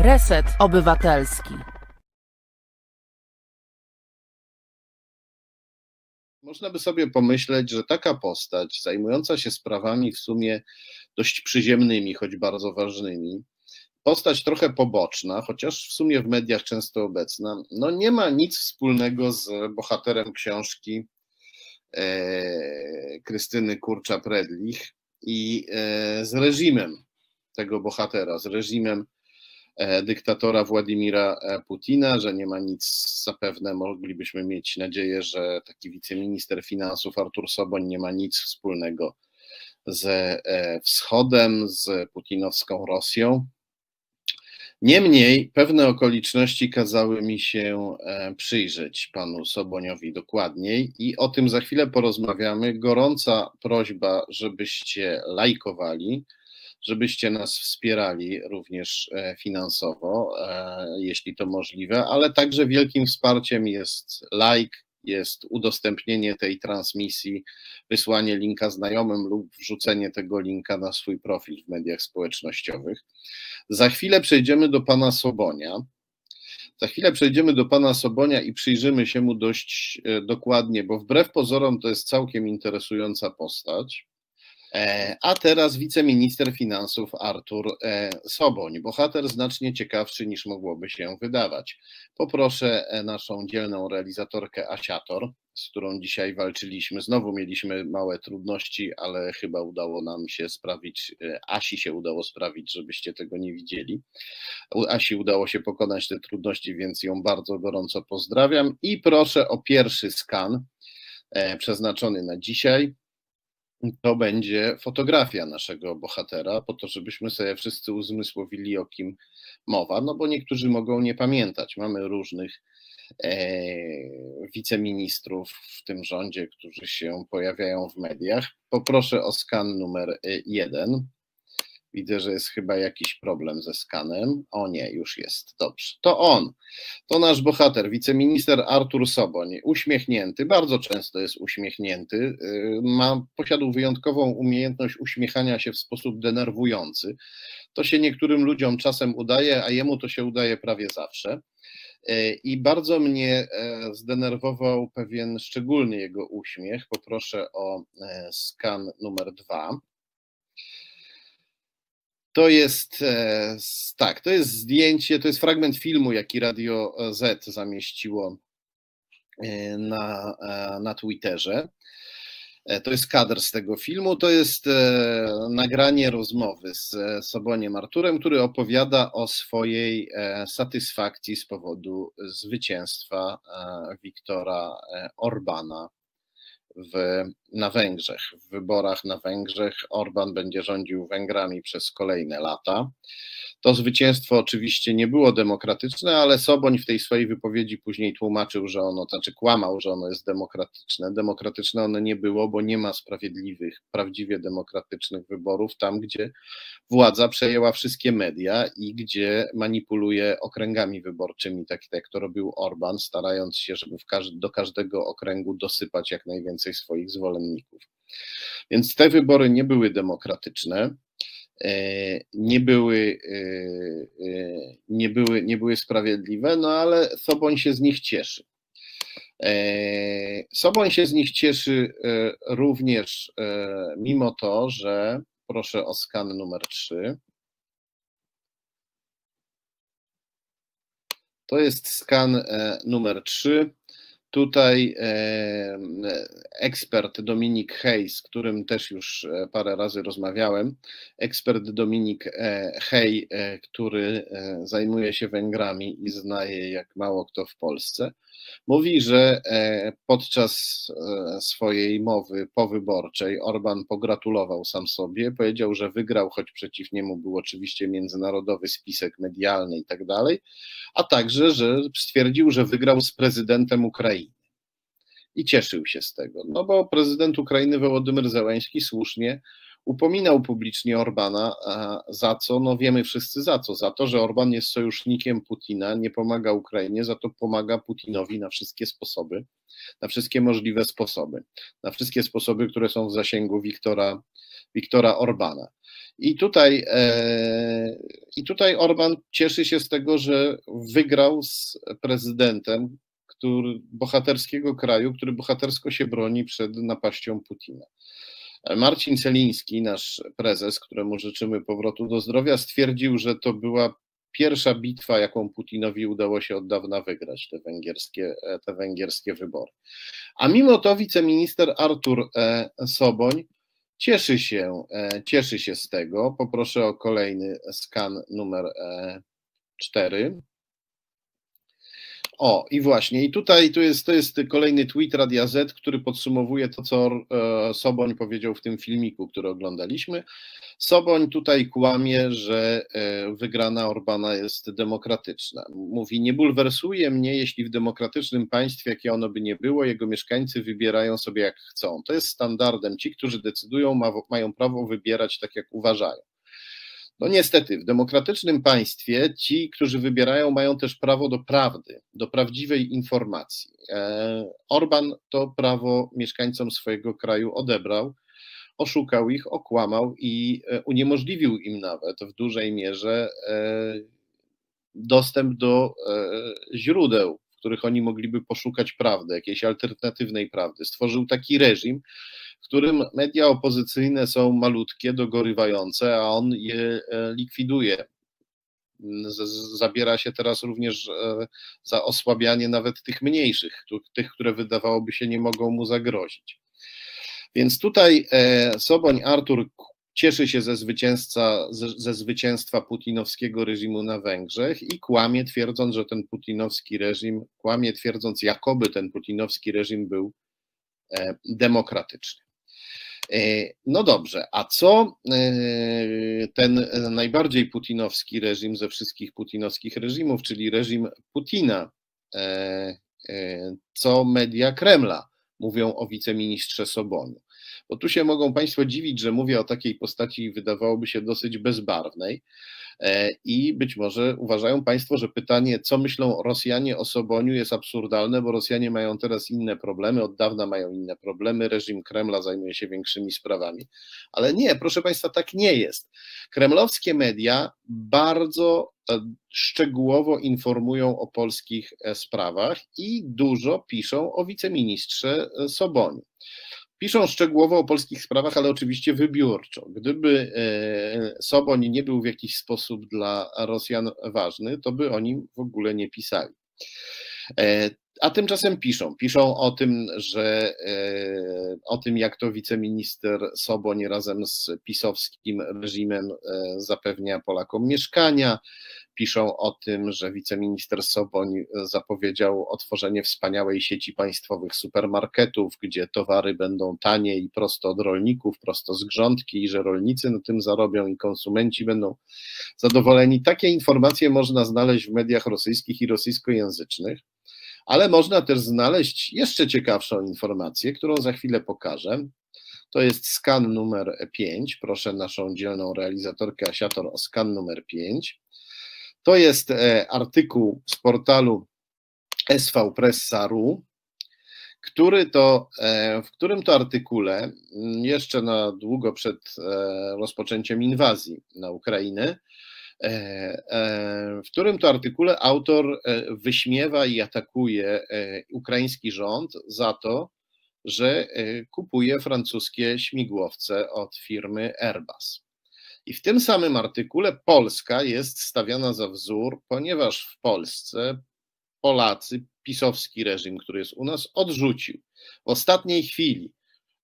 Reset Obywatelski. Można by sobie pomyśleć, że taka postać zajmująca się sprawami w sumie dość przyziemnymi, choć bardzo ważnymi, postać trochę poboczna, chociaż w sumie w mediach często obecna, no nie ma nic wspólnego z bohaterem książki Krystyny Kurcza-Predlich i z reżimem tego bohatera, z reżimem dyktatora Władimira Putina, że nie ma nic, zapewne moglibyśmy mieć nadzieję, że taki wiceminister finansów Artur Soboń nie ma nic wspólnego ze Wschodem, z putinowską Rosją. Niemniej pewne okoliczności kazały mi się przyjrzeć panu Soboniowi dokładniej i o tym za chwilę porozmawiamy. Gorąca prośba, żebyście lajkowali, żebyście nas wspierali również finansowo, jeśli to możliwe, ale także wielkim wsparciem jest like, jest udostępnienie tej transmisji, wysłanie linka znajomym lub wrzucenie tego linka na swój profil w mediach społecznościowych. Za chwilę przejdziemy do pana Sobonia. I przyjrzymy się mu dość dokładnie, bo wbrew pozorom to jest całkiem interesująca postać. A teraz wiceminister finansów Artur Soboń, bohater znacznie ciekawszy niż mogłoby się wydawać. Poproszę naszą dzielną realizatorkę Asiator, z którą dzisiaj walczyliśmy. Znowu mieliśmy małe trudności, ale chyba udało nam się sprawić, Asi się udało sprawić, żebyście tego nie widzieli. Asi udało się pokonać te trudności, więc ją bardzo gorąco pozdrawiam i proszę o pierwszy skan przeznaczony na dzisiaj. To będzie fotografia naszego bohatera, po to, żebyśmy sobie wszyscy uzmysłowili, o kim mowa, no bo niektórzy mogą nie pamiętać. Mamy różnych wiceministrów w tym rządzie, którzy się pojawiają w mediach. Poproszę o skan numer 1. Widzę, że jest chyba jakiś problem ze skanem. O nie, już jest. Dobrze. To on. To nasz bohater, wiceminister Artur Soboń. Uśmiechnięty, bardzo często jest uśmiechnięty. Posiadł wyjątkową umiejętność uśmiechania się w sposób denerwujący. To się niektórym ludziom czasem udaje, a jemu to się udaje prawie zawsze. I bardzo mnie zdenerwował pewien szczególny jego uśmiech. Poproszę o skan numer 2. To jest zdjęcie, to jest fragment filmu, jaki Radio Z zamieściło na Twitterze. To jest kadr z tego filmu, to jest nagranie rozmowy z Soboniem Arturem, który opowiada o swojej satysfakcji z powodu zwycięstwa Viktora Orbána na Węgrzech. W wyborach na Węgrzech Orbán będzie rządził Węgrami przez kolejne lata. To zwycięstwo oczywiście nie było demokratyczne, ale Soboń w tej swojej wypowiedzi później tłumaczył, że kłamał, że ono jest demokratyczne. Demokratyczne ono nie było, bo nie ma sprawiedliwych, prawdziwie demokratycznych wyborów tam, gdzie władza przejęła wszystkie media i gdzie manipuluje okręgami wyborczymi, tak jak to robił Orbán, starając się, żeby do każdego okręgu dosypać jak najwięcej swoich zwolenników. Więc te wybory nie były demokratyczne, nie były sprawiedliwe, no ale Soboń się z nich cieszy. Soboń się z nich cieszy również mimo to, że, proszę o skan numer 3, to jest skan numer 3. Tutaj ekspert Dominik Hay, z którym też już parę razy rozmawiałem, ekspert Dominik Hay, który zajmuje się Węgrami i zna je jak mało kto w Polsce, mówi, że podczas swojej mowy powyborczej Orbán pogratulował sam sobie, powiedział, że wygrał, choć przeciw niemu był oczywiście międzynarodowy spisek medialny i tak dalej, a także, że stwierdził, że wygrał z prezydentem Ukrainy. I cieszył się z tego, no bo prezydent Ukrainy Wołodymyr Zełenski słusznie upominał publicznie Orbána za co, no wiemy wszyscy za co, za to, że Orbán jest sojusznikiem Putina, nie pomaga Ukrainie, za to pomaga Putinowi na wszystkie sposoby, na wszystkie możliwe sposoby, na wszystkie sposoby, które są w zasięgu Viktora Orbána. I tutaj Orbán cieszy się z tego, że wygrał z prezydentem bohaterskiego kraju, który bohatersko się broni przed napaścią Putina. Marcin Celiński, nasz prezes, któremu życzymy powrotu do zdrowia, stwierdził, że to była pierwsza bitwa, jaką Putinowi udało się od dawna wygrać, te węgierskie wybory. A mimo to wiceminister Artur Soboń cieszy się z tego. Poproszę o kolejny skan numer 4. O, i właśnie, i tutaj to jest kolejny tweet Radia Z, który podsumowuje to, co Soboń powiedział w tym filmiku, który oglądaliśmy. Soboń tutaj kłamie, że wygrana Orbána jest demokratyczna. Mówi, nie bulwersuje mnie, jeśli w demokratycznym państwie, jakie ono by nie było, jego mieszkańcy wybierają sobie jak chcą. To jest standardem. Ci, którzy decydują, mają prawo wybierać tak, jak uważają. No niestety, w demokratycznym państwie ci, którzy wybierają, mają też prawo do prawdy, do prawdziwej informacji. Orbán to prawo mieszkańcom swojego kraju odebrał, oszukał ich, okłamał i uniemożliwił im nawet w dużej mierze dostęp do źródeł, w których oni mogliby poszukać prawdy, jakiejś alternatywnej prawdy. Stworzył taki reżim, w którym media opozycyjne są malutkie, dogorywające, a on je likwiduje. Zabiera się teraz również za osłabianie nawet tych mniejszych, tych, które wydawałoby się nie mogą mu zagrozić. Więc tutaj Soboń Artur cieszy się ze zwycięstwa putinowskiego reżimu na Węgrzech i kłamie, twierdząc, że ten putinowski reżim, jakoby ten putinowski reżim był demokratyczny. No dobrze, a co ten najbardziej putinowski reżim ze wszystkich putinowskich reżimów, czyli reżim Putina, co media Kremla mówią o wiceministrze Soboniu? Bo tu się mogą Państwo dziwić, że mówię o takiej postaci, wydawałoby się dosyć bezbarwnej i być może uważają Państwo, że pytanie, co myślą Rosjanie o Soboniu, jest absurdalne, bo Rosjanie mają teraz inne problemy, od dawna mają inne problemy, reżim Kremla zajmuje się większymi sprawami. Ale nie, proszę Państwa, tak nie jest. Kremlowskie media bardzo szczegółowo informują o polskich sprawach i dużo piszą o wiceministrze Soboniu. Piszą szczegółowo o polskich sprawach, ale oczywiście wybiórczo. Gdyby Soboń nie był w jakiś sposób dla Rosjan ważny, to by o nim w ogóle nie pisali. A tymczasem piszą o tym, jak to wiceminister Soboń razem z pisowskim reżimem zapewnia Polakom mieszkania. Piszą o tym, że wiceminister Soboń zapowiedział otworzenie wspaniałej sieci państwowych supermarketów, gdzie towary będą tanie i prosto od rolników, prosto z grządki, i że rolnicy na tym zarobią i konsumenci będą zadowoleni. Takie informacje można znaleźć w mediach rosyjskich i rosyjskojęzycznych, ale można też znaleźć jeszcze ciekawszą informację, którą za chwilę pokażę. To jest skan numer 5. Proszę naszą dzielną realizatorkę Asiator o skan numer 5. To jest artykuł z portalu svpressa.ru, w którym to artykule, jeszcze na długo przed rozpoczęciem inwazji na Ukrainę, w którym to artykule autor wyśmiewa i atakuje ukraiński rząd za to, że kupuje francuskie śmigłowce od firmy Airbus. I w tym samym artykule Polska jest stawiana za wzór, ponieważ w Polsce Polacy, pisowski reżim, który jest u nas, odrzucił w ostatniej chwili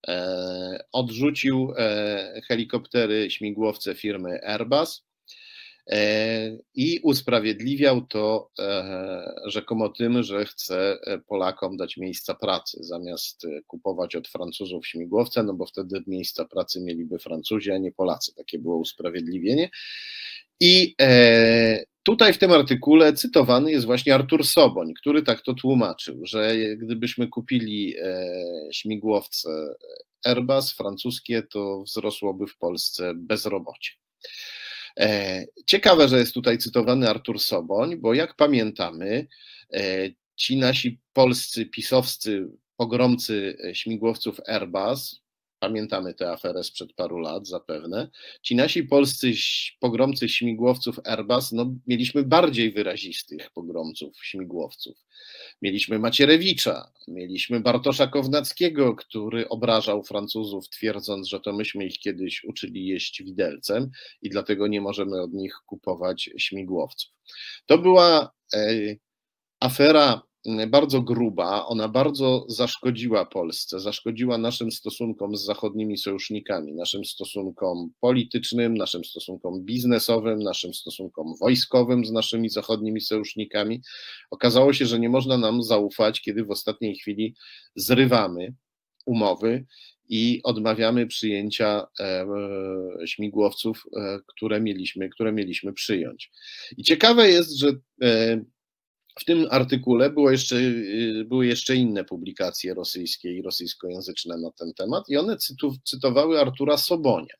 helikoptery, śmigłowce firmy Airbus i usprawiedliwiał to rzekomo tym, że chce Polakom dać miejsca pracy, zamiast kupować od Francuzów śmigłowce, no bo wtedy miejsca pracy mieliby Francuzi, a nie Polacy. Takie było usprawiedliwienie. I tutaj w tym artykule cytowany jest właśnie Artur Soboń, który tak to tłumaczył, że gdybyśmy kupili śmigłowce Airbus francuskie, to wzrosłoby w Polsce bezrobocie. Ciekawe, że jest tutaj cytowany Artur Soboń, bo jak pamiętamy, ci nasi polscy pisowscy pogromcy śmigłowców Airbus Pamiętamy tę aferę sprzed paru lat zapewne. Ci nasi polscy pogromcy śmigłowców Airbus, no mieliśmy bardziej wyrazistych pogromców śmigłowców. Mieliśmy Macierewicza, mieliśmy Bartosza Kownackiego, który obrażał Francuzów, twierdząc, że to myśmy ich kiedyś uczyli jeść widelcem i dlatego nie możemy od nich kupować śmigłowców. To była afera bardzo gruba, ona bardzo zaszkodziła Polsce, zaszkodziła naszym stosunkom z zachodnimi sojusznikami, naszym stosunkom politycznym, naszym stosunkom biznesowym, naszym stosunkom wojskowym z naszymi zachodnimi sojusznikami. Okazało się, że nie można nam zaufać, kiedy w ostatniej chwili zrywamy umowy i odmawiamy przyjęcia śmigłowców, które mieliśmy przyjąć. I ciekawe jest, że w tym artykule były jeszcze inne publikacje rosyjskie i rosyjskojęzyczne na ten temat i one cytowały Artura Sobonia.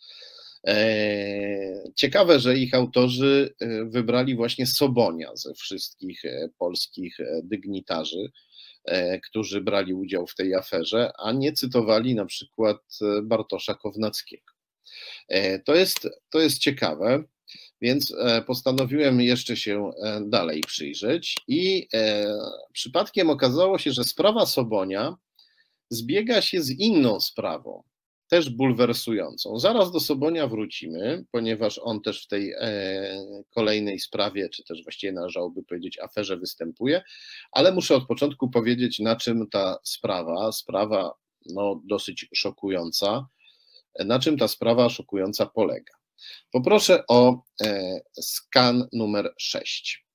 Ciekawe, że ich autorzy wybrali właśnie Sobonia ze wszystkich polskich dygnitarzy, którzy brali udział w tej aferze, a nie cytowali na przykład Bartosza Kownackiego. To jest ciekawe. Więc postanowiłem jeszcze się dalej przyjrzeć i przypadkiem okazało się, że sprawa Sobonia zbiega się z inną sprawą, też bulwersującą. Zaraz do Sobonia wrócimy, ponieważ on też w tej kolejnej sprawie, czy też właściwie należałoby powiedzieć aferze występuje, ale muszę od początku powiedzieć, na czym ta sprawa no, dosyć szokująca, na czym ta sprawa szokująca polega. Poproszę o skan numer 6.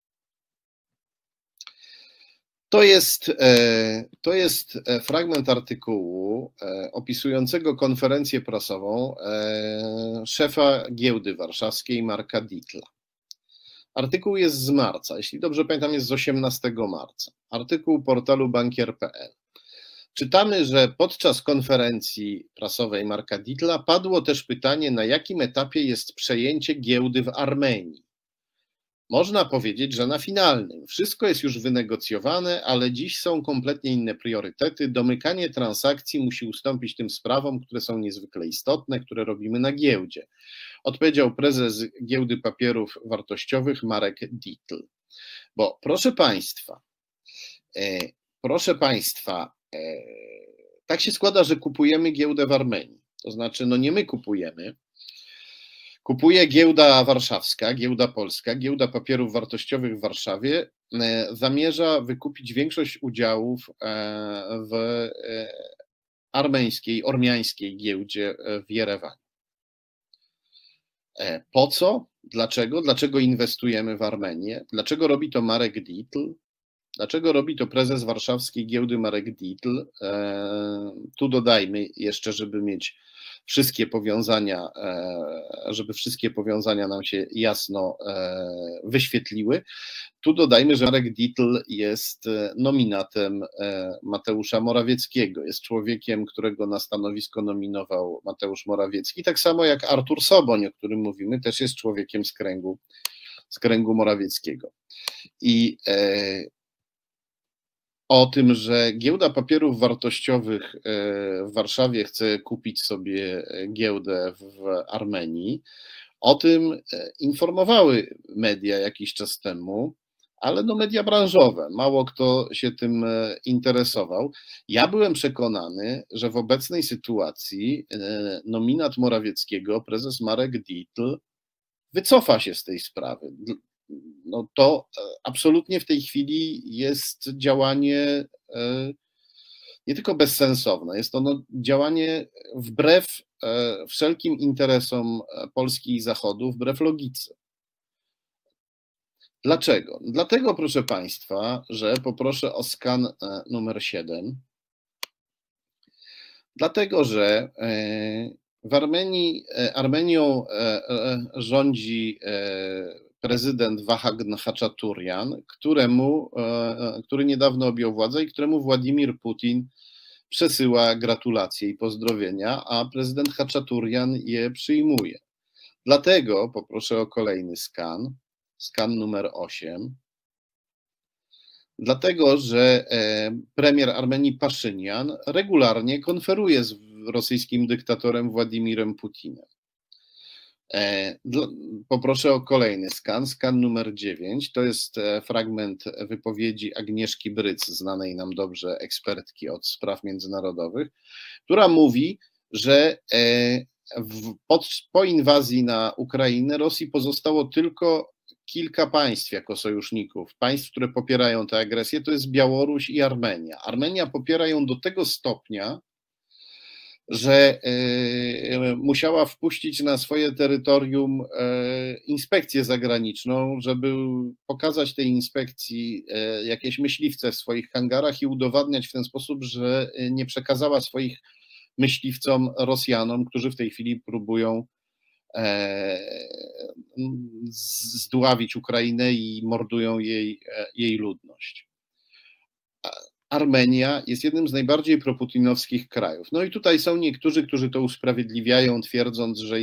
To jest fragment artykułu opisującego konferencję prasową szefa giełdy warszawskiej Marka Dietla. Artykuł jest z marca, jeśli dobrze pamiętam, jest z 18 marca. Artykuł portalu bankier.pl. Czytamy, że podczas konferencji prasowej Marka Dietla padło też pytanie, na jakim etapie jest przejęcie giełdy w Armenii. Można powiedzieć, że na finalnym. Wszystko jest już wynegocjowane, ale dziś są kompletnie inne priorytety. Domykanie transakcji musi ustąpić tym sprawom, które są niezwykle istotne, które robimy na giełdzie. Odpowiedział prezes Giełdy Papierów Wartościowych Marek Dietl. Bo proszę Państwa, tak się składa, że kupujemy giełdę w Armenii. To znaczy, no nie my kupujemy. Kupuje giełda warszawska, giełda polska, Giełda Papierów Wartościowych w Warszawie zamierza wykupić większość udziałów w ormiańskiej giełdzie w Jerewanie. Po co? Dlaczego? Dlaczego inwestujemy w Armenię? Dlaczego robi to Marek Dietl? Dlaczego robi to prezes warszawskiej giełdy Marek Dietl? Tu dodajmy jeszcze, żeby mieć wszystkie powiązania, żeby wszystkie powiązania nam się jasno wyświetliły. Tu dodajmy, że Marek Dietl jest nominatem Mateusza Morawieckiego. Jest człowiekiem, którego na stanowisko nominował Mateusz Morawiecki. Tak samo jak Artur Soboń, o którym mówimy, też jest człowiekiem z kręgu Morawieckiego. I o tym, że Giełda Papierów Wartościowych w Warszawie chce kupić sobie giełdę w Armenii, o tym informowały media jakiś czas temu, ale no media branżowe, mało kto się tym interesował. Ja byłem przekonany, że w obecnej sytuacji nominat Morawieckiego, prezes Marek Dietl, wycofa się z tej sprawy. No to absolutnie w tej chwili jest działanie nie tylko bezsensowne, jest to działanie wbrew wszelkim interesom Polski i Zachodu, wbrew logice. Dlaczego? Dlatego, proszę Państwa, że poproszę o skan numer 7. Dlatego, że w Armenią rządzi prezydent Vahagn Khachaturian, który niedawno objął władzę i któremu Władimir Putin przesyła gratulacje i pozdrowienia, a prezydent Khachaturian je przyjmuje. Dlatego poproszę o kolejny skan numer 8. Dlatego, że premier Armenii Paszynian regularnie konferuje z rosyjskim dyktatorem Władimirem Putinem. Poproszę o kolejny skan numer 9. To jest fragment wypowiedzi Agnieszki Bryc, znanej nam dobrze ekspertki od spraw międzynarodowych, która mówi, że po inwazji na Ukrainę Rosji pozostało tylko kilka państw jako sojuszników, państw, które popierają tę agresję, to jest Białoruś i Armenia. Armenia popiera ją do tego stopnia, że musiała wpuścić na swoje terytorium inspekcję zagraniczną, żeby pokazać tej inspekcji jakieś myśliwce w swoich hangarach i udowadniać w ten sposób, że nie przekazała swoich myśliwcom Rosjanom, którzy w tej chwili próbują zdławić Ukrainę i mordują jej ludność. Armenia jest jednym z najbardziej proputinowskich krajów. No i tutaj są niektórzy, którzy to usprawiedliwiają, twierdząc, że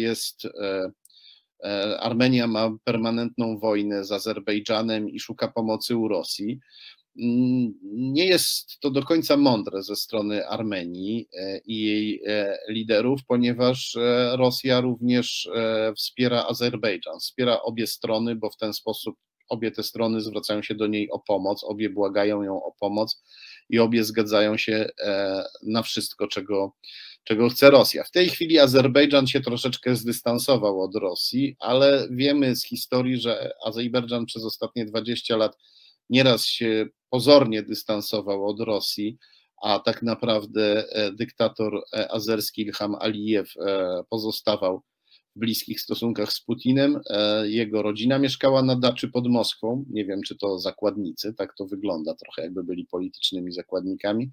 Armenia ma permanentną wojnę z Azerbejdżanem i szuka pomocy u Rosji. Nie jest to do końca mądre ze strony Armenii i jej liderów, ponieważ Rosja również wspiera Azerbejdżan, wspiera obie strony, bo w ten sposób obie te strony zwracają się do niej o pomoc, obie błagają ją o pomoc i obie zgadzają się na wszystko, czego chce Rosja. W tej chwili Azerbejdżan się troszeczkę zdystansował od Rosji, ale wiemy z historii, że Azerbejdżan przez ostatnie 20 lat nieraz się pozornie dystansował od Rosji, a tak naprawdę dyktator azerski Ilham Alijew pozostawał w bliskich stosunkach z Putinem. Jego rodzina mieszkała na daczy pod Moskwą. Nie wiem, czy to zakładnicy, tak to wygląda trochę, jakby byli politycznymi zakładnikami.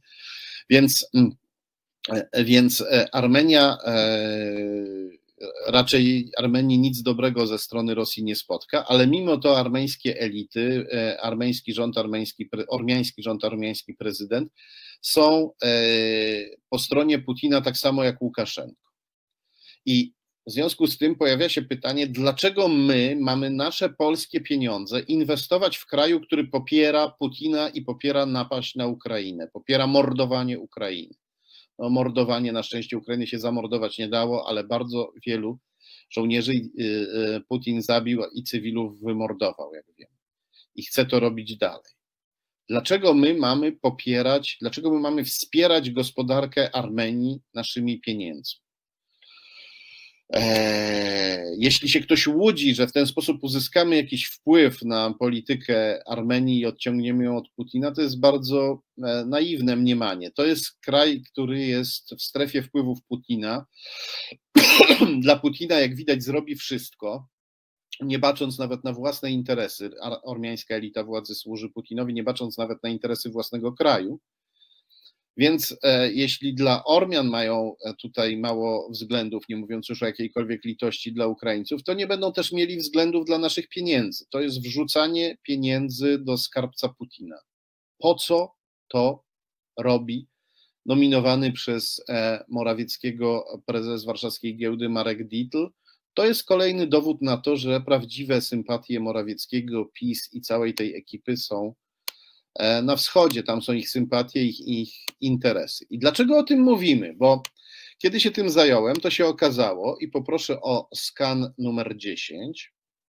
Więc Armenia, raczej Armenii nic dobrego ze strony Rosji nie spotka, ale mimo to armeńskie elity, armeński rząd, armeński prezydent są po stronie Putina tak samo jak Łukaszenko. I w związku z tym pojawia się pytanie, dlaczego my mamy nasze polskie pieniądze inwestować w kraju, który popiera Putina i popiera napaść na Ukrainę, popiera mordowanie Ukrainy. No, mordowanie, na szczęście Ukrainy się zamordować nie dało, ale bardzo wielu żołnierzy Putin zabił i cywilów wymordował, jak wiemy. I chce to robić dalej. Dlaczego my mamy wspierać gospodarkę Armenii naszymi pieniędzmi? Jeśli się ktoś łudzi, że w ten sposób uzyskamy jakiś wpływ na politykę Armenii i odciągniemy ją od Putina, to jest bardzo naiwne mniemanie. To jest kraj, który jest w strefie wpływów Putina. Dla Putina, jak widać, zrobi wszystko, nie bacząc nawet na własne interesy. Ormiańska elita władzy służy Putinowi, nie bacząc nawet na interesy własnego kraju. Więc jeśli dla Ormian mają tutaj mało względów, nie mówiąc już o jakiejkolwiek litości dla Ukraińców, to nie będą też mieli względów dla naszych pieniędzy. To jest wrzucanie pieniędzy do skarbca Putina. Po co to robi nominowany przez Morawieckiego prezes warszawskiej giełdy Marek Dietl? To jest kolejny dowód na to, że prawdziwe sympatie Morawieckiego, PiS i całej tej ekipy są na wschodzie, tam są ich sympatie, ich interesy. I dlaczego o tym mówimy? Bo kiedy się tym zająłem, to się okazało, i poproszę o skan numer 10,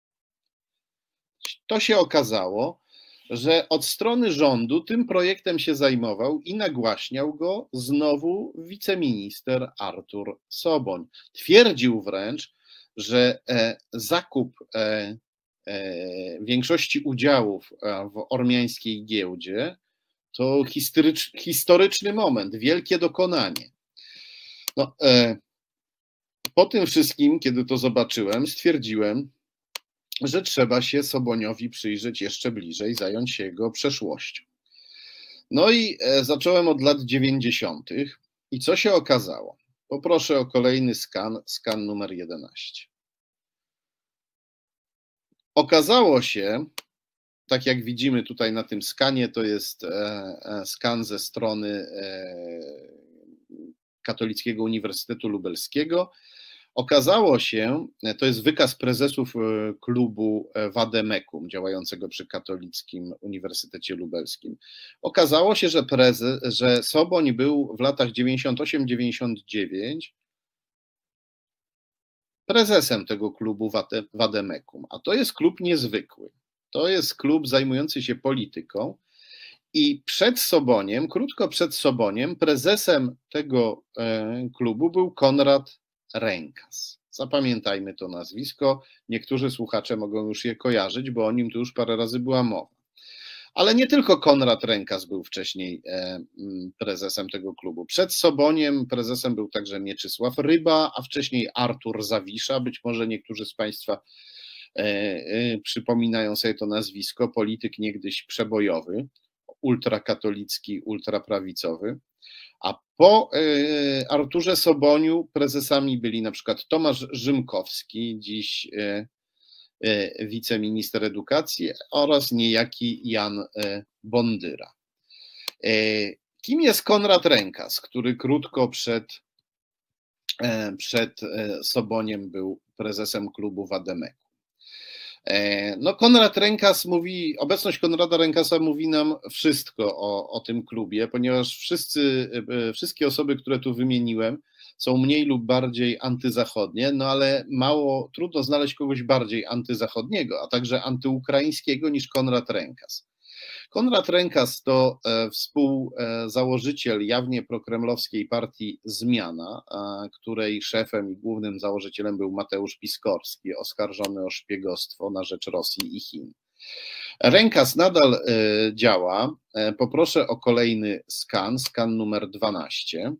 to się okazało, że od strony rządu tym projektem się zajmował i nagłaśniał go znowu wiceminister Artur Soboń. Twierdził wręcz, że zakup większości udziałów w ormiańskiej giełdzie to historyczny moment, wielkie dokonanie. No, po tym wszystkim, kiedy to zobaczyłem, stwierdziłem, że trzeba się Soboniowi przyjrzeć jeszcze bliżej, zająć się jego przeszłością. No i zacząłem od lat 90. i co się okazało? Poproszę o kolejny skan numer 11. Okazało się, tak jak widzimy tutaj na tym skanie, to jest skan ze strony Katolickiego Uniwersytetu Lubelskiego. Okazało się, to jest wykaz prezesów klubu Wademekum działającego przy Katolickim Uniwersytecie Lubelskim. Okazało się, że Soboń był w latach 98-99 prezesem tego klubu Wademekum, a to jest klub niezwykły. To jest klub zajmujący się polityką i przed Soboniem, krótko przed Soboniem, prezesem tego klubu był Konrad Rękas. Zapamiętajmy to nazwisko. Niektórzy słuchacze mogą już je kojarzyć, bo o nim tu już parę razy była mowa. Ale nie tylko Konrad Rękas był wcześniej prezesem tego klubu. Przed Soboniem prezesem był także Mieczysław Ryba, a wcześniej Artur Zawisza. Być może niektórzy z Państwa przypominają sobie to nazwisko. Polityk niegdyś przebojowy, ultrakatolicki, ultraprawicowy. A po Arturze Soboniu prezesami byli na przykład Tomasz Rzymkowski, dziś wiceminister edukacji, oraz niejaki Jan Bondyra. Kim jest Konrad Rękas, który krótko przed Soboniem był prezesem klubu Wademeku? No, Konrad Rękas obecność Konrada Rękasa mówi nam wszystko o tym klubie, ponieważ wszystkie osoby, które tu wymieniłem, są mniej lub bardziej antyzachodnie, no ale trudno znaleźć kogoś bardziej antyzachodniego, a także antyukraińskiego niż Konrad Rękas. Konrad Rękas to współzałożyciel jawnie prokremlowskiej partii Zmiana, której szefem i głównym założycielem był Mateusz Piskorski, oskarżony o szpiegostwo na rzecz Rosji i Chin. Rękas nadal działa. Poproszę o kolejny skan numer 12.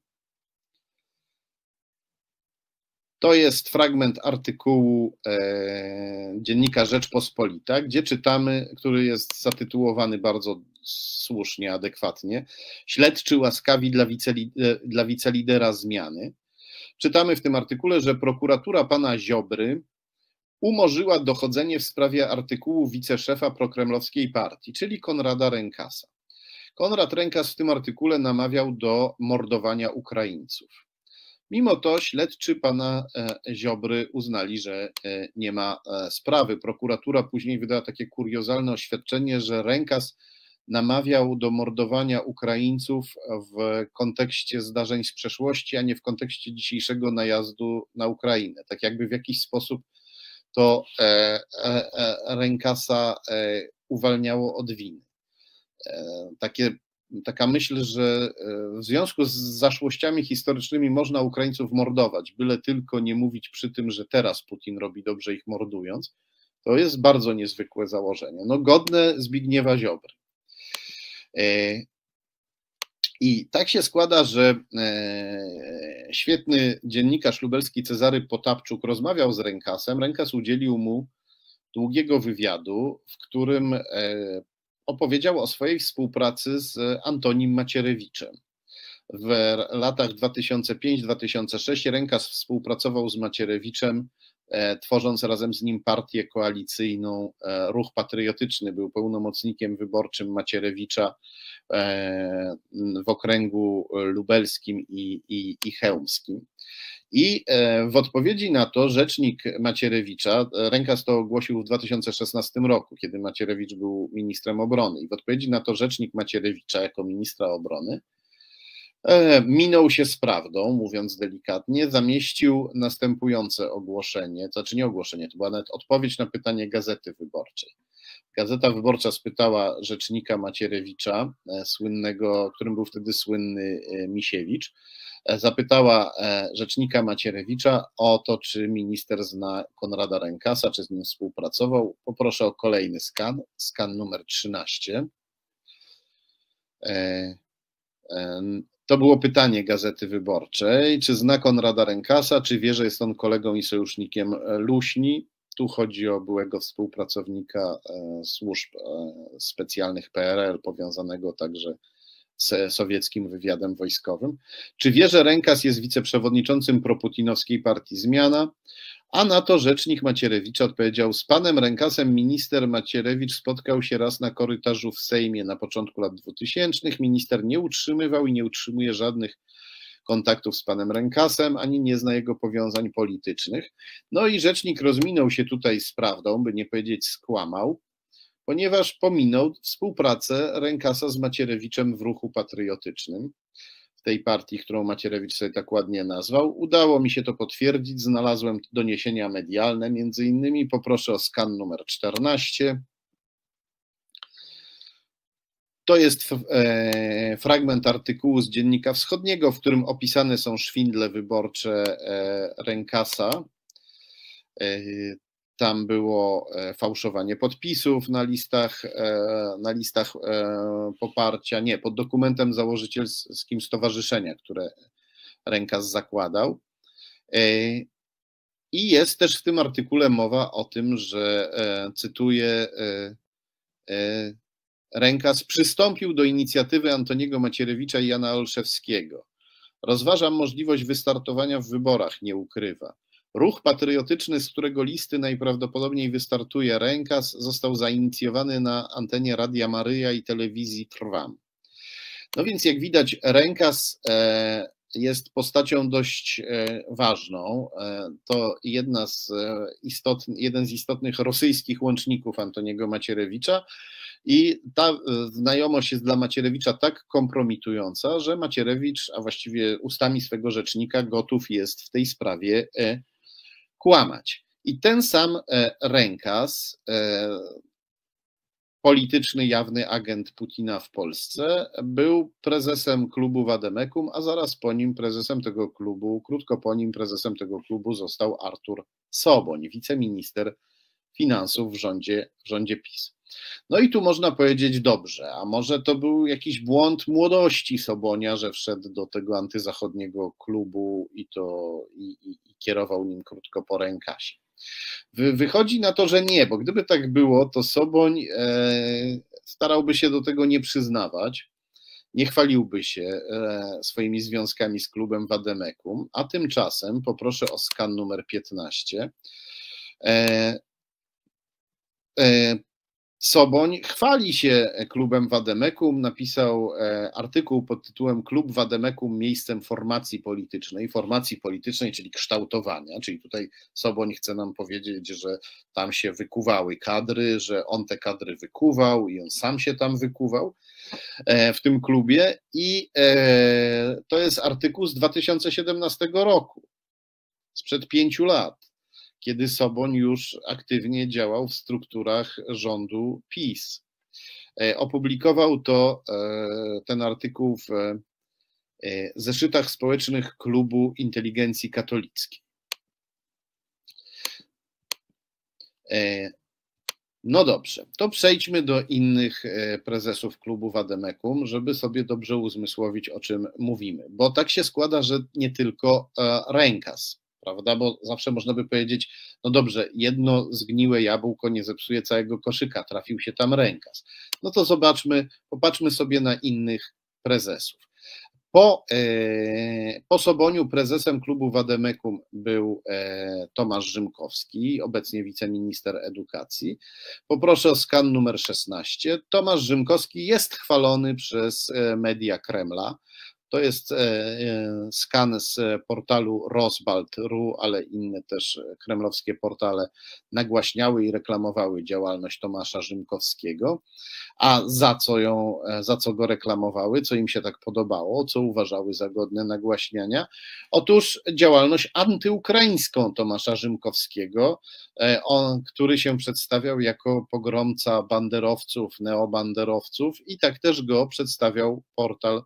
To jest fragment artykułu dziennika Rzeczpospolita, gdzie czytamy, który jest zatytułowany bardzo słusznie, adekwatnie, śledczy łaskawi dla wicelidera Zmiany. Czytamy w tym artykule, że prokuratura pana Ziobry umorzyła dochodzenie w sprawie artykułu wiceszefa prokremlowskiej partii, czyli Konrada Rękasa. Konrad Rękas w tym artykule namawiał do mordowania Ukraińców. Mimo to śledczy pana Ziobry uznali, że nie ma sprawy. Prokuratura później wydała takie kuriozalne oświadczenie, że Rękas namawiał do mordowania Ukraińców w kontekście zdarzeń z przeszłości, a nie w kontekście dzisiejszego najazdu na Ukrainę. Tak jakby w jakiś sposób to Rękasa uwalniało od winy. Taka myśl, że w związku z zaszłościami historycznymi można Ukraińców mordować, byle tylko nie mówić przy tym, że teraz Putin robi dobrze ich mordując, to jest bardzo niezwykłe założenie. No, godne Zbigniewa Ziobry. I tak się składa, że świetny dziennikarz lubelski Cezary Potapczuk rozmawiał z Rękasem. Rękas udzielił mu długiego wywiadu, w którym opowiedział o swojej współpracy z Antonim Macierewiczem. W latach 2005-2006 Rękas współpracował z Macierewiczem, tworząc razem z nim partię koalicyjną Ruch Patriotyczny. Był pełnomocnikiem wyborczym Macierewicza w okręgu lubelskim i chełmskim. I w odpowiedzi na to rzecznik Macierewicza, Rękas to ogłosił w 2016 roku, kiedy Macierewicz był ministrem obrony, i w odpowiedzi na to rzecznik Macierewicza jako ministra obrony minął się z prawdą, mówiąc delikatnie, zamieścił następujące ogłoszenie, to znaczy nie ogłoszenie, to była nawet odpowiedź na pytanie Gazety Wyborczej. Gazeta Wyborcza spytała rzecznika Macierewicza, słynnego, którym był wtedy słynny Misiewicz, zapytała rzecznika Macierewicza o to, czy minister zna Konrada Rękasa, czy z nim współpracował. Poproszę o kolejny skan numer 13. To było pytanie Gazety Wyborczej, czy zna Konrada Rękasa, czy wie, że jest on kolegą i sojusznikiem Luśni. Tu chodzi o byłego współpracownika służb specjalnych PRL, powiązanego także z sowieckim wywiadem wojskowym. Czy wie, że Rękas jest wiceprzewodniczącym proputinowskiej partii Zmiana? A na to rzecznik Macierewicza odpowiedział: z panem Rękasem minister Macierewicz spotkał się raz na korytarzu w Sejmie na początku lat 2000. Minister nie utrzymywał i nie utrzymuje żadnych kontaktów z panem Rękasem, ani nie zna jego powiązań politycznych. No i rzecznik rozminął się tutaj z prawdą, by nie powiedzieć skłamał, ponieważ pominął współpracę Rękasa z Macierewiczem w ruchu patriotycznym, w tej partii, którą Macierewicz sobie tak ładnie nazwał. Udało mi się to potwierdzić, znalazłem doniesienia medialne, między innymi, poproszę o skan numer 14. To jest fragment artykułu z Dziennika Wschodniego, w którym opisane są szwindle wyborcze Rękasa. Tam było fałszowanie podpisów na listach poparcia, nie, pod dokumentem założycielskim stowarzyszenia, które Rękas zakładał. I jest też w tym artykule mowa o tym, że, cytuję, Rękas przystąpił do inicjatywy Antoniego Macierewicza i Jana Olszewskiego. Rozważam możliwość wystartowania w wyborach, nie ukrywa. Ruch patriotyczny, z którego listy najprawdopodobniej wystartuje Rękas, został zainicjowany na antenie Radia Maryja i telewizji Trwam. No więc jak widać, Rękas jest postacią dość ważną. To jeden z istotnych rosyjskich łączników Antoniego Macierewicza i ta znajomość jest dla Macierewicza tak kompromitująca, że Macierewicz, a właściwie ustami swego rzecznika, gotów jest w tej sprawie kłamać. I ten sam Rękas, polityczny, jawny agent Putina w Polsce, był prezesem klubu Wademekum, a zaraz po nim prezesem tego klubu, krótko po nim prezesem tego klubu został Artur Soboń, wiceminister finansów w rządzie PiS. No i tu można powiedzieć dobrze, a może to był jakiś błąd młodości Sobonia, że wszedł do tego antyzachodniego klubu i kierował nim krótko po Rękasie. Wychodzi na to, że nie, bo gdyby tak było, to Soboń starałby się do tego nie przyznawać, nie chwaliłby się swoimi związkami z klubem Wademekum, a tymczasem, poproszę o skan numer 15, Soboń chwali się klubem Wademekum, napisał artykuł pod tytułem Klub Wademekum miejscem formacji politycznej, czyli kształtowania, czyli tutaj Soboń chce nam powiedzieć, że tam się wykuwały kadry, że on te kadry wykuwał i on sam się tam wykuwał w tym klubie i to jest artykuł z 2017 roku, sprzed 5 lat, kiedy Soboń już aktywnie działał w strukturach rządu PiS. Opublikował ten artykuł w zeszytach społecznych Klubu Inteligencji Katolickiej. No dobrze, to przejdźmy do innych prezesów klubu Wademekum, żeby sobie dobrze uzmysłowić, o czym mówimy. Bo tak się składa, że nie tylko Rękas, prawda? Bo zawsze można by powiedzieć, no dobrze, jedno zgniłe jabłko nie zepsuje całego koszyka, trafił się tam Rękas. No to popatrzmy sobie na innych prezesów. Po Soboniu prezesem klubu Wademekum był Tomasz Rzymkowski, obecnie wiceminister edukacji. Poproszę o skan numer 16. Tomasz Rzymkowski jest chwalony przez media Kremla. To jest skan z portalu Rosbalt.ru, ale inne też kremlowskie portale nagłaśniały i reklamowały działalność Tomasza Rzymkowskiego. A za co go reklamowały, co im się tak podobało, co uważały za godne nagłaśniania? Otóż działalność antyukraińską Tomasza Rzymkowskiego, który się przedstawiał jako pogromca banderowców, neobanderowców i tak też go przedstawiał portal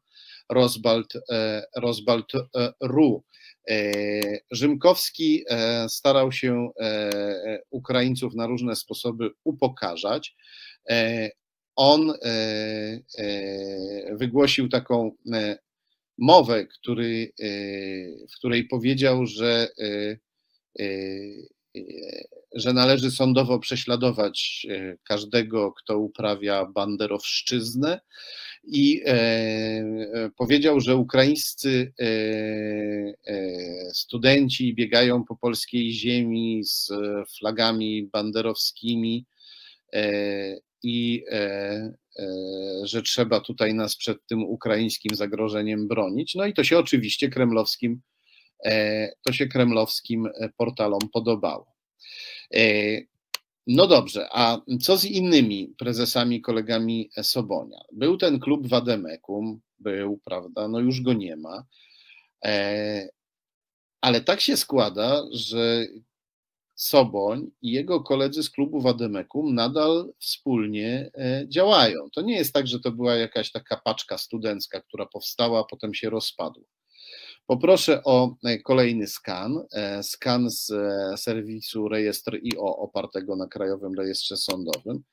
Rosbalt.ru. Rzymkowski starał się Ukraińców na różne sposoby upokarzać. On wygłosił taką mowę, w której powiedział, że należy sądowo prześladować każdego, kto uprawia banderowszczyznę, i powiedział, że ukraińscy studenci biegają po polskiej ziemi z flagami banderowskimi i że trzeba tutaj nas przed tym ukraińskim zagrożeniem bronić. No i to się oczywiście kremlowskim portalom podobało. No dobrze, a co z innymi prezesami, kolegami Sobonia? Był ten klub Wademekum, prawda, no już go nie ma, ale tak się składa, że Soboń i jego koledzy z klubu Wademekum nadal wspólnie działają. To nie jest tak, że to była jakaś taka paczka studencka, która powstała, a potem się rozpadła. Poproszę o kolejny skan z serwisu Rejestr.io opartego na Krajowym Rejestrze Sądowym.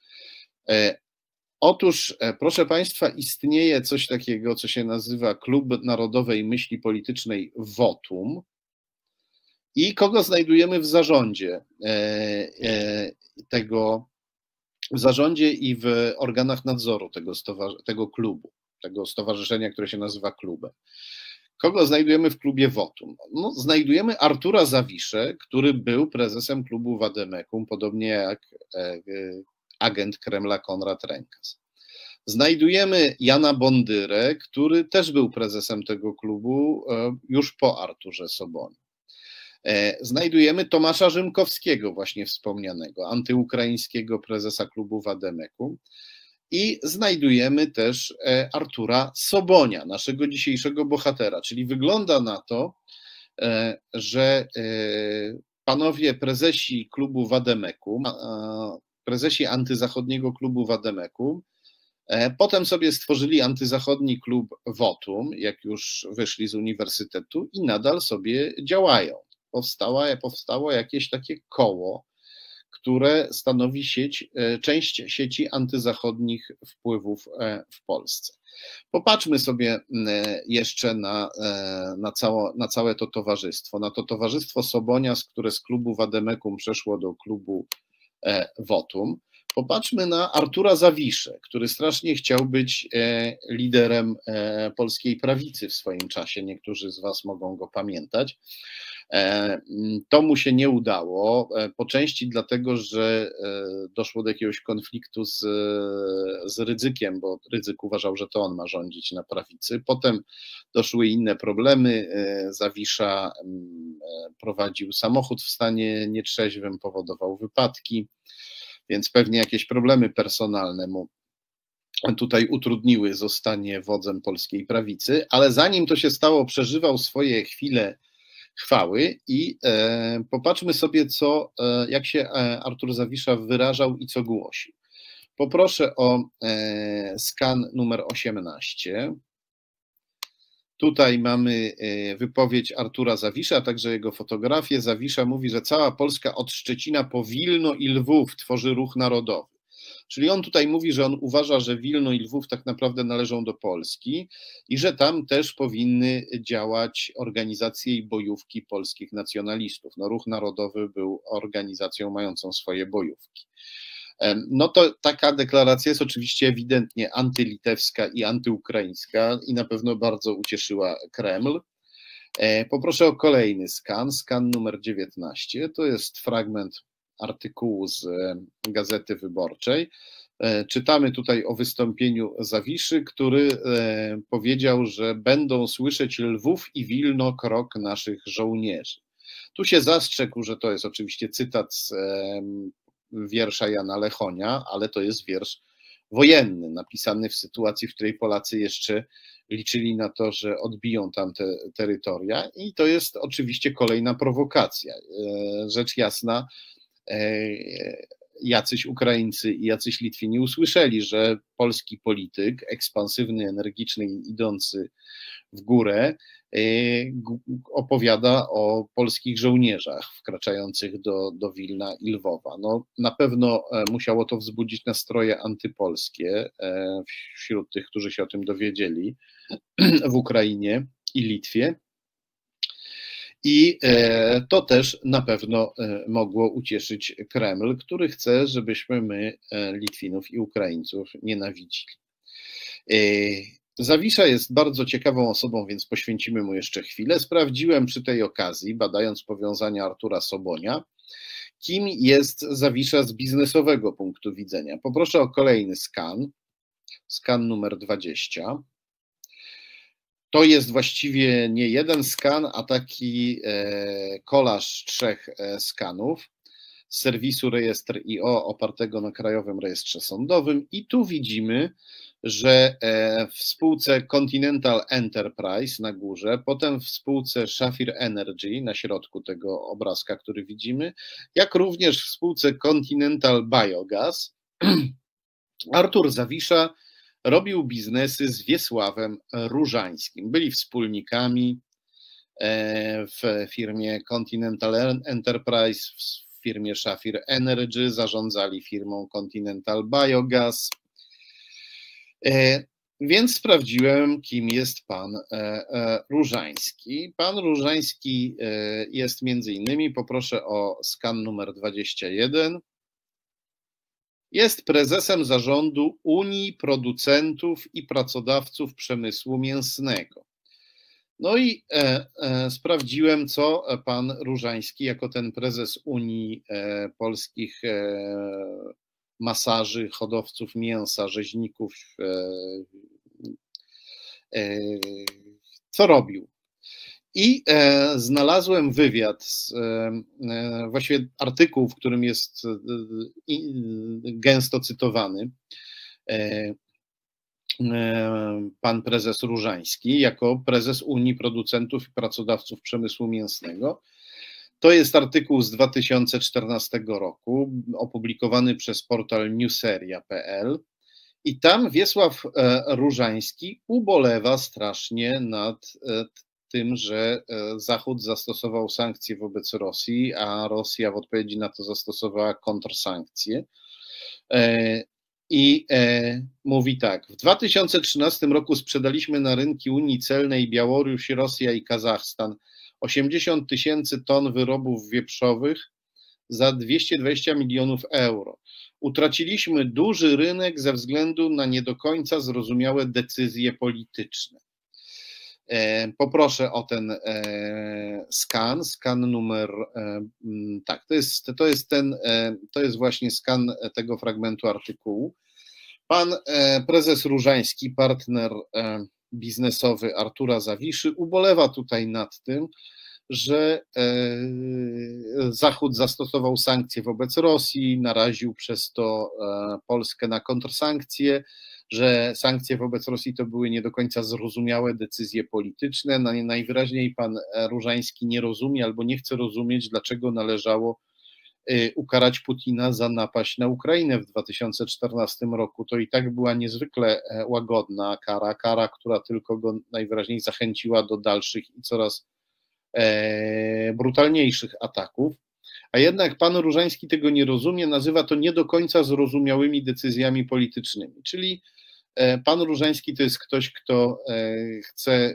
Otóż, proszę Państwa, istnieje coś takiego, co się nazywa Klub Narodowej Myśli Politycznej Wotum. I kogo znajdujemy w zarządzie w zarządzie i w organach nadzoru tego klubu, tego stowarzyszenia, które się nazywa klubem. Kogo znajdujemy w klubie Wotum? No, znajdujemy Artura Zawiszę, który był prezesem klubu Wademekum, podobnie jak agent Kremla Konrad Rękas. Znajdujemy Jana Bondyrę, który też był prezesem tego klubu już po Arturze Soboniu. Znajdujemy Tomasza Rzymkowskiego, właśnie wspomnianego, antyukraińskiego prezesa klubu Wademekum. I znajdujemy też Artura Sobonia, naszego dzisiejszego bohatera. Czyli wygląda na to, że panowie prezesi klubu Wademekum, prezesi antyzachodniego klubu Wademekum, potem sobie stworzyli antyzachodni klub Wotum, jak już wyszli z uniwersytetu i nadal sobie działają. Powstało jakieś takie koło, które stanowi część sieci antyzachodnich wpływów w Polsce. Popatrzmy sobie jeszcze na całe to towarzystwo. Na to towarzystwo Sobonia, które z klubu Wademekum przeszło do klubu Wotum. Popatrzmy na Artura Zawiszę, który strasznie chciał być liderem polskiej prawicy w swoim czasie. Niektórzy z Was mogą go pamiętać. To mu się nie udało, po części dlatego, że doszło do jakiegoś konfliktu z Rydzykiem, bo Rydzyk uważał, że to on ma rządzić na prawicy. Potem doszły inne problemy. Zawisza prowadził samochód w stanie nietrzeźwym, powodował wypadki, więc pewnie jakieś problemy personalne mu tutaj utrudniły zostanie wodzem polskiej prawicy, ale zanim to się stało, przeżywał swoje chwile chwały i popatrzmy sobie, jak się Artur Zawisza wyrażał i co głosił. Poproszę o skan numer 18. Tutaj mamy wypowiedź Artura Zawisza, a także jego fotografię. Zawisza mówi, że cała Polska od Szczecina po Wilno i Lwów tworzy ruch narodowy. Czyli on tutaj mówi, że on uważa, że Wilno i Lwów tak naprawdę należą do Polski i że tam też powinny działać organizacje i bojówki polskich nacjonalistów. No, Ruch Narodowy był organizacją mającą swoje bojówki. No to taka deklaracja jest oczywiście ewidentnie antylitewska i antyukraińska i na pewno bardzo ucieszyła Kreml. Poproszę o kolejny skan numer 19. To jest fragment artykułu z Gazety Wyborczej. Czytamy tutaj o wystąpieniu Zawiszy, który powiedział, że będą słyszeć Lwów i Wilno krok naszych żołnierzy. Tu się zastrzegł, że to jest oczywiście cytat z wiersza Jana Lechonia, ale to jest wiersz wojenny, napisany w sytuacji, w której Polacy jeszcze liczyli na to, że odbiją tamte terytoria i to jest oczywiście kolejna prowokacja. Rzecz jasna, jacyś Ukraińcy i jacyś Litwini usłyszeli, że polski polityk, ekspansywny, energiczny i idący w górę, opowiada o polskich żołnierzach wkraczających do Wilna i Lwowa. No, na pewno musiało to wzbudzić nastroje antypolskie wśród tych, którzy się o tym dowiedzieli w Ukrainie i Litwie. I to też na pewno mogło ucieszyć Kreml, który chce, żebyśmy my Litwinów i Ukraińców nienawidzili. Zawisza jest bardzo ciekawą osobą, więc poświęcimy mu jeszcze chwilę. Sprawdziłem przy tej okazji, badając powiązania Artura Sobonia, Kim jest Zawisza z biznesowego punktu widzenia? Poproszę o kolejny skan numer 20. To jest właściwie nie jeden skan, a taki kolaż 3 skanów z serwisu Rejestr.io opartego na Krajowym Rejestrze Sądowym i tu widzimy, że w spółce Continental Enterprise na górze, potem w spółce Shafir Energy na środku tego obrazka, który widzimy, jak również w spółce Continental Biogas, Artur Zawisza robił biznesy z Wiesławem Różańskim. Byli wspólnikami w firmie Continental Enterprise, w firmie Shafir Energy, zarządzali firmą Continental Biogas. Więc sprawdziłem, kim jest pan Różański. Pan Różański jest między innymi, poproszę o skan numer 21, jest prezesem zarządu Unii Producentów i Pracodawców Przemysłu Mięsnego. No i sprawdziłem, co pan Różański jako ten prezes Unii Polskich Masaży, hodowców mięsa, rzeźników, co robił. I znalazłem wywiad, właściwie artykuł, w którym jest gęsto cytowany pan prezes Różański jako prezes Unii Producentów i Pracodawców Przemysłu Mięsnego. To jest artykuł z 2014 roku, opublikowany przez portal newseria.pl i tam Wiesław Różański ubolewa strasznie nad tym, że Zachód zastosował sankcje wobec Rosji, a Rosja w odpowiedzi na to zastosowała kontrsankcje. I mówi tak, w 2013 roku sprzedaliśmy na rynki Unii Celnej Białoruś, Rosja i Kazachstan 80 000 ton wyrobów wieprzowych za 220 milionów euro. Utraciliśmy duży rynek ze względu na nie do końca zrozumiałe decyzje polityczne. Poproszę o ten skan numer, tak, to jest właśnie skan tego fragmentu artykułu. Pan prezes Różański, partner biznesowy Artura Zawiszy, ubolewa tutaj nad tym, że Zachód zastosował sankcje wobec Rosji, naraził przez to Polskę na kontrsankcje, że sankcje wobec Rosji to były nie do końca zrozumiałe decyzje polityczne. Najwyraźniej pan Różański nie rozumie albo nie chce rozumieć, dlaczego należało ukarać Putina za napaść na Ukrainę w 2014 roku. To i tak była niezwykle łagodna kara, która tylko go najwyraźniej zachęciła do dalszych i coraz brutalniejszych ataków. A jednak pan Różański tego nie rozumie, nazywa to nie do końca zrozumiałymi decyzjami politycznymi. Czyli pan Różański to jest ktoś, kto chce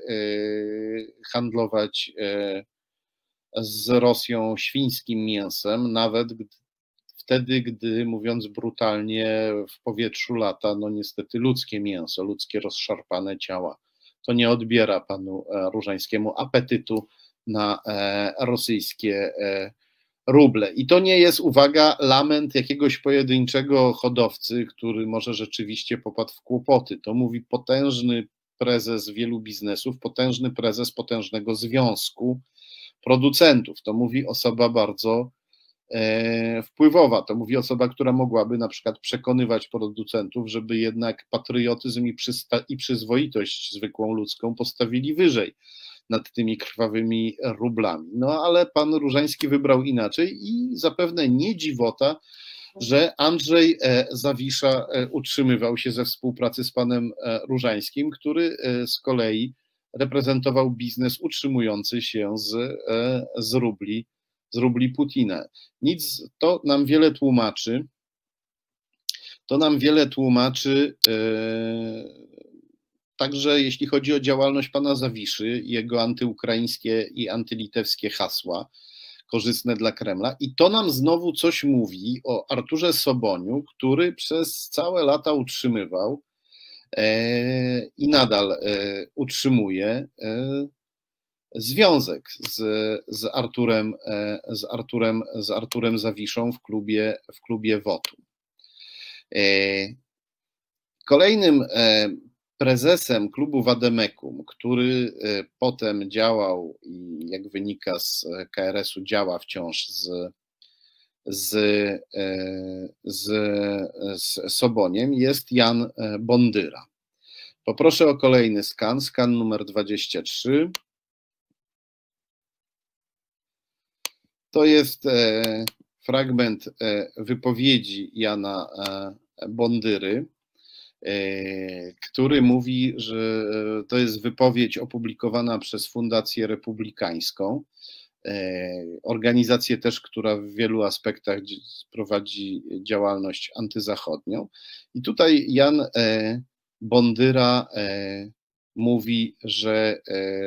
handlować z Rosją świńskim mięsem, nawet wtedy, gdy, mówiąc brutalnie, w powietrzu lata, no niestety ludzkie mięso, ludzkie rozszarpane ciała. To nie odbiera panu Różańskiemu apetytu na rosyjskie ruble. I to nie jest, uwaga, lament jakiegoś pojedynczego hodowcy, który może rzeczywiście popadł w kłopoty. To mówi potężny prezes wielu biznesów, potężny prezes potężnego związku producentów. To mówi osoba bardzo wpływowa. To mówi osoba, która mogłaby na przykład przekonywać producentów, żeby jednak patriotyzm i przyzwoitość zwykłą ludzką postawili wyżej nad tymi krwawymi rublami. No ale pan Różański wybrał inaczej i zapewne nie dziwota, że Andrzej Zawisza utrzymywał się ze współpracy z panem Różańskim, który z kolei reprezentował biznes utrzymujący się z rubli Putina. To nam wiele tłumaczy. Także jeśli chodzi o działalność pana Zawiszy, jego antyukraińskie i antylitewskie hasła korzystne dla Kremla. I to nam znowu coś mówi o Arturze Soboniu, który przez całe lata utrzymywał i nadal utrzymuje związek z Arturem Zawiszą w klubie Wotum. Kolejnym prezesem klubu Wademekum, który potem działał i jak wynika z KRS-u działa wciąż z Soboniem, jest Jan Bondyra. Poproszę o kolejny skan numer 23. To jest fragment wypowiedzi Jana Bondyry, który mówi, że to jest wypowiedź opublikowana przez Fundację Republikańską, organizację też, która w wielu aspektach prowadzi działalność antyzachodnią. I tutaj Jan Bondyra mówi, że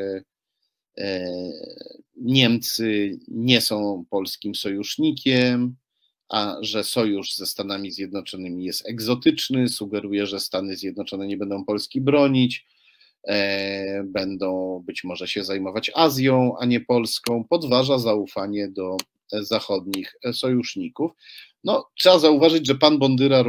Niemcy nie są polskim sojusznikiem, a że sojusz ze Stanami Zjednoczonymi jest egzotyczny, sugeruje, że Stany Zjednoczone nie będą Polski bronić, będą być może się zajmować Azją, a nie Polską, podważa zaufanie do zachodnich sojuszników. No, trzeba zauważyć, że pan Bondyra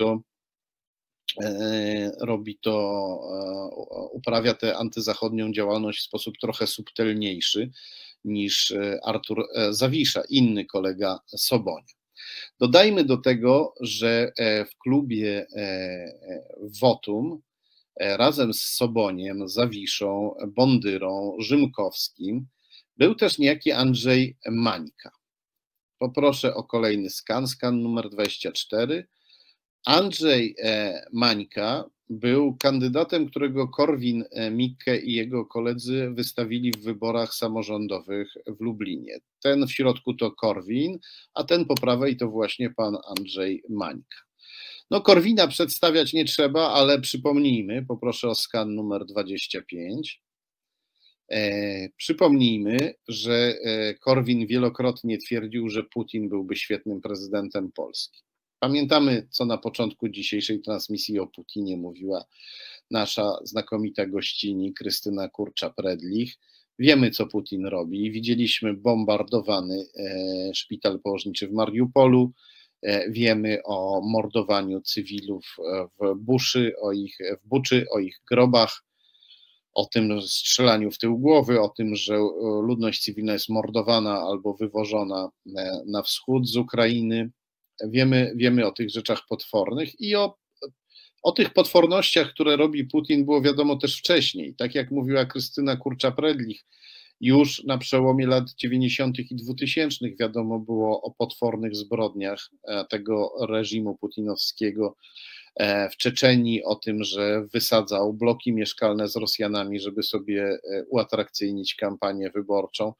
uprawia tę antyzachodnią działalność w sposób trochę subtelniejszy niż Artur Zawisza, inny kolega Sobonia. Dodajmy do tego, że w klubie Wotum razem z Soboniem, Zawiszą, Bondyrą, Rzymkowskim był też niejaki Andrzej Mańka. Poproszę o kolejny skan numer 24. Andrzej Mańka był kandydatem, którego Korwin-Mikke i jego koledzy wystawili w wyborach samorządowych w Lublinie. Ten w środku to Korwin, a ten po prawej to właśnie pan Andrzej Mańka. No, Korwina przedstawiać nie trzeba, ale przypomnijmy, poproszę o skan numer 25. Przypomnijmy, że Korwin wielokrotnie twierdził, że Putin byłby świetnym prezydentem Polski. Pamiętamy, co na początku dzisiejszej transmisji o Putinie mówiła nasza znakomita gościni Krystyna Kurcza-Predlich. Wiemy, co Putin robi. Widzieliśmy bombardowany szpital położniczy w Mariupolu. Wiemy o mordowaniu cywilów w Buczy, o ich grobach, o tym strzelaniu w tył głowy, o tym, że ludność cywilna jest mordowana albo wywożona na wschód z Ukrainy. Wiemy o tych rzeczach potwornych i o tych potwornościach, które robi Putin, było wiadomo też wcześniej. Tak jak mówiła Krystyna Kurcza-Predlich, już na przełomie lat 90. i 2000 wiadomo było o potwornych zbrodniach tego reżimu putinowskiego w Czeczenii, o tym, że wysadzał bloki mieszkalne z Rosjanami, żeby sobie uatrakcyjnić kampanię wyborczą.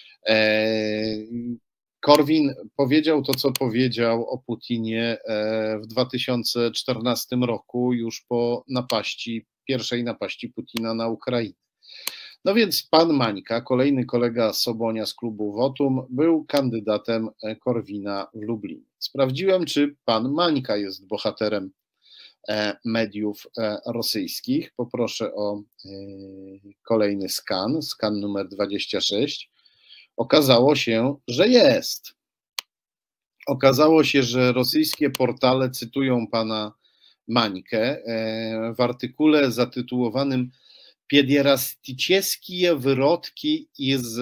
Korwin powiedział to, co powiedział o Putinie w 2014 roku, już po pierwszej napaści Putina na Ukrainę. No więc pan Mańka, kolejny kolega Sobonia z klubu Wotum, był kandydatem Korwina w Lublinie. Sprawdziłem, czy pan Mańka jest bohaterem mediów rosyjskich. Poproszę o kolejny skan numer 26. Okazało się, że jest. Okazało się, że rosyjskie portale cytują pana Mańkę w artykule zatytułowanym Pederastические wyrодki iz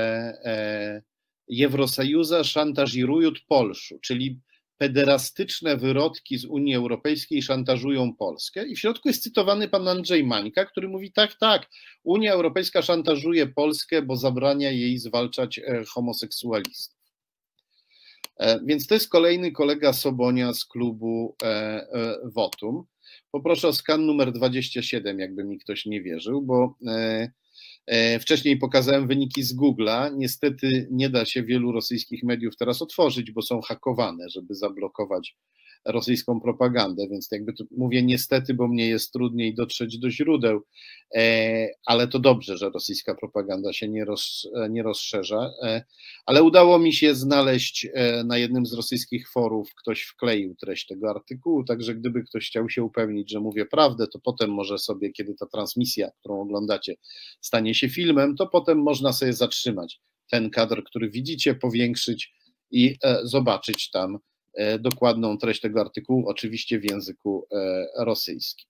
Евросоюза szantażują Polskę, czyli pederastyczne wyrodki z Unii Europejskiej szantażują Polskę. I w środku jest cytowany pan Andrzej Mańka, który mówi tak, Unia Europejska szantażuje Polskę, bo zabrania jej zwalczać homoseksualistów. Więc to jest kolejny kolega Sobonia z klubu Wotum. Poproszę o skan numer 27, jakby mi ktoś nie wierzył, bo wcześniej pokazałem wyniki z Google'a. Niestety nie da się wielu rosyjskich mediów teraz otworzyć, bo są hakowane, żeby zablokować rosyjską propagandę, więc jakby tu mówię niestety, bo mnie jest trudniej dotrzeć do źródeł, ale to dobrze, że rosyjska propaganda się nie rozszerza, ale udało mi się znaleźć na jednym z rosyjskich forów, ktoś wkleił treść tego artykułu, także gdyby ktoś chciał się upewnić, że mówię prawdę, to potem może sobie, kiedy ta transmisja, którą oglądacie, stanie się filmem, to potem można sobie zatrzymać ten kadr, który widzicie, powiększyć i zobaczyć tam dokładną treść tego artykułu, oczywiście w języku rosyjskim.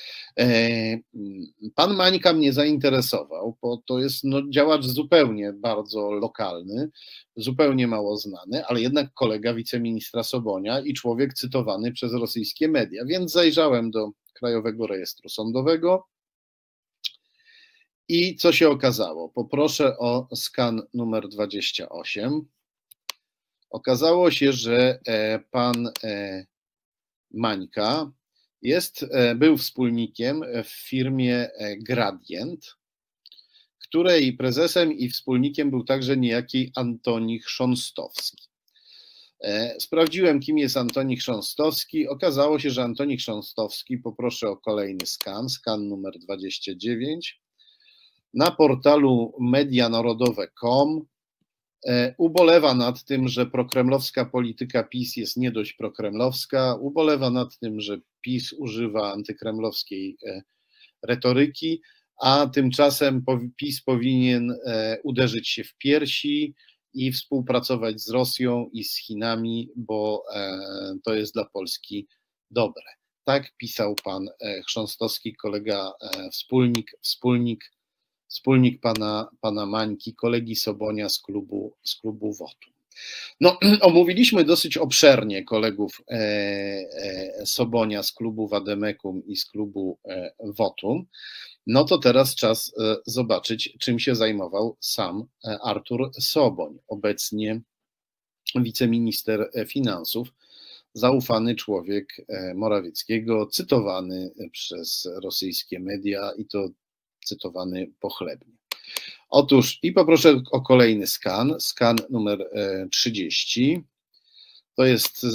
Pan Mańka mnie zainteresował, bo to jest działacz zupełnie bardzo lokalny, zupełnie mało znany, ale jednak kolega wiceministra Sobonia i człowiek cytowany przez rosyjskie media, więc zajrzałem do Krajowego Rejestru Sądowego i co się okazało? Poproszę o skan numer 28. Okazało się, że pan Mańka był wspólnikiem w firmie Gradient, której prezesem i wspólnikiem był także niejaki Antoni Chrząstowski. Sprawdziłem, kim jest Antoni Chrząstowski. Okazało się, że Antoni Chrząstowski, poproszę o kolejny skan numer 29, na portalu medianarodowe.com ubolewa nad tym, że prokremlowska polityka PiS jest nie dość prokremlowska, ubolewa nad tym, że PiS używa antykremlowskiej retoryki, a tymczasem PiS powinien uderzyć się w piersi i współpracować z Rosją i z Chinami, bo to jest dla Polski dobre. Tak pisał pan Chrząstowski, kolega, wspólnik pana Mańki, kolegi Sobonia z klubu Wotum. No, omówiliśmy dosyć obszernie kolegów Sobonia z klubu Wademekum i z klubu Wotum. No to teraz czas zobaczyć, czym się zajmował sam Artur Soboń, obecnie wiceminister finansów, zaufany człowiek Morawieckiego, cytowany przez rosyjskie media i to cytowany pochlebnie. Otóż, i poproszę o kolejny skan numer 30. To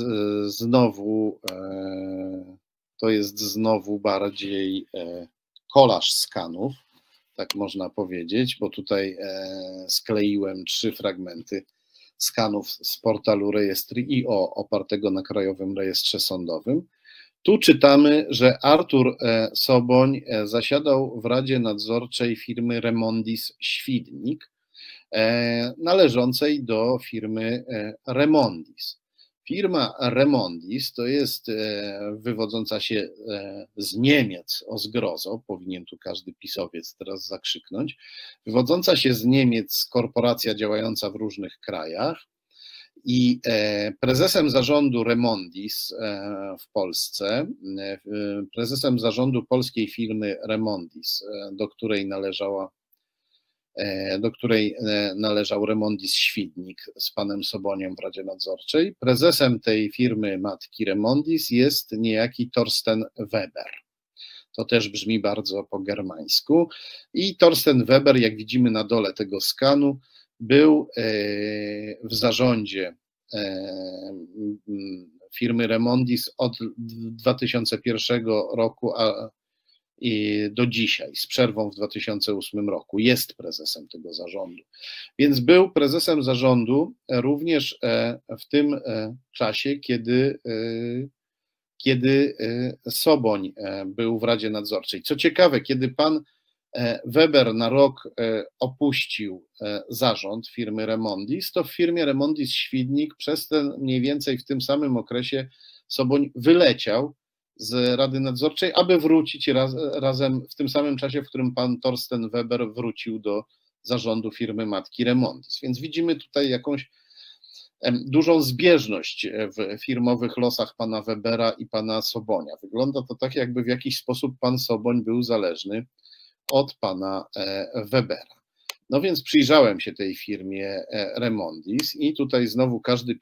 jest znowu bardziej kolaż skanów, tak można powiedzieć, bo tutaj skleiłem 3 fragmenty skanów z portalu Rejestry.io opartego na Krajowym Rejestrze Sądowym. Tu czytamy, że Artur Soboń zasiadał w Radzie Nadzorczej firmy Remondis Świdnik, należącej do firmy Remondis. Firma Remondis to jest wywodząca się z Niemiec, o zgrozo, powinien tu każdy pisowiec teraz zakrzyknąć, wywodząca się z Niemiec korporacja działająca w różnych krajach. I prezesem zarządu Remondis w Polsce, prezesem zarządu polskiej firmy Remondis, do której należał Remondis Świdnik z panem Soboniem w Radzie Nadzorczej, prezesem tej firmy matki Remondis jest niejaki Thorsten Weber. To też brzmi bardzo po germańsku. I Thorsten Weber, jak widzimy na dole tego skanu, był w zarządzie firmy Remondis od 2001 roku do dzisiaj, z przerwą w 2008 roku. Jest prezesem tego zarządu. Więc był prezesem zarządu również w tym czasie, kiedy Soboń był w Radzie Nadzorczej. Co ciekawe, kiedy pan Weber na rok opuścił zarząd firmy Remondis, to w firmie Remondis Świdnik przez ten mniej więcej w tym samym okresie Soboń wyleciał z Rady Nadzorczej, aby wrócić razem w tym samym czasie, w którym pan Thorsten Weber wrócił do zarządu firmy matki Remondis. Więc widzimy tutaj jakąś dużą zbieżność w firmowych losach pana Webera i pana Sobonia. Wygląda to tak, jakby w jakiś sposób pan Soboń był zależny od pana Webera. No więc przyjrzałem się tej firmie Remondis i tutaj znowu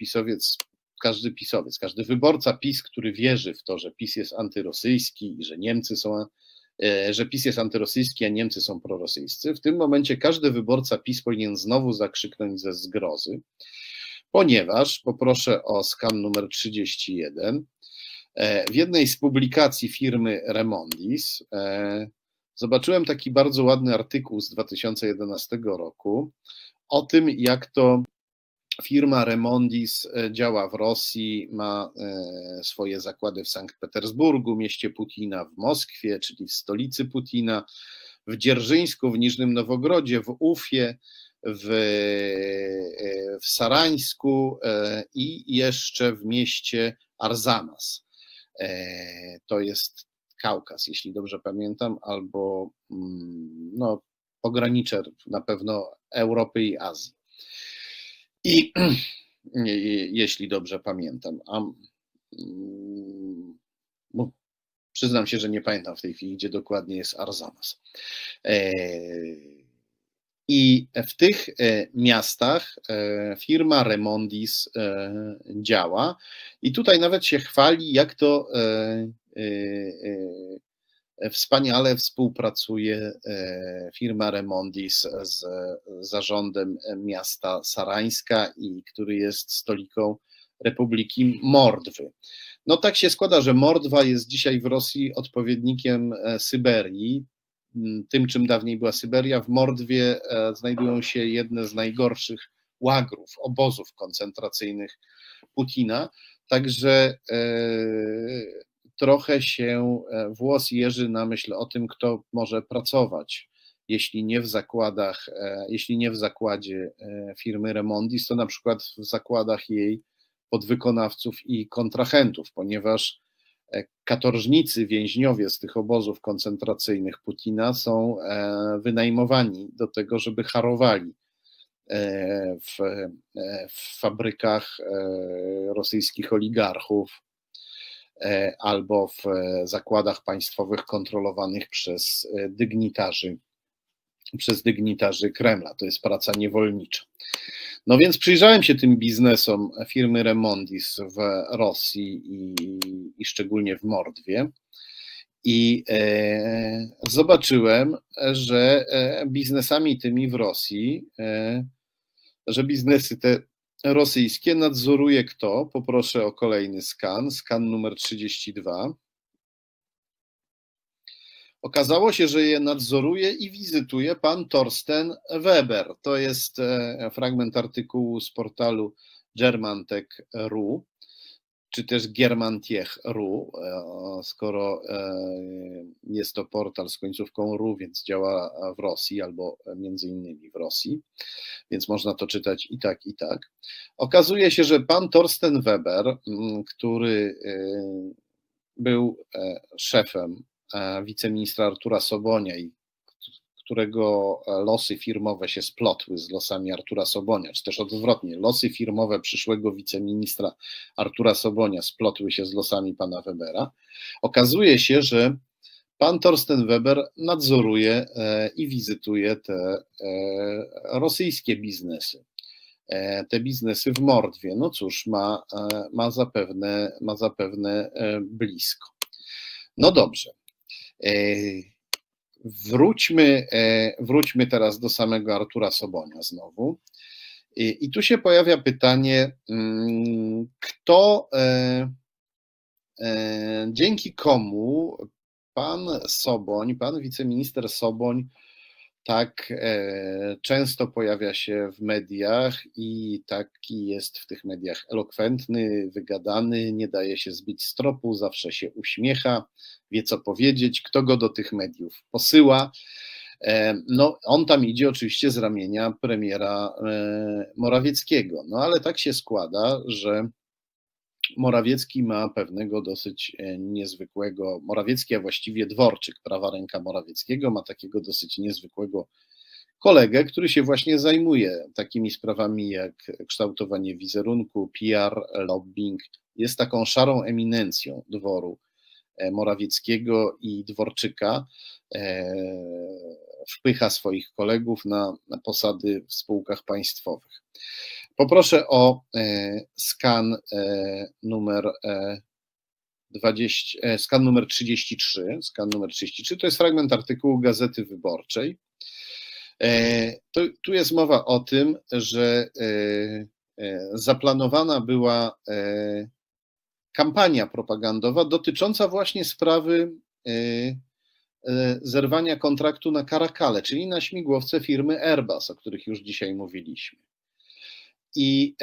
każdy wyborca PiS, który wierzy w to, że PiS jest antyrosyjski i że PiS jest antyrosyjski, a Niemcy są prorosyjscy, w tym momencie każdy wyborca PiS powinien znowu zakrzyknąć ze zgrozy, ponieważ, poproszę o skan numer 31, W jednej z publikacji firmy Remondis zobaczyłem taki bardzo ładny artykuł z 2011 roku o tym, jak to firma Remondis działa w Rosji, ma swoje zakłady w Sankt Petersburgu, mieście Putina, w Moskwie, czyli w stolicy Putina, w Dzierżyńsku, w Niżnym Nowogrodzie, w Ufie, w Sarańsku i jeszcze w mieście Arzamas. To jest Kaukaz, jeśli dobrze pamiętam, albo no, pogranicze na pewno Europy i Azji. I jeśli dobrze pamiętam, przyznam się, że nie pamiętam w tej chwili, gdzie dokładnie jest Arzamas. I w tych miastach firma Remondis działa i tutaj nawet się chwali, jak to wspaniale współpracuje firma Remondis z zarządem miasta Sarańska, który jest stoliką Republiki Mordwy. No tak się składa, że Mordwa jest dzisiaj w Rosji odpowiednikiem Syberii, tym czym dawniej była Syberia. W Mordwie znajdują się jedne z najgorszych łagrów, obozów koncentracyjnych Putina, także trochę się włos jeży na myśl o tym, kto może pracować, jeśli nie w zakładach, jeśli nie w zakładzie firmy Remondis, to na przykład w zakładach jej podwykonawców i kontrahentów, ponieważ katorżnicy, więźniowie z tych obozów koncentracyjnych Putina są wynajmowani do tego, żeby harowali w fabrykach rosyjskich oligarchów albo w zakładach państwowych kontrolowanych przez dygnitarzy Kremla. To jest praca niewolnicza. No więc przyjrzałem się tym biznesom firmy Remondis w Rosji i szczególnie w Mordwie i zobaczyłem, że biznesami tymi w Rosji, że biznesy te rosyjskie nadzoruje kto? Poproszę o kolejny skan numer 32. Okazało się, że je nadzoruje i wizytuje pan Thorsten Weber. To jest fragment artykułu z portalu Germantech.ru, czy też Germantech.ru, skoro jest to portal z końcówką ru, więc działa w Rosji albo między innymi w Rosji, więc można to czytać i tak, i tak. Okazuje się, że pan Thorsten Weber, który był szefem wiceministra Artura Sobonia i którego losy firmowe się splotły z losami Artura Sobonia, czy też odwrotnie, losy firmowe przyszłego wiceministra Artura Sobonia splotły się z losami pana Webera. Okazuje się, że pan Thorsten Weber nadzoruje i wizytuje te rosyjskie biznesy. Te biznesy w Mordwie. No cóż, ma zapewne blisko. No dobrze. Wróćmy teraz do samego Artura Sobonia znowu. I tu się pojawia pytanie, dzięki komu pan Soboń, pan wiceminister Soboń tak często pojawia się w mediach i taki jest w tych mediach elokwentny, wygadany, nie daje się zbić z tropu, zawsze się uśmiecha, wie co powiedzieć, kto go do tych mediów posyła. No, on tam idzie oczywiście z ramienia premiera Morawieckiego, no ale tak się składa, że Morawiecki ma pewnego dosyć niezwykłego, Morawiecki, a właściwie Dworczyk, prawa ręka Morawieckiego, ma takiego dosyć niezwykłego kolegę, który się właśnie zajmuje takimi sprawami jak kształtowanie wizerunku, PR, lobbying. Jest taką szarą eminencją dworu Morawieckiego i Dworczyka. Wpycha swoich kolegów na posady w spółkach państwowych. Poproszę o skan numer 33. Skan numer 33 to jest fragment artykułu Gazety Wyborczej. Tu jest mowa o tym, że zaplanowana była kampania propagandowa dotycząca właśnie sprawy zerwania kontraktu na Caracal, czyli na śmigłowce firmy Airbus, o których już dzisiaj mówiliśmy. I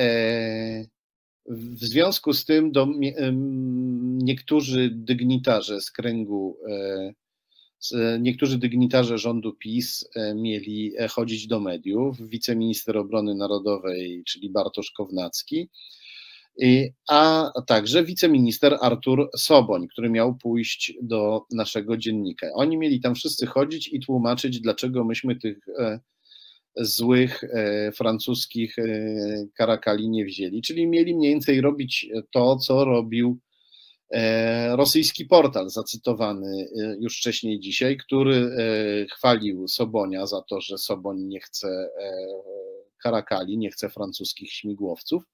w związku z tym niektórzy dygnitarze z kręgu, niektórzy dygnitarze rządu PiS mieli chodzić do mediów, wiceminister obrony narodowej, czyli Bartosz Kownacki, a także wiceminister Artur Soboń, który miał pójść do naszego dziennika. Oni mieli tam wszyscy chodzić i tłumaczyć, dlaczego myśmy tych złych francuskich Caracali nie wzięli, czyli mieli mniej więcej robić to, co robił rosyjski portal zacytowany już wcześniej dzisiaj, który chwalił Sobonia za to, że Soboń nie chce Caracali, nie chce francuskich śmigłowców.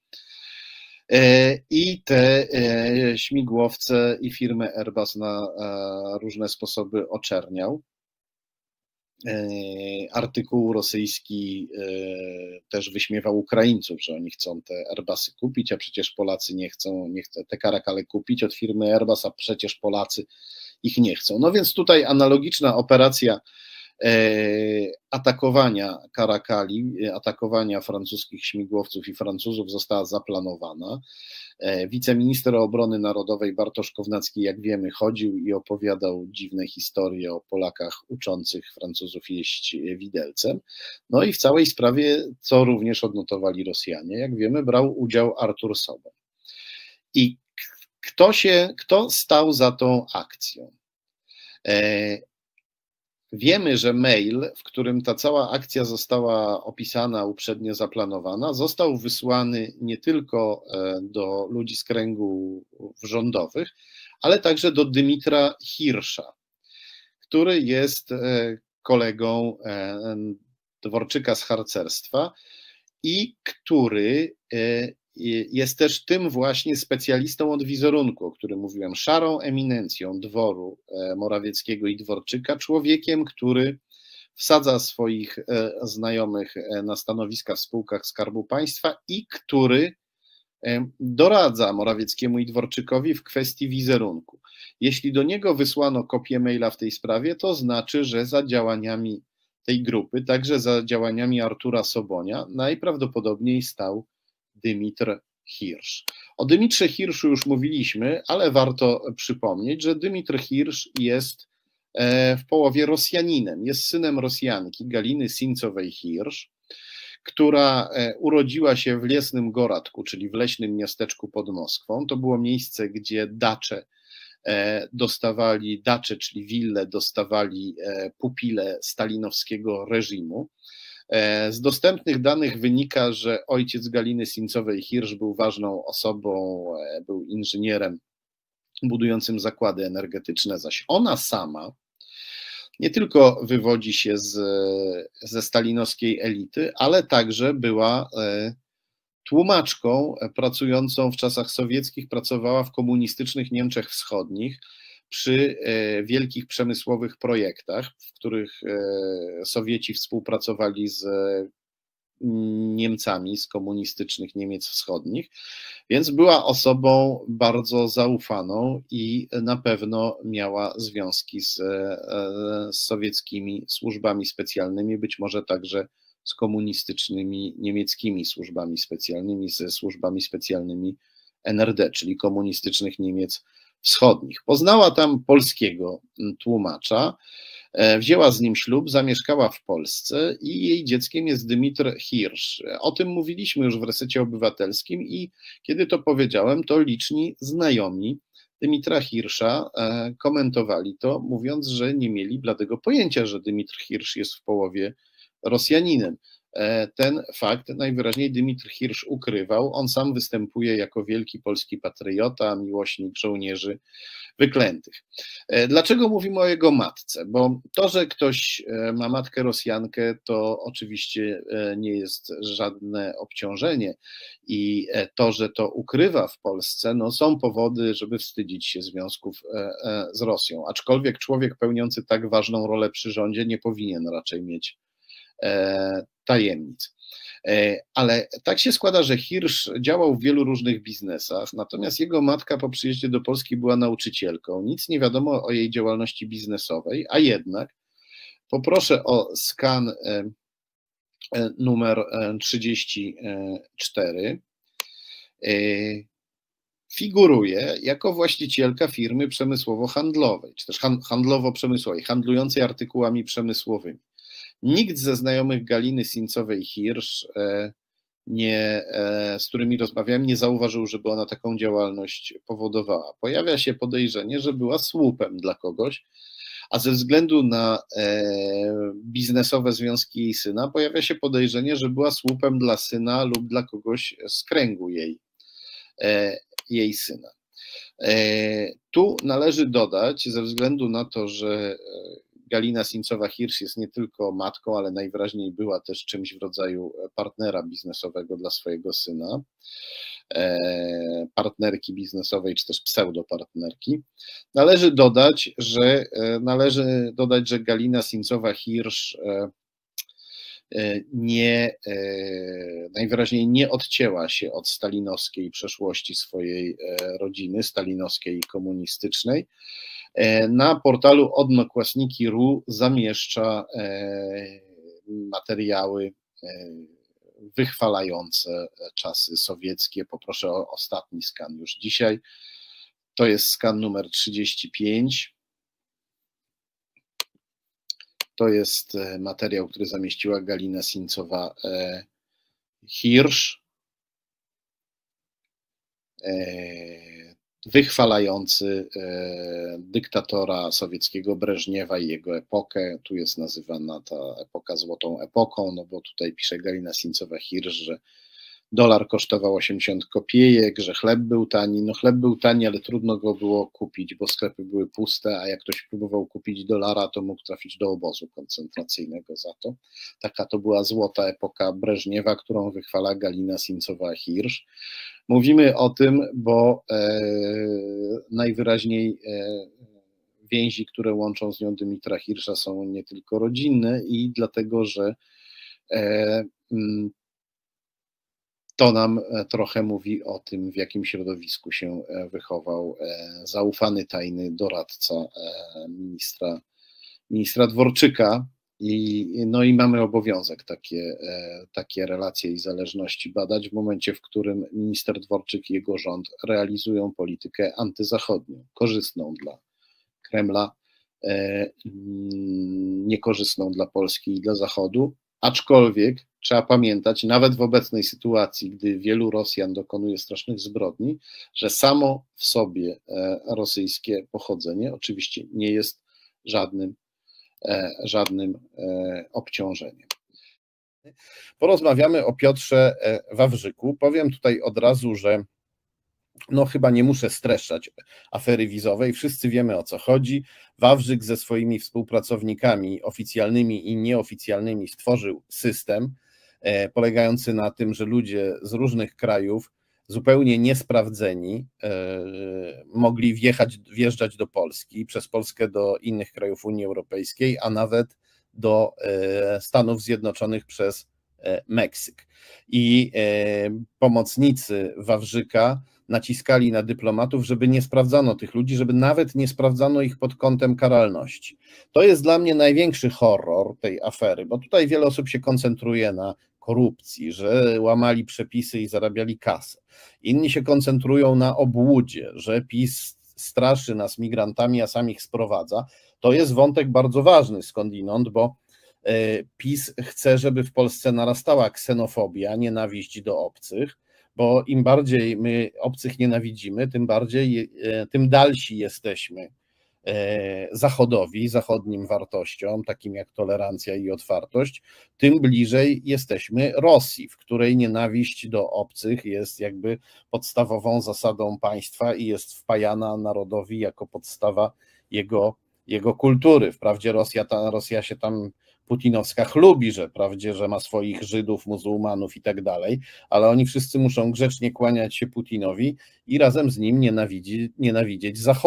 I te śmigłowce i firmę Airbus na różne sposoby oczerniał. Artykuł rosyjski też wyśmiewał Ukraińców, że oni chcą te Airbusy kupić, a przecież Polacy nie chcą te Caracale kupić od firmy Airbus, a przecież Polacy ich nie chcą. No więc tutaj analogiczna operacja atakowania Caracali, atakowania francuskich śmigłowców i Francuzów została zaplanowana. Wiceminister obrony narodowej Bartosz Kownacki, jak wiemy, chodził i opowiadał dziwne historie o Polakach uczących Francuzów jeść widelcem. No i w całej sprawie, co również odnotowali Rosjanie, jak wiemy, brał udział Artur Soboń. I kto stał za tą akcją? Wiemy, że mail, w którym ta cała akcja została opisana, uprzednio zaplanowana, został wysłany nie tylko do ludzi z kręgu rządowych, ale także do Dymitra Hirsza, który jest kolegą Dworczyka z harcerstwa i który jest też tym właśnie specjalistą od wizerunku, o którym mówiłem, szarą eminencją dworu Morawieckiego i Dworczyka, człowiekiem, który wsadza swoich znajomych na stanowiska w spółkach Skarbu Państwa i który doradza Morawieckiemu i Dworczykowi w kwestii wizerunku. Jeśli do niego wysłano kopię maila w tej sprawie, to znaczy, że za działaniami tej grupy, także za działaniami Artura Sobonia, najprawdopodobniej stał Dymitr Hirsz. O Dymitrze Hirszu już mówiliśmy, ale warto przypomnieć, że Dymitr Hirsz jest w połowie Rosjaninem, jest synem Rosjanki Galiny Sincowej-Hirsz, która urodziła się w Lesnym Goradku, czyli w leśnym miasteczku pod Moskwą. To było miejsce, gdzie czyli wille dostawali pupile stalinowskiego reżimu. Z dostępnych danych wynika, że ojciec Galiny Sincowej-Hirsz był ważną osobą, był inżynierem budującym zakłady energetyczne, zaś ona sama nie tylko wywodzi się ze stalinowskiej elity, ale także była tłumaczką pracującą w czasach sowieckich, pracowała w komunistycznych Niemczech Wschodnich przy wielkich przemysłowych projektach, w których Sowieci współpracowali z Niemcami z komunistycznych Niemiec Wschodnich, więc była osobą bardzo zaufaną i na pewno miała związki z sowieckimi służbami specjalnymi, być może także z komunistycznymi niemieckimi służbami specjalnymi, ze służbami specjalnymi NRD, czyli komunistycznych Niemiec Wschodnich. Poznała tam polskiego tłumacza, wzięła z nim ślub, zamieszkała w Polsce i jej dzieckiem jest Dymitr Hirsz. O tym mówiliśmy już w Resecie Obywatelskim i kiedy to powiedziałem, to liczni znajomi Dymitra Hirsza komentowali to, mówiąc, że nie mieli bladego pojęcia, że Dymitr Hirsz jest w połowie Rosjaninem. Ten fakt najwyraźniej Dymitr Hirsz ukrywał. On sam występuje jako wielki polski patriota, miłośnik żołnierzy wyklętych. Dlaczego mówimy o jego matce? Bo to, że ktoś ma matkę Rosjankę, to oczywiście nie jest żadne obciążenie i to, że to ukrywa w Polsce, no są powody, żeby wstydzić się związków z Rosją, aczkolwiek człowiek pełniący tak ważną rolę przy rządzie nie powinien raczej mieć tajemnic. Ale tak się składa, że Hirsch działał w wielu różnych biznesach, natomiast jego matka po przyjeździe do Polski była nauczycielką. Nic nie wiadomo o jej działalności biznesowej, a jednak poproszę o skan numer 34. Figuruje jako właścicielka firmy przemysłowo-handlowej, czy też handlowo-przemysłowej, handlującej artykułami przemysłowymi. Nikt ze znajomych Galiny Sincowej-Hirsch, z którymi rozmawiałem, nie zauważył, żeby ona taką działalność powodowała. Pojawia się podejrzenie, że była słupem dla kogoś, a ze względu na biznesowe związki jej syna, pojawia się podejrzenie, że była słupem dla syna lub dla kogoś z kręgu jej syna. Tu należy dodać, ze względu na to, że Galina Sincowa-Hirsch jest nie tylko matką, ale najwyraźniej była też czymś w rodzaju partnera biznesowego dla swojego syna, partnerki biznesowej, czy też pseudopartnerki. Należy dodać, że Galina Sincowa-Hirsch najwyraźniej nie odcięła się od stalinowskiej przeszłości swojej rodziny, stalinowskiej i komunistycznej. Na portalu Odnoklassniki.ru zamieszcza materiały wychwalające czasy sowieckie. Poproszę o ostatni skan już dzisiaj. To jest skan numer 35. To jest materiał, który zamieściła Galina Sincowa-Hirsch, wychwalający dyktatora sowieckiego Breżniewa i jego epokę. Tu jest nazywana ta epoka złotą epoką, no bo tutaj pisze Galina Sincowa-Hirsch, że dolar kosztował 80 kopiejek, że chleb był tani. No chleb był tani, ale trudno go było kupić, bo sklepy były puste, a jak ktoś próbował kupić dolara, to mógł trafić do obozu koncentracyjnego za to. Taka to była złota epoka Breżniewa, którą wychwala Galina Sincowa-Hirsch. Mówimy o tym, bo najwyraźniej więzi, które łączą z nią Dymitra Hirscha, są nie tylko rodzinne i dlatego, że to nam trochę mówi o tym, w jakim środowisku się wychował zaufany tajny doradca ministra Dworczyka. No i mamy obowiązek takie relacje i zależności badać w momencie, w którym minister Dworczyk i jego rząd realizują politykę antyzachodnią, korzystną dla Kremla, niekorzystną dla Polski i dla Zachodu, aczkolwiek trzeba pamiętać, nawet w obecnej sytuacji, gdy wielu Rosjan dokonuje strasznych zbrodni, że samo w sobie rosyjskie pochodzenie oczywiście nie jest żadnym obciążeniem. Porozmawiamy o Piotrze Wawrzyku. Powiem tutaj od razu, że no chyba nie muszę streszczać afery wizowej, wszyscy wiemy, o co chodzi. Wawrzyk ze swoimi współpracownikami oficjalnymi i nieoficjalnymi stworzył system polegający na tym, że ludzie z różnych krajów zupełnie niesprawdzeni mogli wjeżdżać do Polski, przez Polskę do innych krajów Unii Europejskiej, a nawet do Stanów Zjednoczonych przez Meksyk. I pomocnicy Wawrzyka naciskali na dyplomatów, żeby nie sprawdzano tych ludzi, żeby nawet nie sprawdzano ich pod kątem karalności. To jest dla mnie największy horror tej afery, bo tutaj wiele osób się koncentruje na korupcji, że łamali przepisy i zarabiali kasę. Inni się koncentrują na obłudzie, że PiS straszy nas migrantami, a sam ich sprowadza. To jest wątek bardzo ważny skądinąd, bo PiS chce, żeby w Polsce narastała ksenofobia, nienawiść do obcych, bo im bardziej my obcych nienawidzimy, tym dalsi jesteśmy Zachodowi, zachodnim wartościom, takim jak tolerancja i otwartość, tym bliżej jesteśmy Rosji, w której nienawiść do obcych jest jakby podstawową zasadą państwa i jest wpajana narodowi jako podstawa jego kultury. Wprawdzie Rosja się tam putinowska chlubi, że wprawdzie, że ma swoich Żydów, muzułmanów i tak dalej, ale oni wszyscy muszą grzecznie kłaniać się Putinowi i razem z nim nienawidzieć Zachodu.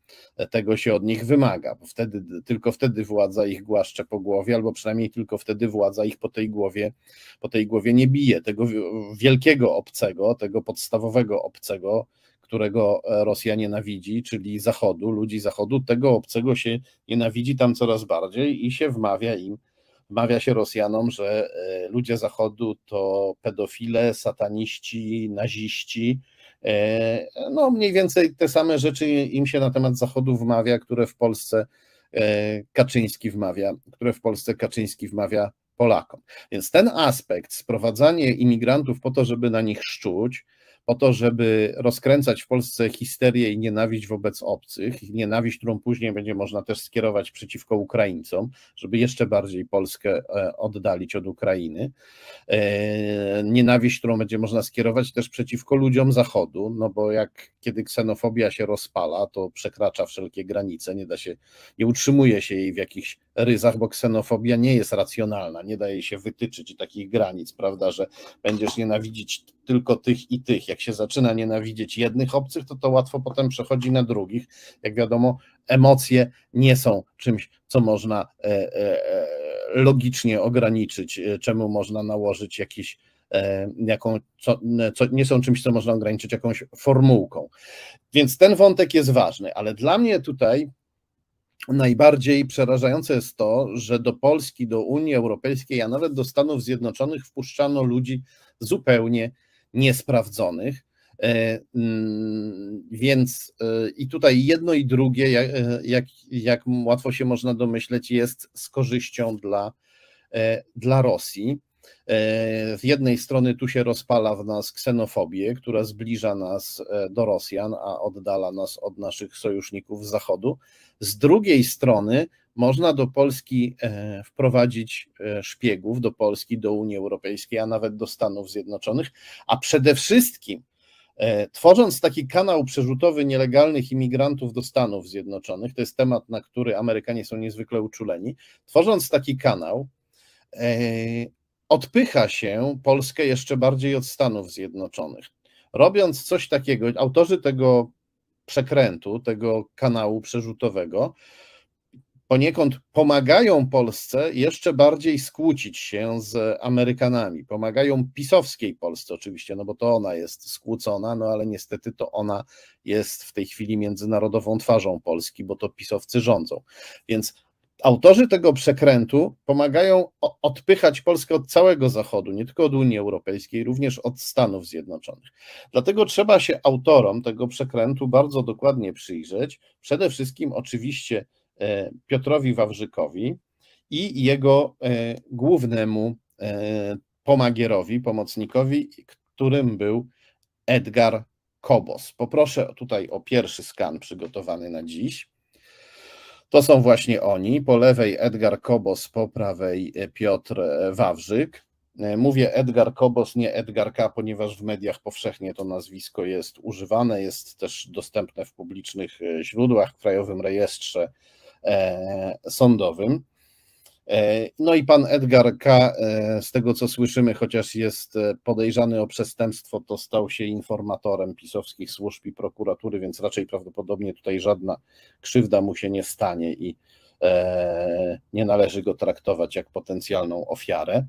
tego się od nich wymaga, bo tylko wtedy władza ich głaszcze po głowie, albo przynajmniej tylko wtedy władza ich po tej głowie nie bije. Tego wielkiego obcego, tego podstawowego obcego, którego Rosja nienawidzi, czyli Zachodu, ludzi Zachodu, tego obcego się nienawidzi tam coraz bardziej i się wmawia się Rosjanom, że ludzie Zachodu to pedofile, sataniści, naziści. No mniej więcej te same rzeczy im się na temat Zachodu wmawia, które w Polsce Kaczyński wmawia Polakom. Więc ten aspekt, sprowadzanie imigrantów po to, żeby na nich szczuć, po to, żeby rozkręcać w Polsce histerię i nienawiść wobec obcych, nienawiść, którą później będzie można też skierować przeciwko Ukraińcom, żeby jeszcze bardziej Polskę oddalić od Ukrainy. Nienawiść, którą będzie można skierować też przeciwko ludziom Zachodu, no bo kiedy ksenofobia się rozpala, to przekracza wszelkie granice, nie utrzymuje się jej w jakichś ryzach, bo ksenofobia nie jest racjonalna, nie daje się wytyczyć takich granic, prawda, że będziesz nienawidzić tylko tych i tych. Jak się zaczyna nienawidzieć jednych obcych, to łatwo potem przechodzi na drugich. Jak wiadomo, emocje nie są czymś, co można logicznie ograniczyć, czemu można nałożyć nie są czymś, co można ograniczyć jakąś formułką. Więc ten wątek jest ważny, ale dla mnie tutaj najbardziej przerażające jest to, że do Polski, do Unii Europejskiej, a nawet do Stanów Zjednoczonych wpuszczano ludzi zupełnie niesprawdzonych. Więc i tutaj jedno i drugie, jak łatwo się można domyśleć, jest z korzyścią dla Rosji. Z jednej strony tu się rozpala w nas ksenofobię, która zbliża nas do Rosjan, a oddala nas od naszych sojuszników z Zachodu. Z drugiej strony można do Polski wprowadzić szpiegów, do Polski, do Unii Europejskiej, a nawet do Stanów Zjednoczonych, a przede wszystkim tworząc taki kanał przerzutowy nielegalnych imigrantów do Stanów Zjednoczonych, to jest temat, na który Amerykanie są niezwykle uczuleni, tworząc taki kanał, odpycha się Polskę jeszcze bardziej od Stanów Zjednoczonych. Robiąc coś takiego, autorzy tego przekrętu, tego kanału przerzutowego, poniekąd pomagają Polsce jeszcze bardziej skłócić się z Amerykanami. Pomagają pisowskiej Polsce oczywiście, no bo to ona jest skłócona, no ale niestety to ona jest w tej chwili międzynarodową twarzą Polski, bo to pisowcy rządzą. Więc autorzy tego przekrętu pomagają odpychać Polskę od całego Zachodu, nie tylko od Unii Europejskiej, również od Stanów Zjednoczonych. Dlatego trzeba się autorom tego przekrętu bardzo dokładnie przyjrzeć. Przede wszystkim oczywiście Piotrowi Wawrzykowi i jego głównemu pomagierowi, pomocnikowi, którym był Edgar Kobos. Poproszę tutaj o pierwszy skan przygotowany na dziś. To są właśnie oni, po lewej Edgar Kobos, po prawej Piotr Wawrzyk. Mówię Edgar Kobos, nie Edgar K., ponieważ w mediach powszechnie to nazwisko jest używane, jest też dostępne w publicznych źródłach, w Krajowym Rejestrze Sądowym. No i pan Edgar K., z tego co słyszymy, chociaż jest podejrzany o przestępstwo, to stał się informatorem pisowskich służb i prokuratury, więc raczej prawdopodobnie tutaj żadna krzywda mu się nie stanie i nie należy go traktować jak potencjalną ofiarę.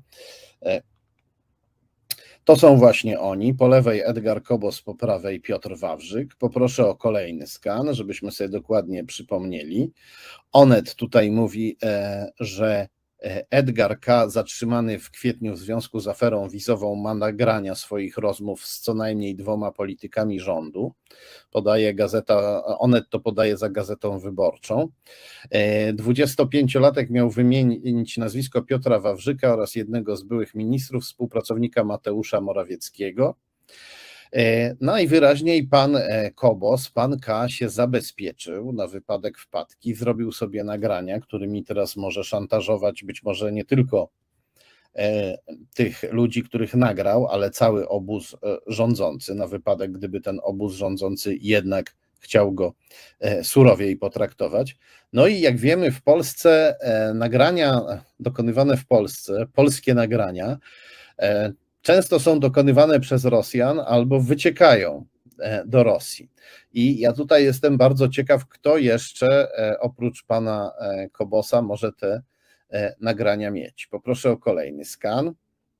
To są właśnie oni, po lewej Edgar Kobos, po prawej Piotr Wawrzyk. Poproszę o kolejny skan, żebyśmy sobie dokładnie przypomnieli. Onet tutaj mówi, że Edgar K., zatrzymany w kwietniu w związku z aferą wizową, ma nagrania swoich rozmów z co najmniej 2 politykami rządu. Podaje gazeta, Onet to podaje za Gazetą Wyborczą. 25-latek miał wymienić nazwisko Piotra Wawrzyka oraz jednego z byłych ministrów, współpracownika Mateusza Morawieckiego. Najwyraźniej pan Kobos, pan K. się zabezpieczył na wypadek wpadki, zrobił sobie nagrania, którymi teraz może szantażować być może nie tylko tych ludzi, których nagrał, ale cały obóz rządzący, na wypadek, gdyby ten obóz rządzący jednak chciał go surowiej potraktować. No i jak wiemy, w Polsce nagrania dokonywane w Polsce, polskie nagrania, często są dokonywane przez Rosjan albo wyciekają do Rosji. I ja tutaj jestem bardzo ciekaw, kto jeszcze oprócz pana Kobosa może te nagrania mieć. Poproszę o kolejny skan.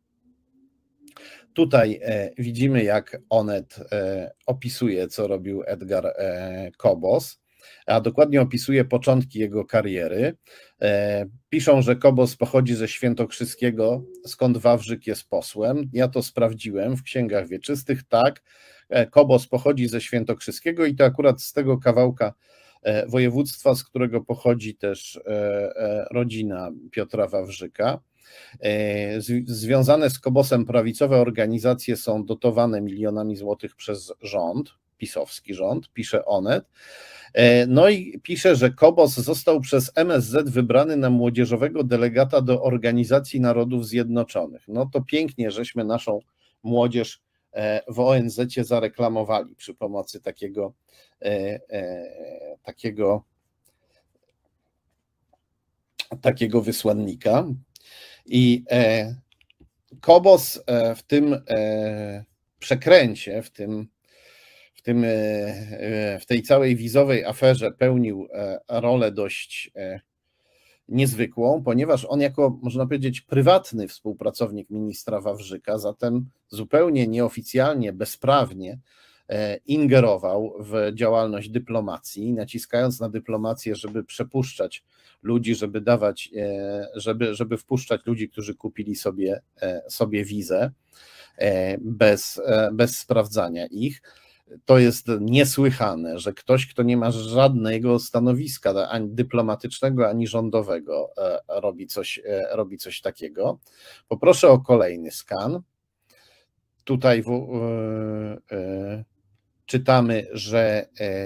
Tutaj widzimy, jak Onet opisuje, co robił Edgar Kobos, a dokładnie opisuje początki jego kariery. Piszą, że Kobos pochodzi ze Świętokrzyskiego, skąd Wawrzyk jest posłem. Ja to sprawdziłem w księgach wieczystych, tak. Kobos pochodzi ze Świętokrzyskiego i to akurat z tego kawałka województwa, z którego pochodzi też rodzina Piotra Wawrzyka. Związane z Kobosem prawicowe organizacje są dotowane milionami złotych przez rząd, pisowski rząd, pisze Onet. No i pisze, że Kobos został przez MSZ wybrany na młodzieżowego delegata do Organizacji Narodów Zjednoczonych. No to pięknie, żeśmy naszą młodzież w ONZ-cie zareklamowali przy pomocy takiego wysłannika. I Kobos w tym przekręcie, w tej całej wizowej aferze pełnił rolę dość niezwykłą, ponieważ on jako, można powiedzieć, prywatny współpracownik ministra Wawrzyka, zatem zupełnie nieoficjalnie, bezprawnie ingerował w działalność dyplomacji, naciskając na dyplomację, żeby przepuszczać ludzi, żeby dawać, żeby wpuszczać ludzi, którzy kupili sobie wizę bez sprawdzania ich. To jest niesłychane, że ktoś, kto nie ma żadnego stanowiska ani dyplomatycznego, ani rządowego, robi coś takiego. Poproszę o kolejny skan. Tutaj czytamy, że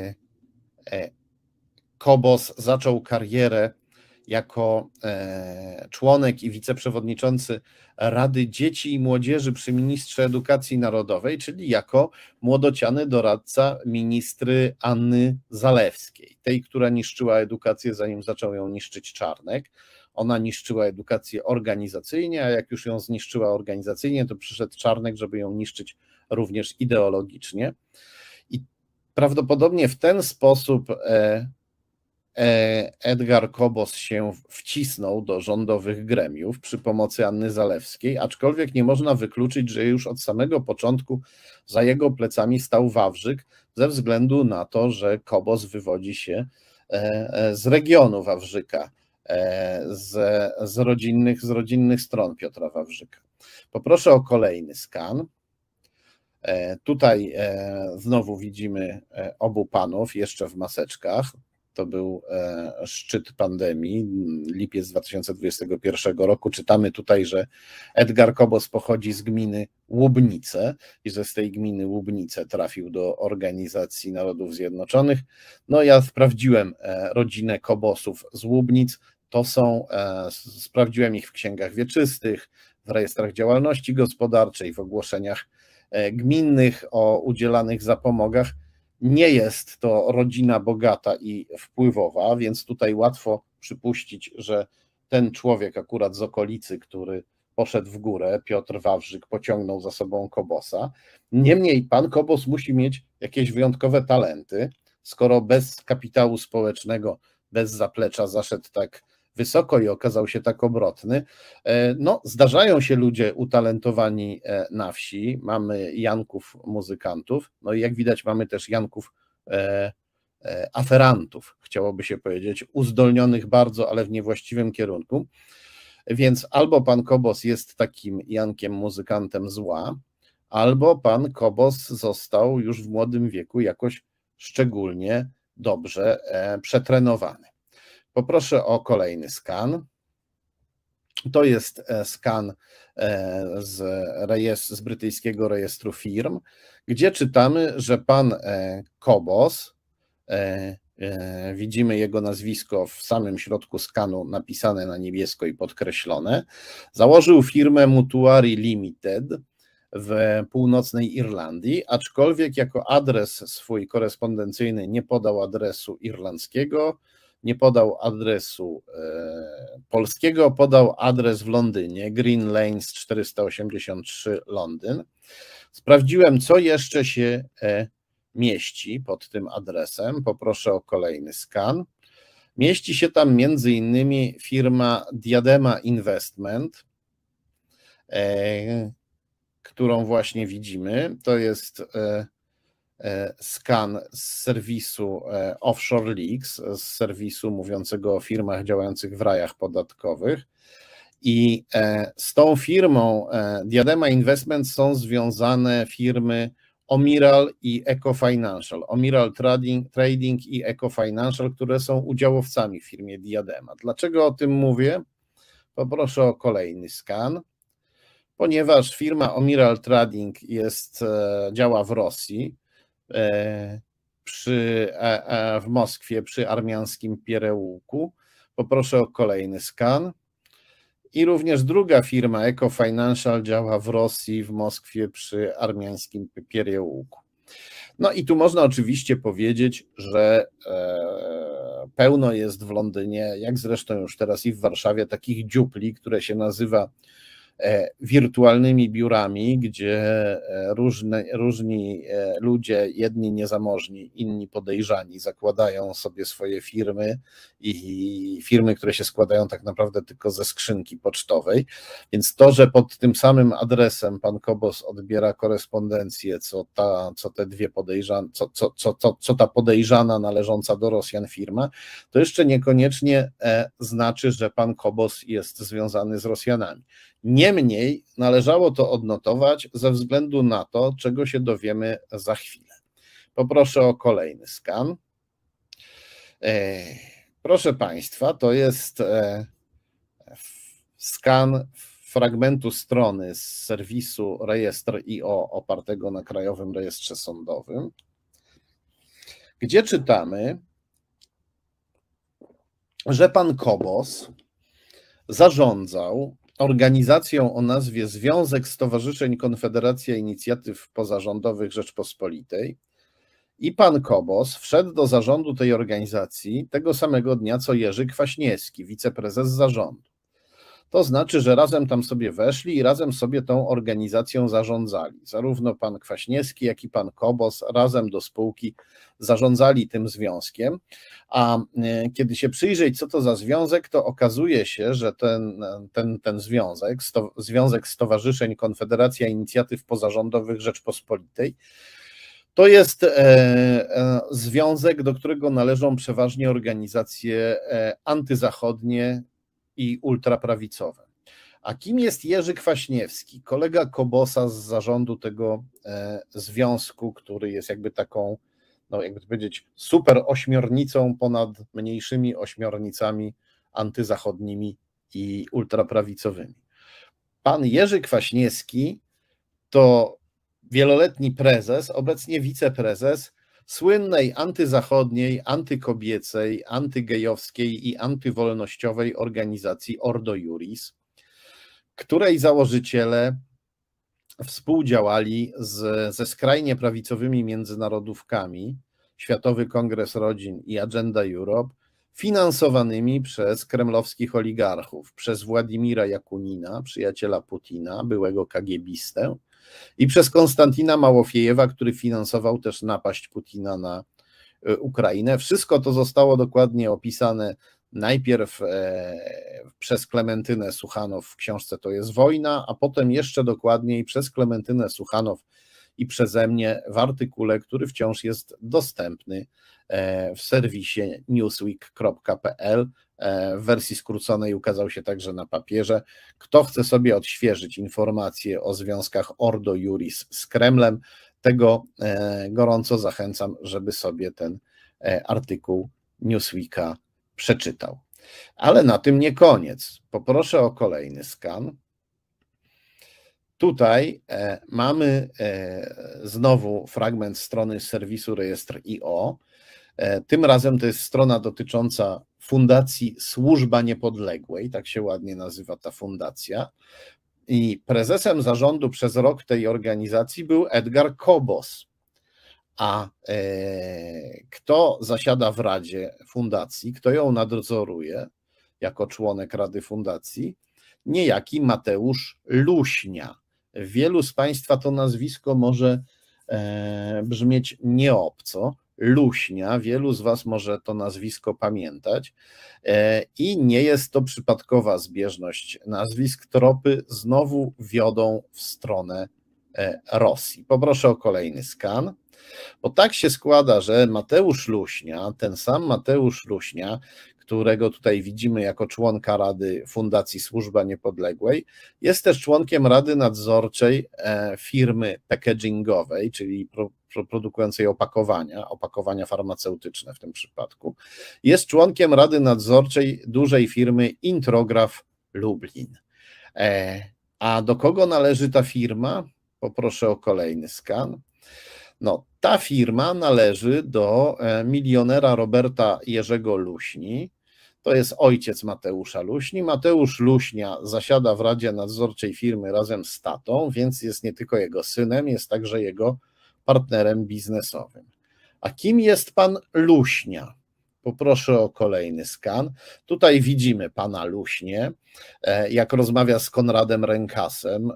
Kobos zaczął karierę jako członek i wiceprzewodniczący Rady Dzieci i Młodzieży przy ministrze Edukacji Narodowej, czyli jako młodociany doradca ministry Anny Zalewskiej, tej, która niszczyła edukację, zanim zaczął ją niszczyć Czarnek. Ona niszczyła edukację organizacyjnie, a jak już ją zniszczyła organizacyjnie, to przyszedł Czarnek, żeby ją niszczyć również ideologicznie. I prawdopodobnie w ten sposób Edgar Kobos się wcisnął do rządowych gremiów przy pomocy Anny Zalewskiej, aczkolwiek nie można wykluczyć, że już od samego początku za jego plecami stał Wawrzyk, ze względu na to, że Kobos wywodzi się z regionu Wawrzyka, z rodzinnych stron Piotra Wawrzyka. Poproszę o kolejny skan. Tutaj znowu widzimy obu panów jeszcze w maseczkach. To był szczyt pandemii, lipiec 2021 roku. Czytamy tutaj, że Edgar Kobos pochodzi z gminy Łubnice i że z tej gminy Łubnice trafił do Organizacji Narodów Zjednoczonych. No ja sprawdziłem rodzinę Kobosów z Łubnic. Sprawdziłem ich w księgach wieczystych, w rejestrach działalności gospodarczej, w ogłoszeniach gminnych o udzielanych zapomogach. Nie jest to rodzina bogata i wpływowa, więc tutaj łatwo przypuścić, że ten człowiek akurat z okolicy, który poszedł w górę, Piotr Wawrzyk, pociągnął za sobą Kobosa. Niemniej pan Kobos musi mieć jakieś wyjątkowe talenty, skoro bez kapitału społecznego, bez zaplecza zaszedł tak wysoko i okazał się tak obrotny. No, zdarzają się ludzie utalentowani na wsi, mamy Janków muzykantów, no i jak widać mamy też Janków aferantów, chciałoby się powiedzieć, uzdolnionych bardzo, ale w niewłaściwym kierunku, więc albo pan Kobos jest takim Jankiem muzykantem zła, albo pan Kobos został już w młodym wieku jakoś szczególnie dobrze przetrenowany. Poproszę o kolejny skan. To jest skan z brytyjskiego rejestru firm, gdzie czytamy, że pan Kobos, widzimy jego nazwisko w samym środku skanu napisane na niebiesko i podkreślone, założył firmę Mutuari Limited w północnej Irlandii, aczkolwiek jako adres swój korespondencyjny nie podał adresu irlandzkiego, nie podał adresu polskiego, podał adres w Londynie, Green Lanes 483 Londyn. Sprawdziłem, co jeszcze się mieści pod tym adresem. Poproszę o kolejny skan. Mieści się tam między innymi firma Diadema Investment, którą właśnie widzimy. To jest skan z serwisu Offshore Leaks, z serwisu mówiącego o firmach działających w rajach podatkowych. I z tą firmą Diadema Investment są związane firmy Omiral i Eco Financial. Omiral Trading i Eco Financial, które są udziałowcami w firmie Diadema. Dlaczego o tym mówię? Poproszę o kolejny skan. Ponieważ firma Omiral Trading działa w Rosji, w Moskwie przy armiańskim Pierełuku. Poproszę o kolejny skan. I również druga firma Eco Financial działa w Rosji, w Moskwie przy armiańskim Pierełuku. No i tu można oczywiście powiedzieć, że pełno jest w Londynie, jak zresztą już teraz i w Warszawie, takich dziupli, które się nazywa wirtualnymi biurami, gdzie różni ludzie, jedni niezamożni, inni podejrzani, zakładają sobie swoje firmy i firmy, które się składają tak naprawdę tylko ze skrzynki pocztowej. Więc to, że pod tym samym adresem pan Kobos odbiera korespondencję, co ta podejrzana należąca do Rosjan firma, to jeszcze niekoniecznie znaczy, że pan Kobos jest związany z Rosjanami. Niemniej należało to odnotować ze względu na to, czego się dowiemy za chwilę. Poproszę o kolejny skan. Proszę Państwa, to jest skan fragmentu strony z serwisu Rejestr.io opartego na Krajowym Rejestrze Sądowym, gdzie czytamy, że pan Kobos zarządzał organizacją o nazwie Związek Stowarzyszeń Konfederacja Inicjatyw Pozarządowych Rzeczpospolitej i pan Kobos wszedł do zarządu tej organizacji tego samego dnia, co Jerzy Kwaśniewski, wiceprezes zarządu. To znaczy, że razem tam sobie weszli i razem sobie tą organizacją zarządzali. Zarówno pan Kwaśniewski, jak i pan Kobos razem do spółki zarządzali tym związkiem, a kiedy się przyjrzeć, co to za związek, to okazuje się, że ten związek, Związek Stowarzyszeń Konfederacja Inicjatyw Pozarządowych Rzeczpospolitej, to jest związek, do którego należą przeważnie organizacje antyzachodnie i ultraprawicowe. A kim jest Jerzy Kwaśniewski, kolega Kobosa z zarządu tego związku, który jest jakby taką, no jakby to powiedzieć, super ośmiornicą ponad mniejszymi ośmiornicami antyzachodnimi i ultraprawicowymi. Pan Jerzy Kwaśniewski to wieloletni prezes, obecnie wiceprezes słynnej antyzachodniej, antykobiecej, antygejowskiej i antywolnościowej organizacji Ordo Iuris, której założyciele współdziałali ze skrajnie prawicowymi międzynarodówkami, Światowy Kongres Rodzin i Agenda Europe, finansowanymi przez kremlowskich oligarchów, przez Władimira Jakunina, przyjaciela Putina, byłego kagiebistę, i przez Konstantina Małofiejewa, który finansował też napaść Putina na Ukrainę. Wszystko to zostało dokładnie opisane najpierw przez Klementynę Suchanow w książce To jest wojna, a potem jeszcze dokładniej przez Klementynę Suchanow i przeze mnie w artykule, który wciąż jest dostępny w serwisie newsweek.pl. W wersji skróconej ukazał się także na papierze. Kto chce sobie odświeżyć informacje o związkach Ordo Iuris z Kremlem, tego gorąco zachęcam, żeby sobie ten artykuł Newsweeka przeczytał. Ale na tym nie koniec. Poproszę o kolejny skan. Tutaj mamy znowu fragment strony serwisu Rejestr.io. Tym razem to jest strona dotycząca Fundacji Służba Niepodległej, tak się ładnie nazywa ta fundacja. I prezesem zarządu przez rok tej organizacji był Edgar Kobos. A kto zasiada w Radzie Fundacji, kto ją nadzoruje jako członek Rady Fundacji? Niejaki Mateusz Luśnia. Wielu z Państwa to nazwisko może brzmieć nieobco. Luśnia, wielu z Was może to nazwisko pamiętać i nie jest to przypadkowa zbieżność nazwisk. Tropy znowu wiodą w stronę Rosji. Poproszę o kolejny skan, bo tak się składa, że Mateusz Luśnia, ten sam Mateusz Luśnia, którego tutaj widzimy jako członka Rady Fundacji Służba Niepodległej, jest też członkiem Rady Nadzorczej firmy packagingowej, czyli produkującej opakowania farmaceutyczne w tym przypadku. Jest członkiem Rady Nadzorczej dużej firmy Intrograf Lublin. A do kogo należy ta firma? Poproszę o kolejny skan. No, ta firma należy do milionera Roberta Jerzego Luśni. To jest ojciec Mateusza Luśni. Mateusz Luśnia zasiada w Radzie Nadzorczej firmy razem z tatą, więc jest nie tylko jego synem, jest także jego partnerem biznesowym. A kim jest pan Luśnia? Poproszę o kolejny skan. Tutaj widzimy pana Luśnię, jak rozmawia z Konradem Rękasem,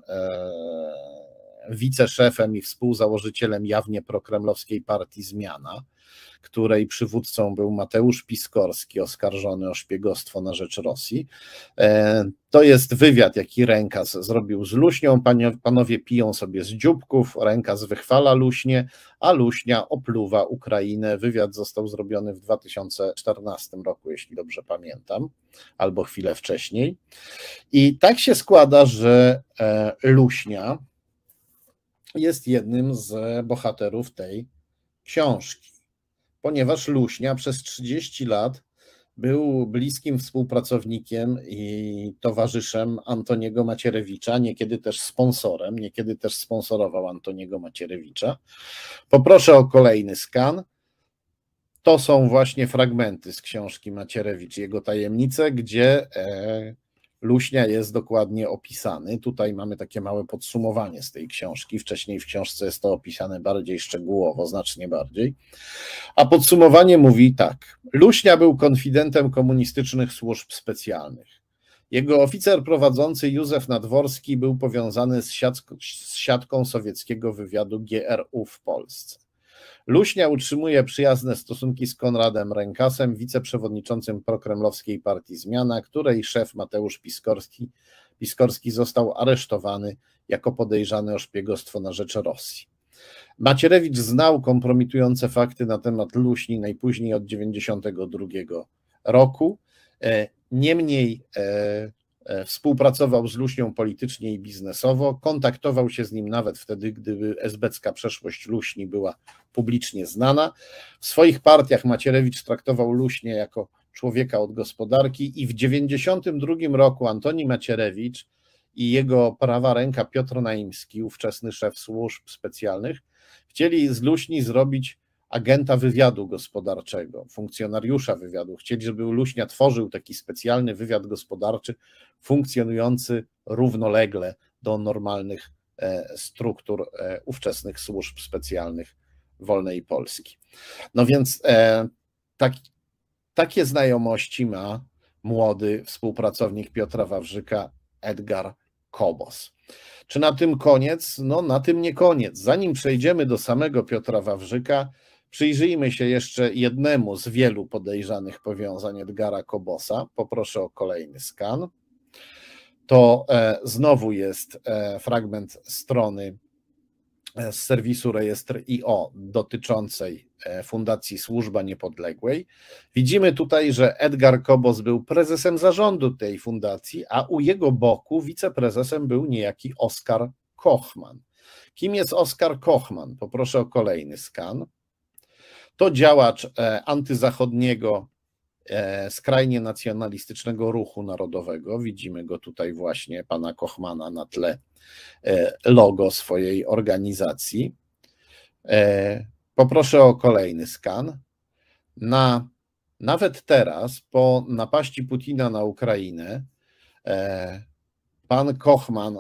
wiceszefem i współzałożycielem jawnie prokremlowskiej partii Zmiana, której przywódcą był Mateusz Piskorski, oskarżony o szpiegostwo na rzecz Rosji. To jest wywiad, jaki Rękas zrobił z Luśnią. Panowie piją sobie z dzióbków, Rękas wychwala Luśnię, a Luśnia opluwa Ukrainę. Wywiad został zrobiony w 2014 roku, jeśli dobrze pamiętam, albo chwilę wcześniej. I tak się składa, że Luśnia jest jednym z bohaterów tej książki, ponieważ Luśnia przez 30 lat był bliskim współpracownikiem i towarzyszem Antoniego Macierewicza, niekiedy też sponsorem, niekiedy też sponsorował Antoniego Macierewicza. Poproszę o kolejny skan. To są właśnie fragmenty z książki Macierewicz i jego tajemnice, gdzie Luśnia jest dokładnie opisany. Tutaj mamy takie małe podsumowanie z tej książki. Wcześniej w książce jest to opisane bardziej szczegółowo, znacznie bardziej. A podsumowanie mówi tak. Luśnia był konfidentem komunistycznych służb specjalnych. Jego oficer prowadzący Józef Nadworski był powiązany z siatką sowieckiego wywiadu GRU w Polsce. Luśnia utrzymuje przyjazne stosunki z Konradem Rękasem, wiceprzewodniczącym prokremlowskiej partii Zmiana, której szef Mateusz Piskorski został aresztowany jako podejrzany o szpiegostwo na rzecz Rosji. Macierewicz znał kompromitujące fakty na temat Luśni najpóźniej od 1992 roku. Niemniej współpracował z Luśnią politycznie i biznesowo, kontaktował się z nim nawet wtedy, gdy esbecka przeszłość Luśni była publicznie znana. W swoich partiach Macierewicz traktował Luśnię jako człowieka od gospodarki i w 1992 roku Antoni Macierewicz i jego prawa ręka Piotr Naimski, ówczesny szef służb specjalnych, chcieli z Luśni zrobić agenta wywiadu gospodarczego, funkcjonariusza wywiadu. Chcieli, żeby Luśnia tworzył taki specjalny wywiad gospodarczy funkcjonujący równolegle do normalnych struktur ówczesnych służb specjalnych wolnej Polski. No więc takie znajomości ma młody współpracownik Piotra Wawrzyka, Edgar Kobos. Czy na tym koniec? No na tym nie koniec. Zanim przejdziemy do samego Piotra Wawrzyka, przyjrzyjmy się jeszcze jednemu z wielu podejrzanych powiązań Edgara Kobosa. Poproszę o kolejny skan. To znowu jest fragment strony z serwisu Rejestr.io dotyczącej Fundacji Służba Niepodległej. Widzimy tutaj, że Edgar Kobos był prezesem zarządu tej fundacji, a u jego boku wiceprezesem był niejaki Oskar Kochman. Kim jest Oskar Kochman? Poproszę o kolejny skan. To działacz antyzachodniego, skrajnie nacjonalistycznego ruchu narodowego. Widzimy go tutaj właśnie, pana Kochmana, na tle logo swojej organizacji. Poproszę o kolejny skan. Nawet teraz, po napaści Putina na Ukrainę, pan Kochman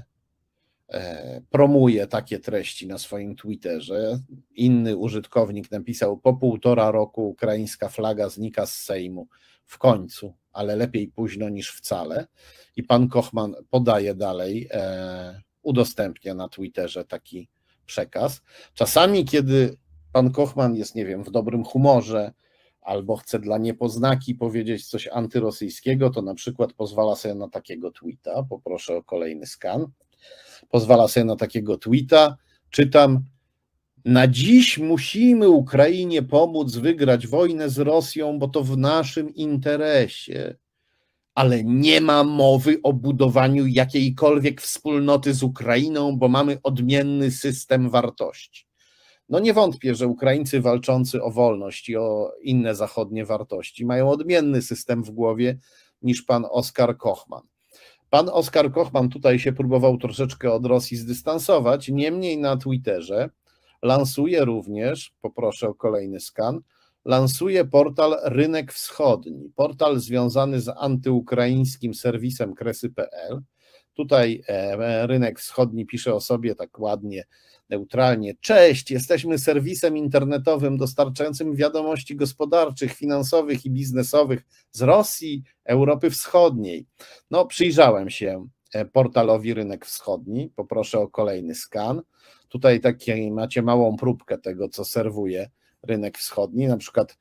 promuje takie treści na swoim Twitterze. Inny użytkownik napisał: po 1,5 roku ukraińska flaga znika z Sejmu. W końcu, ale lepiej późno niż wcale. I pan Kochman podaje dalej, udostępnia na Twitterze przekaz. Czasami, kiedy pan Kochman jest, nie wiem, w dobrym humorze albo chce dla niepoznaki powiedzieć coś antyrosyjskiego, to na przykład pozwala sobie na takiego tweeta, poproszę o kolejny skan, pozwala sobie na takiego tweeta, czytam: na dziś musimy Ukrainie pomóc wygrać wojnę z Rosją, bo to w naszym interesie, ale nie ma mowy o budowaniu jakiejkolwiek wspólnoty z Ukrainą, bo mamy odmienny system wartości. No nie wątpię, że Ukraińcy walczący o wolność i o inne zachodnie wartości mają odmienny system w głowie niż pan Oskar Kochman. Pan Oskar Kochman tutaj się próbował troszeczkę od Rosji zdystansować, niemniej na Twitterze lansuje również, poproszę o kolejny skan, lansuje portal Rynek Wschodni, portal związany z antyukraińskim serwisem Kresy.pl. Tutaj Rynek Wschodni pisze o sobie tak ładnie, neutralnie: cześć, jesteśmy serwisem internetowym dostarczającym wiadomości gospodarczych, finansowych i biznesowych z Rosji, Europy Wschodniej. No, przyjrzałem się portalowi Rynek Wschodni, poproszę o kolejny skan. Tutaj takie macie małą próbkę tego, co serwuje Rynek Wschodni, na przykład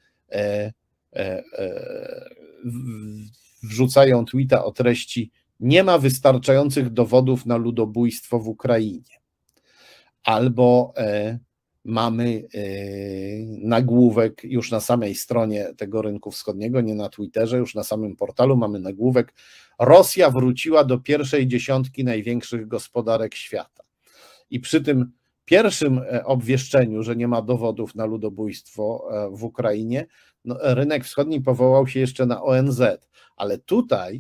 wrzucają tweeta o treści: nie ma wystarczających dowodów na ludobójstwo w Ukrainie. Albo mamy nagłówek już na samej stronie tego Rynku Wschodniego, nie na Twitterze, już na samym portalu mamy nagłówek: Rosja wróciła do pierwszej dziesiątki największych gospodarek świata. I przy tym pierwszym obwieszczeniu, że nie ma dowodów na ludobójstwo w Ukrainie, no, Rynek Wschodni powołał się jeszcze na ONZ, ale tutaj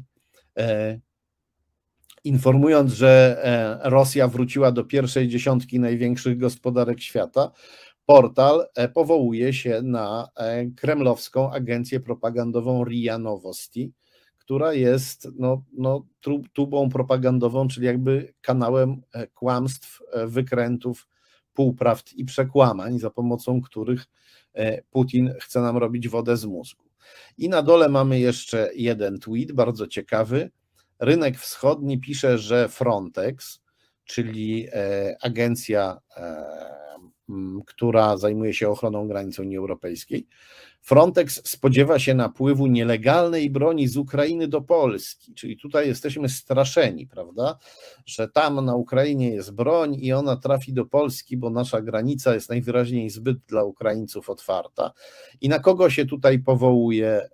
informując, że Rosja wróciła do pierwszej dziesiątki największych gospodarek świata, portal powołuje się na kremlowską agencję propagandową RIA Novosti, która jest tubą propagandową, czyli jakby kanałem kłamstw, wykrętów, półprawd i przekłamań, za pomocą których Putin chce nam robić wodę z mózgu. I na dole mamy jeszcze jeden tweet, bardzo ciekawy. Rynek Wschodni pisze, że Frontex, czyli agencja, która zajmuje się ochroną granic Unii Europejskiej, Frontex spodziewa się napływu nielegalnej broni z Ukrainy do Polski, czyli tutaj jesteśmy straszeni, prawda, że tam na Ukrainie jest broń i ona trafi do Polski, bo nasza granica jest najwyraźniej zbyt dla Ukraińców otwarta. I na kogo się tutaj powołuje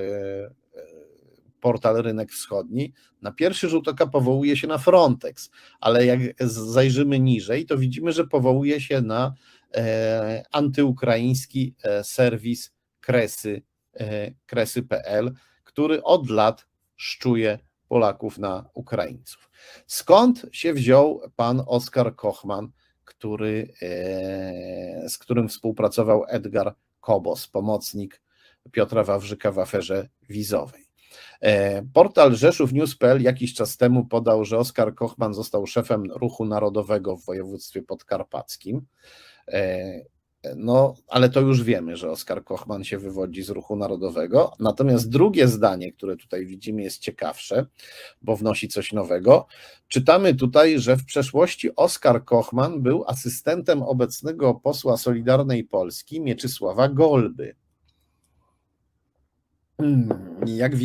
portal Rynek Wschodni? Na pierwszy rzut oka powołuje się na Frontex, ale jak zajrzymy niżej, to widzimy, że powołuje się na antyukraiński serwis Kresy.pl, który od lat szczuje Polaków na Ukraińców. Skąd się wziął pan Oskar Kochman, z którym współpracował Edgar Kobos, pomocnik Piotra Wawrzyka w aferze wizowej? Portal Rzeszów.news.pl jakiś czas temu podał, że Oskar Kochman został szefem Ruchu Narodowego w województwie podkarpackim. No, ale to już wiemy, że Oskar Kochman się wywodzi z Ruchu Narodowego. Natomiast drugie zdanie, które tutaj widzimy, jest ciekawsze, bo wnosi coś nowego. Czytamy tutaj, że w przeszłości Oskar Kochman był asystentem obecnego posła Solidarnej Polski Mieczysława Golby. Jak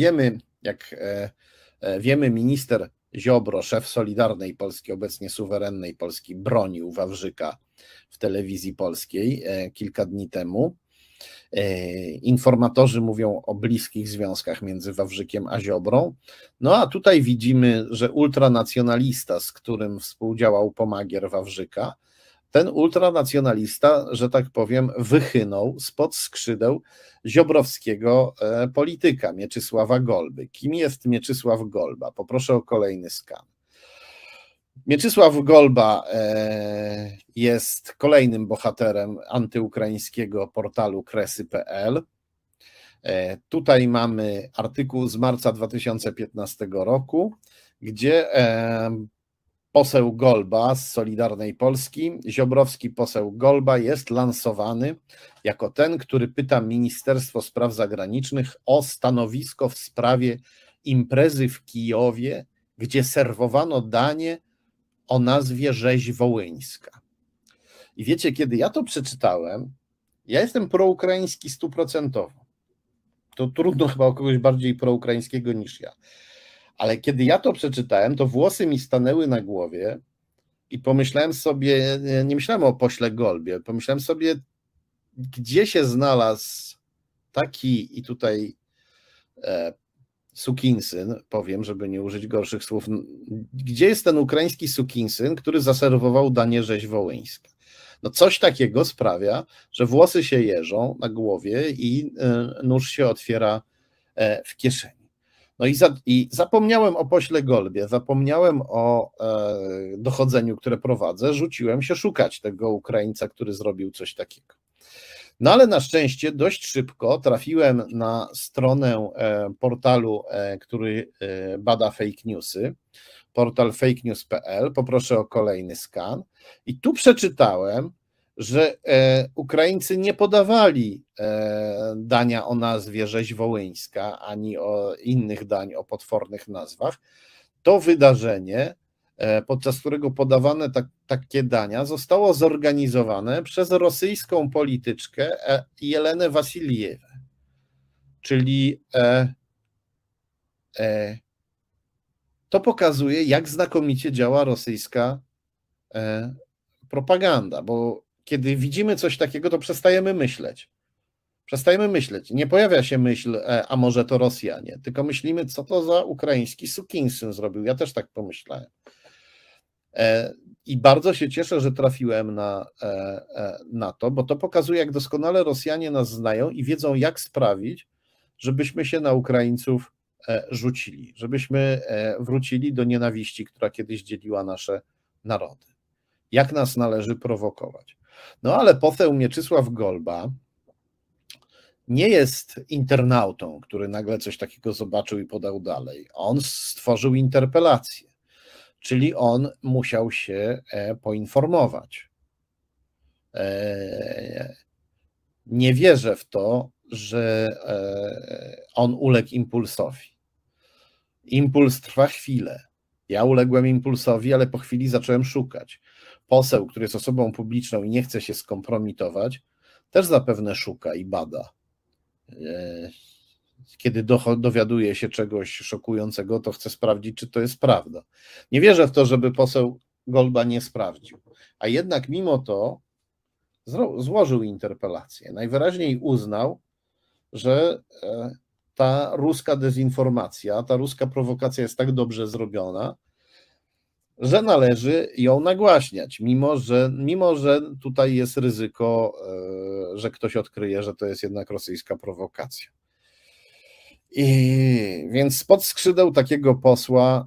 wiemy, minister Ziobro, szef Solidarnej Polski, obecnie suwerennej Polski, bronił Wawrzyka w telewizji polskiej kilka dni temu. Informatorzy mówią o bliskich związkach między Wawrzykiem a Ziobrą. No a tutaj widzimy, że ultranacjonalista, z którym współdziałał pomagier Wawrzyka, ten ultranacjonalista, że tak powiem, wychynął spod skrzydeł ziobrowskiego polityka Mieczysława Golby. Kim jest Mieczysław Golba? Poproszę o kolejny skan. Mieczysław Golba jest kolejnym bohaterem antyukraińskiego portalu Kresy.pl. Tutaj mamy artykuł z marca 2015 roku, gdzie poseł Golba z Solidarnej Polski, ziobrowski poseł Golba, jest lansowany jako ten, który pyta Ministerstwo Spraw Zagranicznych o stanowisko w sprawie imprezy w Kijowie, gdzie serwowano danie o nazwie rzeź wołyńska. I wiecie, kiedy ja to przeczytałem, ja jestem proukraiński 100%. To trudno chyba o kogoś bardziej proukraińskiego niż ja. Ale kiedy ja to przeczytałem, to włosy mi stanęły na głowie i pomyślałem sobie, nie myślałem o pośle Golbie, pomyślałem sobie, gdzie się znalazł taki, i tutaj sukinsyn, powiem, żeby nie użyć gorszych słów, gdzie jest ten ukraiński sukinsyn, który zaserwował danie rzeź wołyńska? No coś takiego sprawia, że włosy się jeżą na głowie i nóż się otwiera w kieszeni. No i zapomniałem o pośle Golbie, zapomniałem o dochodzeniu, które prowadzę, rzuciłem się szukać tego Ukraińca, który zrobił coś takiego. No ale na szczęście dość szybko trafiłem na stronę portalu, który bada fake newsy, portal fakenews.pl, poproszę o kolejny skan i tu przeczytałem, że Ukraińcy nie podawali dania o nazwie rzeź wołyńska, ani o innych dań o potwornych nazwach. To wydarzenie, podczas którego podawane takie dania, zostało zorganizowane przez rosyjską polityczkę Jelenę Wasiljewę, czyli to pokazuje, jak znakomicie działa rosyjska propaganda, bo kiedy widzimy coś takiego, to przestajemy myśleć. Przestajemy myśleć. Nie pojawia się myśl, a może to Rosjanie, tylko myślimy, co to za ukraiński sukinsyn zrobił. Ja też tak pomyślałem. I bardzo się cieszę, że trafiłem na to, bo to pokazuje, jak doskonale Rosjanie nas znają i wiedzą, jak sprawić, żebyśmy się na Ukraińców rzucili, żebyśmy wrócili do nienawiści, która kiedyś dzieliła nasze narody. Jak nas należy prowokować. No ale poseł Mieczysław Golba nie jest internautą, który nagle coś takiego zobaczył i podał dalej. On stworzył interpelację, czyli on musiał się poinformować. Nie wierzę w to, że on uległ impulsowi. Impuls trwa chwilę. Ja uległem impulsowi, ale po chwili zacząłem szukać. Poseł, który jest osobą publiczną i nie chce się skompromitować, też zapewne szuka i bada. Kiedy dowiaduje się czegoś szokującego, to chce sprawdzić, czy to jest prawda. Nie wierzę w to, żeby poseł Golba nie sprawdził. A jednak mimo to złożył interpelację. Najwyraźniej uznał, że ta ruska dezinformacja, ta ruska prowokacja jest tak dobrze zrobiona, że należy ją nagłaśniać, mimo że tutaj jest ryzyko, że ktoś odkryje, że to jest jednak rosyjska prowokacja. Więc spod skrzydeł takiego posła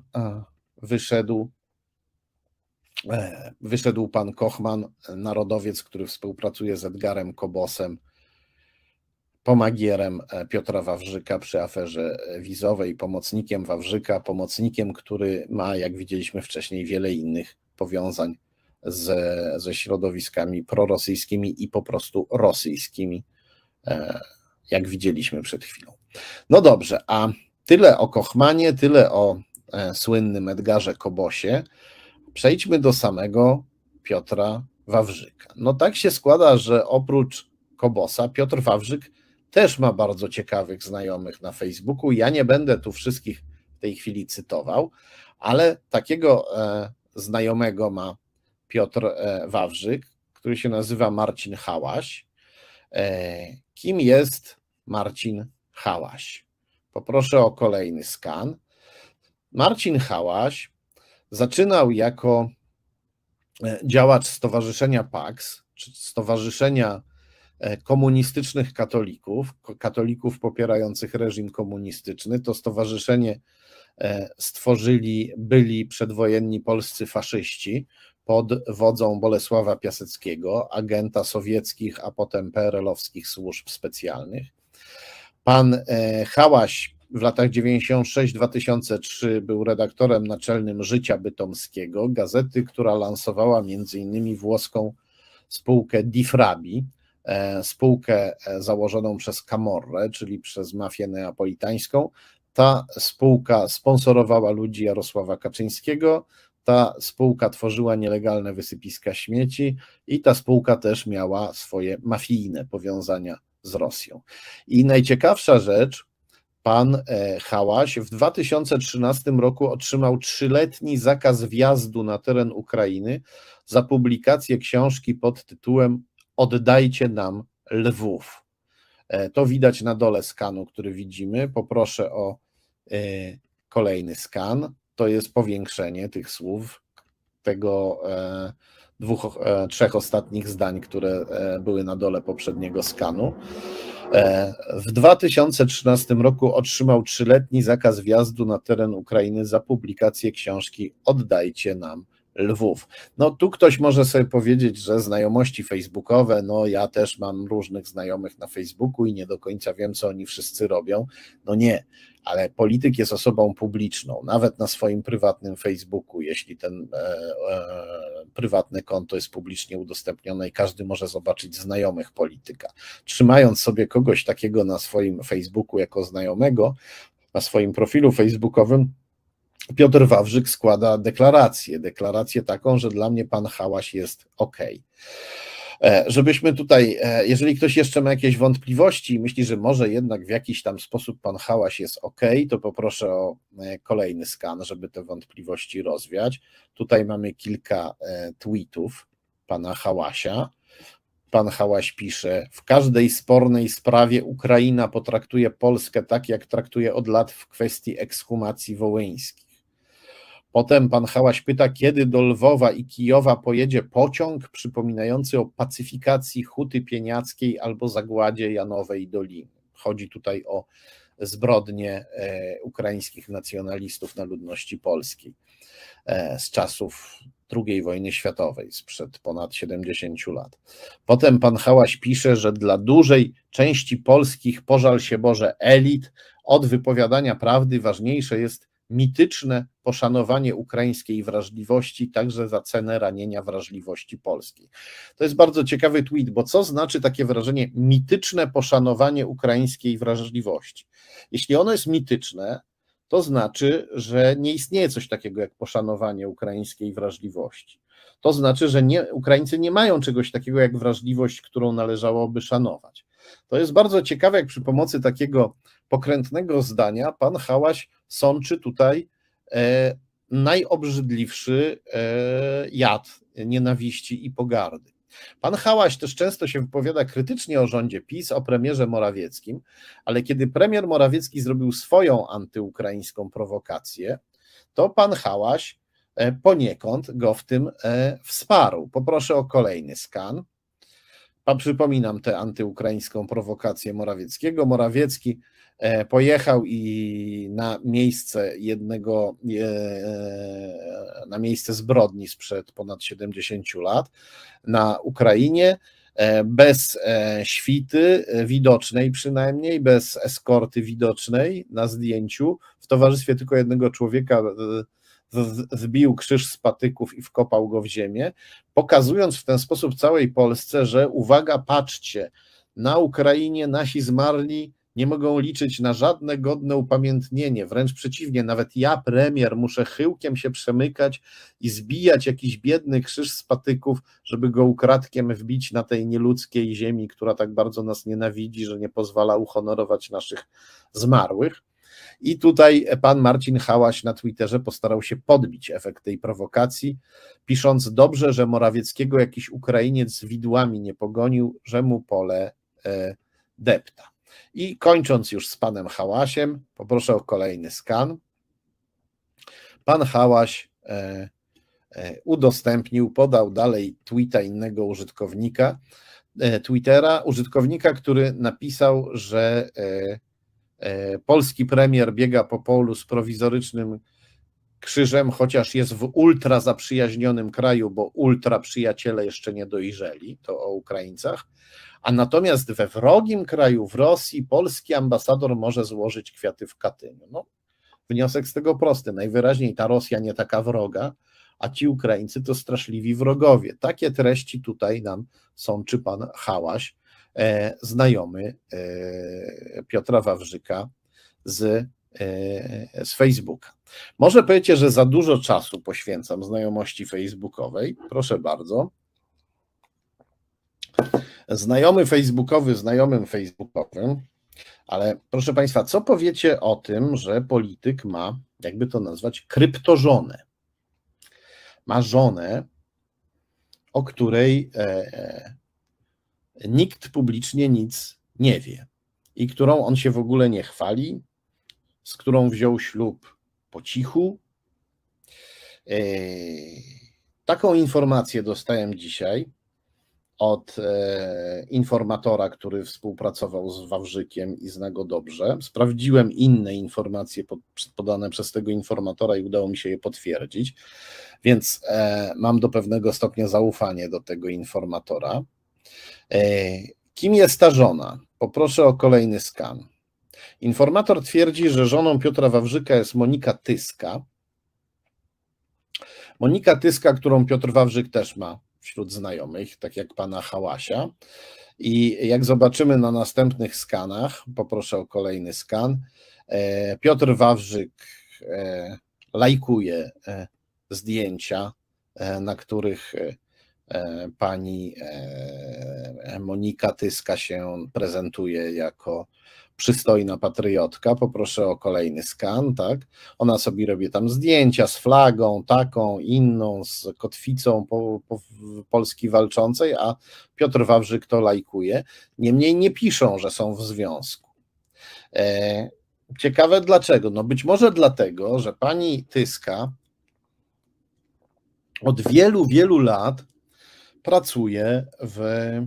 wyszedł pan Kochman, narodowiec, który współpracuje z Edgarem Kobosem, pomagierem Piotra Wawrzyka przy aferze wizowej, pomocnikiem Wawrzyka, pomocnikiem, który ma, jak widzieliśmy wcześniej, wiele innych powiązań ze środowiskami prorosyjskimi i po prostu rosyjskimi, jak widzieliśmy przed chwilą. No dobrze, a tyle o Kochmanie, tyle o słynnym Edgarze Kobosie. Przejdźmy do samego Piotra Wawrzyka. No tak się składa, że oprócz Kobosa Piotr Wawrzyk też ma bardzo ciekawych znajomych na Facebooku. Ja nie będę tu wszystkich w tej chwili cytował, ale takiego znajomego ma Piotr Wawrzyk, który się nazywa Marcin Hałaś. Kim jest Marcin Hałaś? Poproszę o kolejny skan. Marcin Hałaś zaczynał jako działacz Stowarzyszenia PAX, czy Stowarzyszenia Komunistycznych Katolików popierających reżim komunistyczny. To stowarzyszenie stworzyli byli przedwojenni polscy faszyści pod wodzą Bolesława Piaseckiego, agenta sowieckich, a potem PRL-owskich służb specjalnych. Pan Hałaś w latach 96-2003 był redaktorem naczelnym Życia Bytomskiego, gazety, która lansowała m.in. włoską spółkę Difrabi, spółkę założoną przez Camorrę, czyli przez mafię neapolitańską. Ta spółka sponsorowała ludzi Jarosława Kaczyńskiego, ta spółka tworzyła nielegalne wysypiska śmieci i ta spółka też miała swoje mafijne powiązania z Rosją. I najciekawsza rzecz, pan Hałaś w 2013 roku otrzymał 3-letni zakaz wjazdu na teren Ukrainy za publikację książki pod tytułem Oddajcie nam Lwów. To widać na dole skanu, który widzimy. Poproszę o kolejny skan. To jest powiększenie tych słów, tego trzech ostatnich zdań, które były na dole poprzedniego skanu. W 2013 roku otrzymał 3-letni zakaz wjazdu na teren Ukrainy za publikację książki Oddajcie nam Lwów. No tu ktoś może sobie powiedzieć, że znajomości facebookowe, no ja też mam różnych znajomych na Facebooku i nie do końca wiem, co oni wszyscy robią. No nie, ale polityk jest osobą publiczną, nawet na swoim prywatnym Facebooku, jeśli ten prywatne konto jest publicznie udostępnione i każdy może zobaczyć znajomych polityka. Trzymając sobie kogoś takiego na swoim Facebooku jako znajomego, na swoim profilu facebookowym, Piotr Wawrzyk składa deklarację taką, że dla mnie pan Hałaś jest ok. Żebyśmy tutaj, jeżeli ktoś jeszcze ma jakieś wątpliwości i myśli, że może jednak w jakiś tam sposób pan Hałaś jest ok, to poproszę o kolejny skan, żeby te wątpliwości rozwiać. Tutaj mamy kilka tweetów pana Hałasia. Pan Hałaś pisze: w każdej spornej sprawie Ukraina potraktuje Polskę tak, jak traktuje od lat w kwestii ekshumacji wołyńskich. Potem pan Hałaś pyta, kiedy do Lwowa i Kijowa pojedzie pociąg przypominający o pacyfikacji Huty Pieniackiej albo zagładzie Janowej Doliny. Chodzi tutaj o zbrodnie ukraińskich nacjonalistów na ludności polskiej z czasów II wojny światowej, sprzed ponad 70 lat. Potem pan Hałaś pisze, że dla dużej części polskich, pożal się Boże, elit od wypowiadania prawdy ważniejsze jest mityczne poszanowanie ukraińskiej wrażliwości, także za cenę ranienia wrażliwości polskiej. To jest bardzo ciekawy tweet, bo co znaczy takie wyrażenie mityczne poszanowanie ukraińskiej wrażliwości? Jeśli ono jest mityczne, to znaczy, że nie istnieje coś takiego jak poszanowanie ukraińskiej wrażliwości. To znaczy, że Ukraińcy nie mają czegoś takiego jak wrażliwość, którą należałoby szanować. To jest bardzo ciekawe, jak przy pomocy takiego pokrętnego zdania pan Hałaś sączy tutaj najobrzydliwszy jad nienawiści i pogardy. Pan Hałaś też często się wypowiada krytycznie o rządzie PiS, o premierze Morawieckim, ale kiedy premier Morawiecki zrobił swoją antyukraińską prowokację, to pan Hałaś poniekąd go w tym wsparł. Poproszę o kolejny skan. Przypominam tę antyukraińską prowokację Morawieckiego. Morawiecki pojechał i na miejsce zbrodni sprzed ponad 70 lat na Ukrainie, bez świty widocznej przynajmniej, bez eskorty widocznej na zdjęciu, w towarzystwie tylko jednego człowieka wbił krzyż z patyków i wkopał go w ziemię, pokazując w ten sposób całej Polsce, że uwaga, patrzcie, na Ukrainie nasi zmarli nie mogą liczyć na żadne godne upamiętnienie, wręcz przeciwnie, nawet ja, premier, muszę chyłkiem się przemykać i zbijać jakiś biedny krzyż z patyków, żeby go ukradkiem wbić na tej nieludzkiej ziemi, która tak bardzo nas nienawidzi, że nie pozwala uhonorować naszych zmarłych. I tutaj pan Marcin Hałaś na Twitterze postarał się podbić efekt tej prowokacji, pisząc: dobrze, że Morawieckiego jakiś Ukrainiec z widłami nie pogonił, że mu pole depta. I kończąc już z panem Hałasiem, poproszę o kolejny skan. Pan Hałaś udostępnił, podał dalej tweeta innego użytkownika Twittera, użytkownika, który napisał, że polski premier biega po polu z prowizorycznym krzyżem, chociaż jest w ultra zaprzyjaźnionym kraju, bo ultra przyjaciele jeszcze nie dojrzeli, to o Ukraińcach, a natomiast we wrogim kraju, w Rosji, polski ambasador może złożyć kwiaty w Katyniu. No, wniosek z tego prosty, najwyraźniej ta Rosja nie taka wroga, a ci Ukraińcy to straszliwi wrogowie. Takie treści tutaj nam sączy pan Hałaś, znajomy Piotra Wawrzyka z z Facebooka. Może powiecie, że za dużo czasu poświęcam znajomości facebookowej. Proszę bardzo. Znajomy facebookowy znajomym facebookowym, ale proszę Państwa, co powiecie o tym, że polityk ma, jakby to nazwać, kryptożonę? Ma żonę, o której nikt publicznie nic nie wie i którą on się w ogóle nie chwali, z którą wziął ślub po cichu. Taką informację dostałem dzisiaj od informatora, który współpracował z Wawrzykiem i zna go dobrze. Sprawdziłem inne informacje podane przez tego informatora i udało mi się je potwierdzić, więc mam do pewnego stopnia zaufanie do tego informatora. Kim jest ta żona? Poproszę o kolejny skan. Informator twierdzi, że żoną Piotra Wawrzyka jest Monika Tyska. Monika Tyska, którą Piotr Wawrzyk też ma wśród znajomych, tak jak pana Hałasia. I jak zobaczymy na następnych skanach, poproszę o kolejny skan, Piotr Wawrzyk lajkuje zdjęcia, na których pani Monika Tyska się prezentuje jako przystojna patriotka. Poproszę o kolejny skan, tak? Ona sobie robi tam zdjęcia z flagą, taką, inną, z kotwicą Polski walczącej, a Piotr Wawrzyk to lajkuje. Niemniej nie piszą, że są w związku. Ciekawe dlaczego? No być może dlatego, że pani Tyska od wielu, wielu lat pracuje w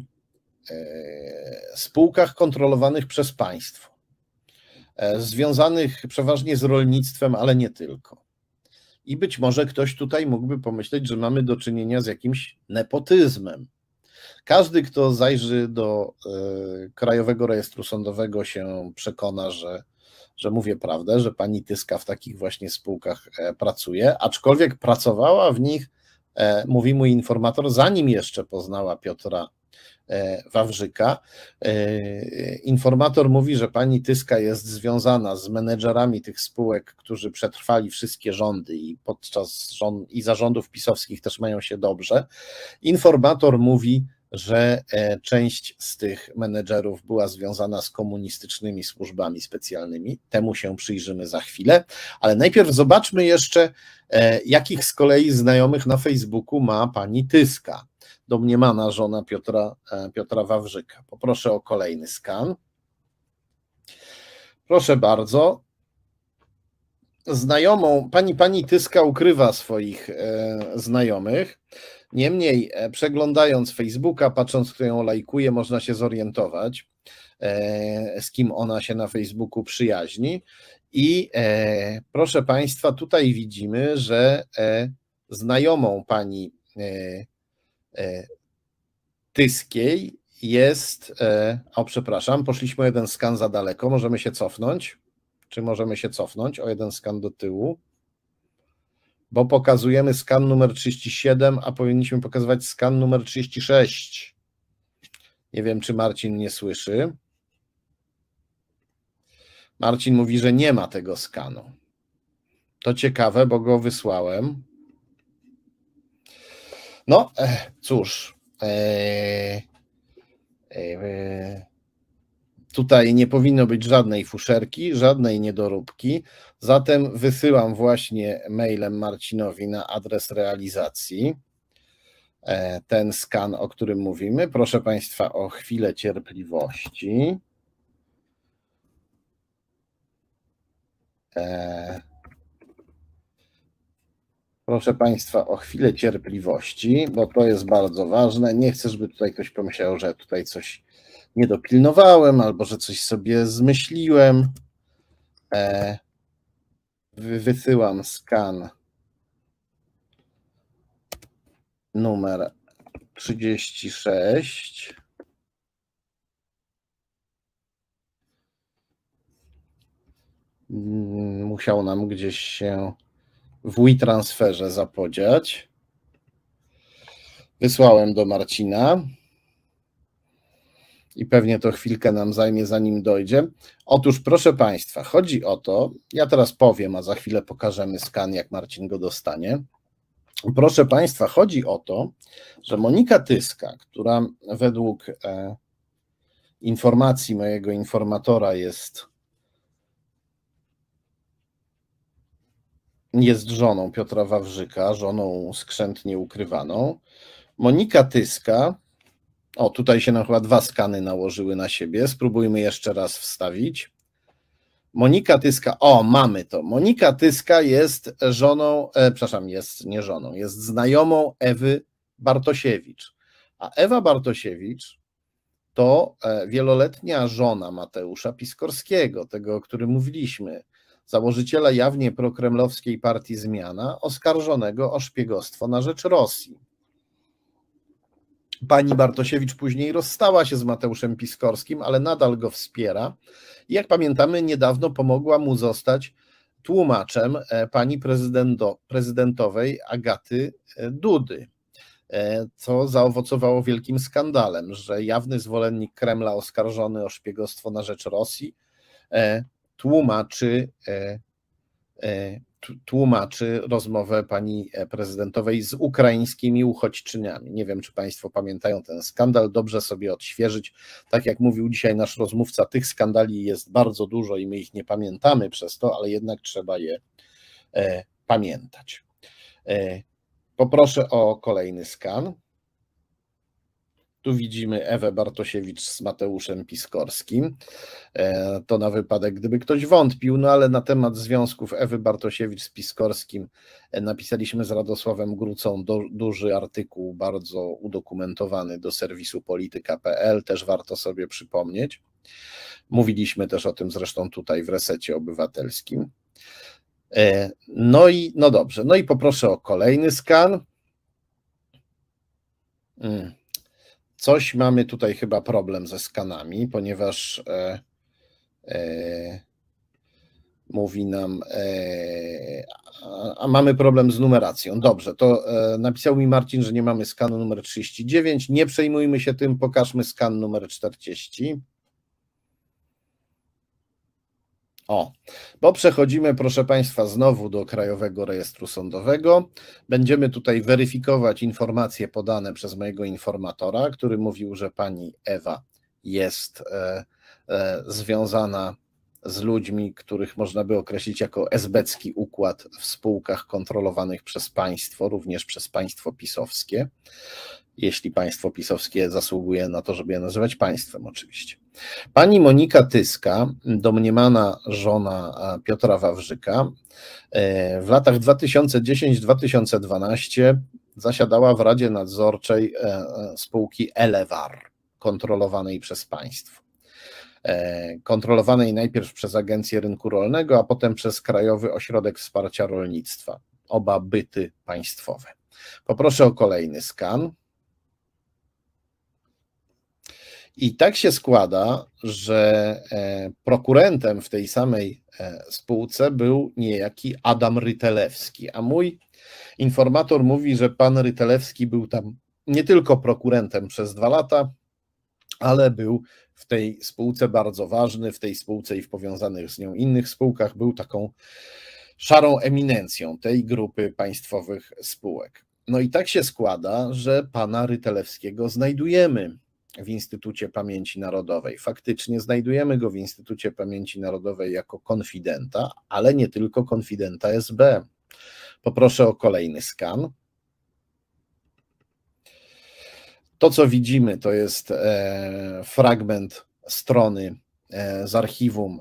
spółkach kontrolowanych przez państwo, związanych przeważnie z rolnictwem, ale nie tylko. I być może ktoś tutaj mógłby pomyśleć, że mamy do czynienia z jakimś nepotyzmem. Każdy, kto zajrzy do Krajowego Rejestru Sądowego, się przekona, że mówię prawdę, że pani Tyska w takich właśnie spółkach pracuje, aczkolwiek pracowała w nich, mówi mój informator, zanim jeszcze poznała Piotra Wawrzyka. Informator mówi, że pani Tyska jest związana z menedżerami tych spółek, którzy przetrwali wszystkie rządy i podczas i zarządów pisowskich też mają się dobrze. Informator mówi, że część z tych menedżerów była związana z komunistycznymi służbami specjalnymi. Temu się przyjrzymy za chwilę, ale najpierw zobaczmy jeszcze, jakich z kolei znajomych na Facebooku ma pani Tyska, domniemana żona Piotra Wawrzyka. Poproszę o kolejny skan. Proszę bardzo. Znajomą, pani Tyska ukrywa swoich znajomych. Niemniej przeglądając Facebooka, patrząc, kto ją lajkuje, można się zorientować, z kim ona się na Facebooku przyjaźni. I proszę Państwa, tutaj widzimy, że znajomą pani Tyskiej jest, przepraszam, poszliśmy o jeden skan za daleko, możemy się cofnąć? Czy możemy się cofnąć o jeden skan do tyłu? Bo pokazujemy skan numer 37, a powinniśmy pokazywać skan numer 36. Nie wiem, czy Marcin nie słyszy. Marcin mówi, że nie ma tego skanu. To ciekawe, bo go wysłałem. No, cóż. Tutaj nie powinno być żadnej fuszerki, żadnej niedoróbki, zatem wysyłam właśnie mailem Marcinowi na adres realizacji ten skan, o którym mówimy. Proszę Państwa o chwilę cierpliwości. Proszę Państwa o chwilę cierpliwości, bo to jest bardzo ważne. Nie chcę, żeby tutaj ktoś pomyślał, że tutaj coś nie dopilnowałem albo że coś sobie zmyśliłem. Wysyłam skan numer 36. Musiał nam gdzieś się w WeTransferze zapodziać. Wysłałem do Marcina. i pewnie to chwilkę nam zajmie, zanim dojdzie. Otóż, proszę Państwa, chodzi o to, ja teraz powiem, a za chwilę pokażemy skan, jak Marcin go dostanie. Proszę Państwa, chodzi o to, że Monika Tyska, która według informacji mojego informatora jest żoną Piotra Wawrzyka, żoną skrzętnie ukrywaną. Monika Tyska, o tutaj się nam chyba 2 skany nałożyły na siebie, spróbujmy jeszcze raz wstawić. Monika Tyska, o mamy to, Monika Tyska jest żoną, jest nie żoną, jest znajomą Ewy Bartosiewicz, a Ewa Bartosiewicz to wieloletnia żona Mateusza Piskorskiego, tego, o którym mówiliśmy, założyciela jawnie prokremlowskiej partii Zmiana, oskarżonego o szpiegostwo na rzecz Rosji. Pani Bartosiewicz później rozstała się z Mateuszem Piskorskim, ale nadal go wspiera. I jak pamiętamy, niedawno pomogła mu zostać tłumaczem pani prezydentowej Agaty Dudy, co zaowocowało wielkim skandalem, że jawny zwolennik Kremla oskarżony o szpiegostwo na rzecz Rosji tłumaczy rozmowę pani prezydentowej z ukraińskimi uchodźczyniami. Nie wiem, czy Państwo pamiętają ten skandal, dobrze sobie odświeżyć. Tak jak mówił dzisiaj nasz rozmówca, tych skandali jest bardzo dużo i my ich nie pamiętamy przez to, ale jednak trzeba je pamiętać. Poproszę o kolejny skan. Tu widzimy Ewę Bartosiewicz z Mateuszem Piskorskim. To na wypadek, gdyby ktoś wątpił, no ale na temat związków Ewy Bartosiewicz z Piskorskim napisaliśmy z Radosławem Grucą duży artykuł, bardzo udokumentowany do serwisu polityka.pl, też warto sobie przypomnieć. Mówiliśmy też o tym zresztą tutaj w Resecie Obywatelskim. No dobrze, no i poproszę o kolejny skan. Coś mamy tutaj chyba problem ze skanami, ponieważ mówi nam, a mamy problem z numeracją. Dobrze, to napisał mi Marcin, że nie mamy skanu numer 39. Nie przejmujmy się tym, pokażmy skan numer 40. Bo przechodzimy, proszę Państwa, znowu do Krajowego Rejestru Sądowego. Będziemy tutaj weryfikować informacje podane przez mojego informatora, który mówił, że pani Ewa jest związana z ludźmi, których można by określić jako esbecki układ w spółkach kontrolowanych przez państwo, również przez państwo pisowskie, jeśli państwo pisowskie zasługuje na to, żeby je nazywać państwem oczywiście. Pani Monika Tyska, domniemana żona Piotra Wawrzyka, w latach 2010-2012 zasiadała w Radzie Nadzorczej spółki Elewar, kontrolowanej przez państwo. Kontrolowanej najpierw przez Agencję Rynku Rolnego, a potem przez Krajowy Ośrodek Wsparcia Rolnictwa. Oba byty państwowe. Poproszę o kolejny skan. I tak się składa, że prokurentem w tej samej spółce był niejaki Adam Rytelewski, a mój informator mówi, że pan Rytelewski był tam nie tylko prokurentem przez 2 lata, ale był w tej spółce bardzo ważny, w tej spółce i w powiązanych z nią innych spółkach był taką szarą eminencją tej grupy państwowych spółek. No i tak się składa, że pana Rytelewskiego znajdujemy w Instytucie Pamięci Narodowej. Faktycznie znajdujemy go w Instytucie Pamięci Narodowej jako konfidenta, ale nie tylko konfidenta SB. Poproszę o kolejny skan. To, co widzimy, to jest fragment strony z archiwum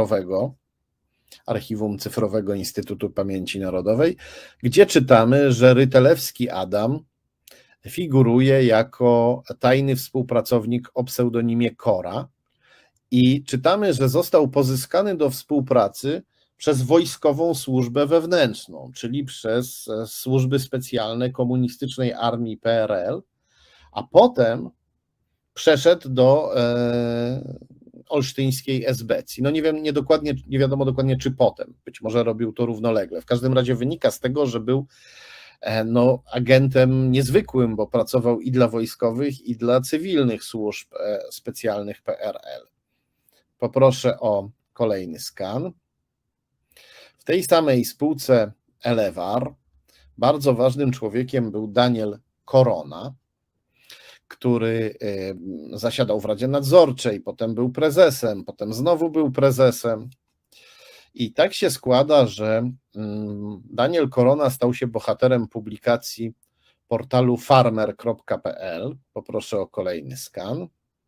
cyfrowego Instytutu Pamięci Narodowej, gdzie czytamy, że Rytelewski Adam figuruje jako tajny współpracownik o pseudonimie Kora i czytamy, że został pozyskany do współpracy przez Wojskową Służbę Wewnętrzną, czyli przez służby specjalne komunistycznej armii PRL, a potem przeszedł do olsztyńskiej esbecji. No nie wiadomo dokładnie, czy potem, być może robił to równolegle. W każdym razie wynika z tego, że był no, agentem niezwykłym, bo pracował i dla wojskowych, i dla cywilnych służb specjalnych PRL. Poproszę o kolejny skan. W tej samej spółce Elewarr bardzo ważnym człowiekiem był Daniel Korona, który zasiadał w Radzie Nadzorczej, potem był prezesem, potem znowu był prezesem. I tak się składa, że Daniel Korona stał się bohaterem publikacji portalu farmer.pl. Poproszę o kolejny skan.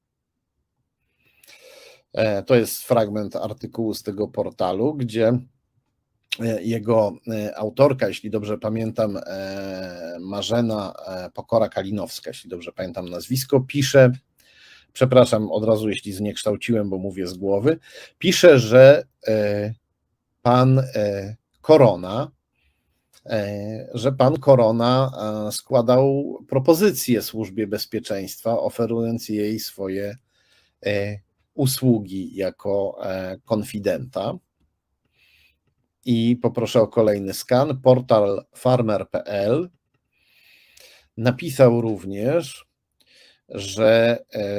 To jest fragment artykułu z tego portalu, gdzie jego autorka, jeśli dobrze pamiętam, Marzena Pokora-Kalinowska, jeśli dobrze pamiętam nazwisko, pisze, przepraszam od razu, jeśli zniekształciłem, bo mówię z głowy, pisze, że pan Korona składał propozycję Służbie Bezpieczeństwa, oferując jej swoje usługi jako konfidenta. I poproszę o kolejny skan. Portal farmer.pl napisał również, że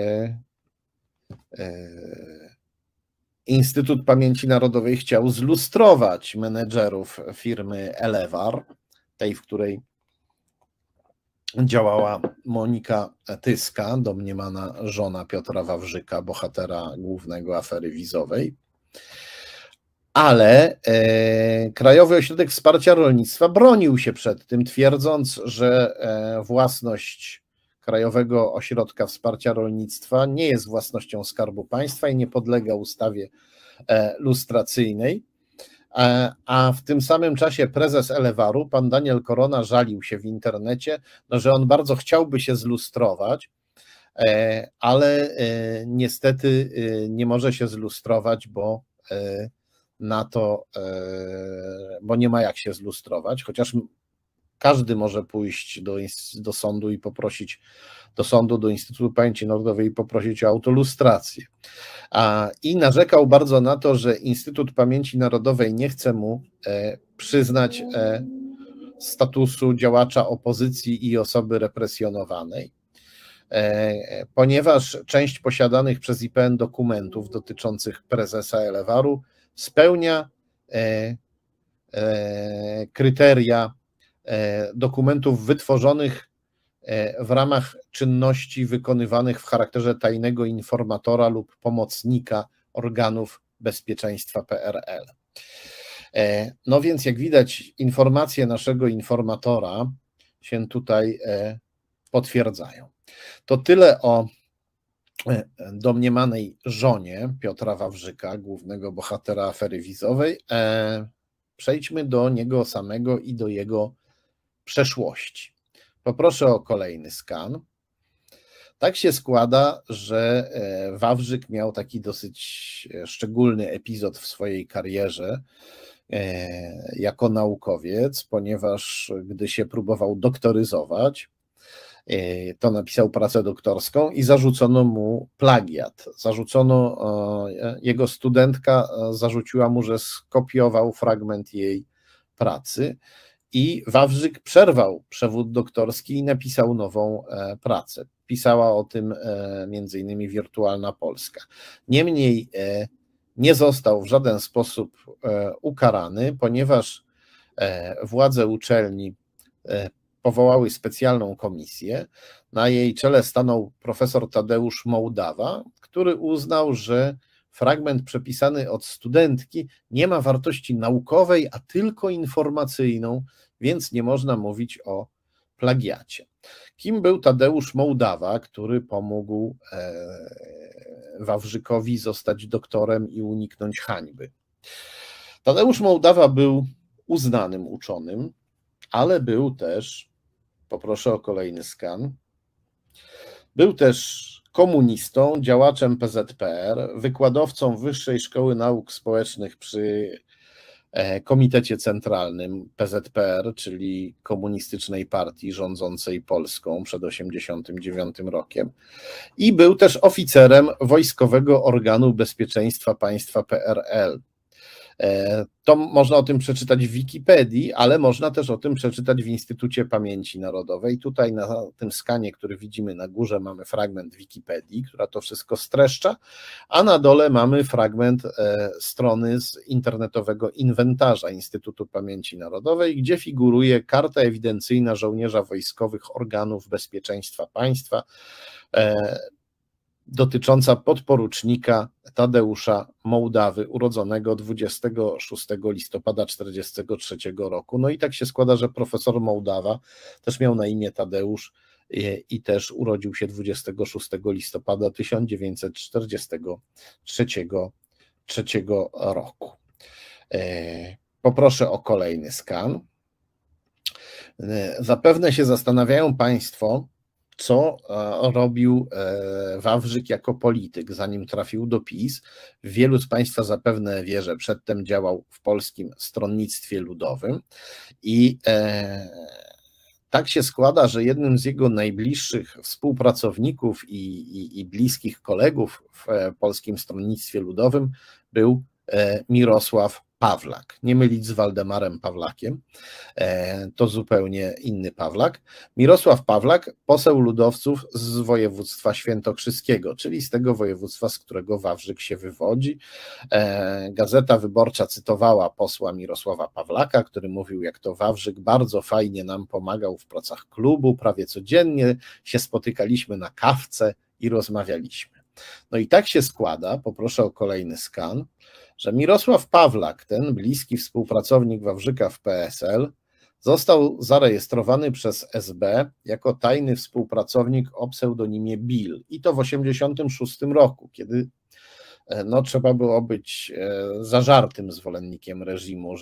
Instytut Pamięci Narodowej chciał zlustrować menedżerów firmy Elewarr, tej, w której działała Monika Tyska, domniemana żona Piotra Wawrzyka, bohatera głównego afery wizowej. Ale Krajowy Ośrodek Wsparcia Rolnictwa bronił się przed tym, twierdząc, że własność Krajowego Ośrodka Wsparcia Rolnictwa nie jest własnością Skarbu Państwa i nie podlega ustawie lustracyjnej. A w tym samym czasie prezes Elewarru, pan Daniel Korona, żalił się w internecie, no, że on bardzo chciałby się zlustrować, ale niestety nie może się zlustrować, bo nie ma jak się zlustrować, chociaż każdy może pójść do sądu i poprosić, do Instytutu Pamięci Narodowej i poprosić o autolustrację. I narzekał bardzo na to, że Instytut Pamięci Narodowej nie chce mu przyznać statusu działacza opozycji i osoby represjonowanej, ponieważ część posiadanych przez IPN dokumentów dotyczących prezesa Elewarru spełnia kryteria dokumentów wytworzonych w ramach czynności wykonywanych w charakterze tajnego informatora lub pomocnika organów bezpieczeństwa PRL. No więc jak widać, informacje naszego informatora się tutaj potwierdzają. To tyle o domniemanej żonie Piotra Wawrzyka, głównego bohatera afery wizowej. Przejdźmy do niego samego i do jego przeszłości. Poproszę o kolejny skan. Tak się składa, że Wawrzyk miał taki dosyć szczególny epizod w swojej karierze jako naukowiec, ponieważ gdy się próbował doktoryzować, to napisał pracę doktorską i zarzucono mu plagiat. Jego studentka zarzuciła mu, że skopiował fragment jej pracy i Wawrzyk przerwał przewód doktorski i napisał nową pracę. Pisała o tym między innymi Wirtualna Polska. Niemniej nie został w żaden sposób ukarany, ponieważ władze uczelni powołały specjalną komisję. Na jej czele stanął profesor Tadeusz Mołdawa, który uznał, że fragment przepisany od studentki nie ma wartości naukowej, a tylko informacyjną, więc nie można mówić o plagiacie. Kim był Tadeusz Mołdawa, który pomógł Wawrzykowi zostać doktorem i uniknąć hańby? Tadeusz Mołdawa był uznanym uczonym, ale był też, poproszę o kolejny skan, był też komunistą, działaczem PZPR, wykładowcą Wyższej Szkoły Nauk Społecznych przy Komitecie Centralnym PZPR, czyli komunistycznej partii rządzącej Polską przed 1989 rokiem, i był też oficerem Wojskowego Organu Bezpieczeństwa Państwa PRL. To można o tym przeczytać w Wikipedii, ale można też o tym przeczytać w Instytucie Pamięci Narodowej. Tutaj na tym skanie, który widzimy na górze, mamy fragment Wikipedii, która to wszystko streszcza, a na dole mamy fragment strony z internetowego inwentarza Instytutu Pamięci Narodowej, gdzie figuruje karta ewidencyjna żołnierza wojskowych organów bezpieczeństwa państwa, dotycząca podporucznika Tadeusza Mołdawy, urodzonego 26 listopada 1943 roku. No i tak się składa, że profesor Mołdawa też miał na imię Tadeusz i też urodził się 26 listopada 1943 roku. Poproszę o kolejny skan. Zapewne się zastanawiają Państwo, co robił Wawrzyk jako polityk, zanim trafił do PiS. Wielu z Państwa zapewne wie, że przedtem działał w Polskim Stronnictwie Ludowym i tak się składa, że jednym z jego najbliższych współpracowników i bliskich kolegów w Polskim Stronnictwie Ludowym był Mirosław Pawlak, nie mylić z Waldemarem Pawlakiem, to zupełnie inny Pawlak. Mirosław Pawlak, poseł ludowców z województwa świętokrzyskiego, czyli z tego województwa, z którego Wawrzyk się wywodzi. Gazeta Wyborcza cytowała posła Mirosława Pawlaka, który mówił, jak to Wawrzyk bardzo fajnie nam pomagał w pracach klubu, prawie codziennie się spotykaliśmy na kawce i rozmawialiśmy. No i tak się składa, poproszę o kolejny skan, że Mirosław Pawlak, ten bliski współpracownik Wawrzyka w PSL, został zarejestrowany przez SB jako tajny współpracownik o pseudonimie Bill i to w 1986 roku, kiedy no, trzeba było być zażartym zwolennikiem reżimu,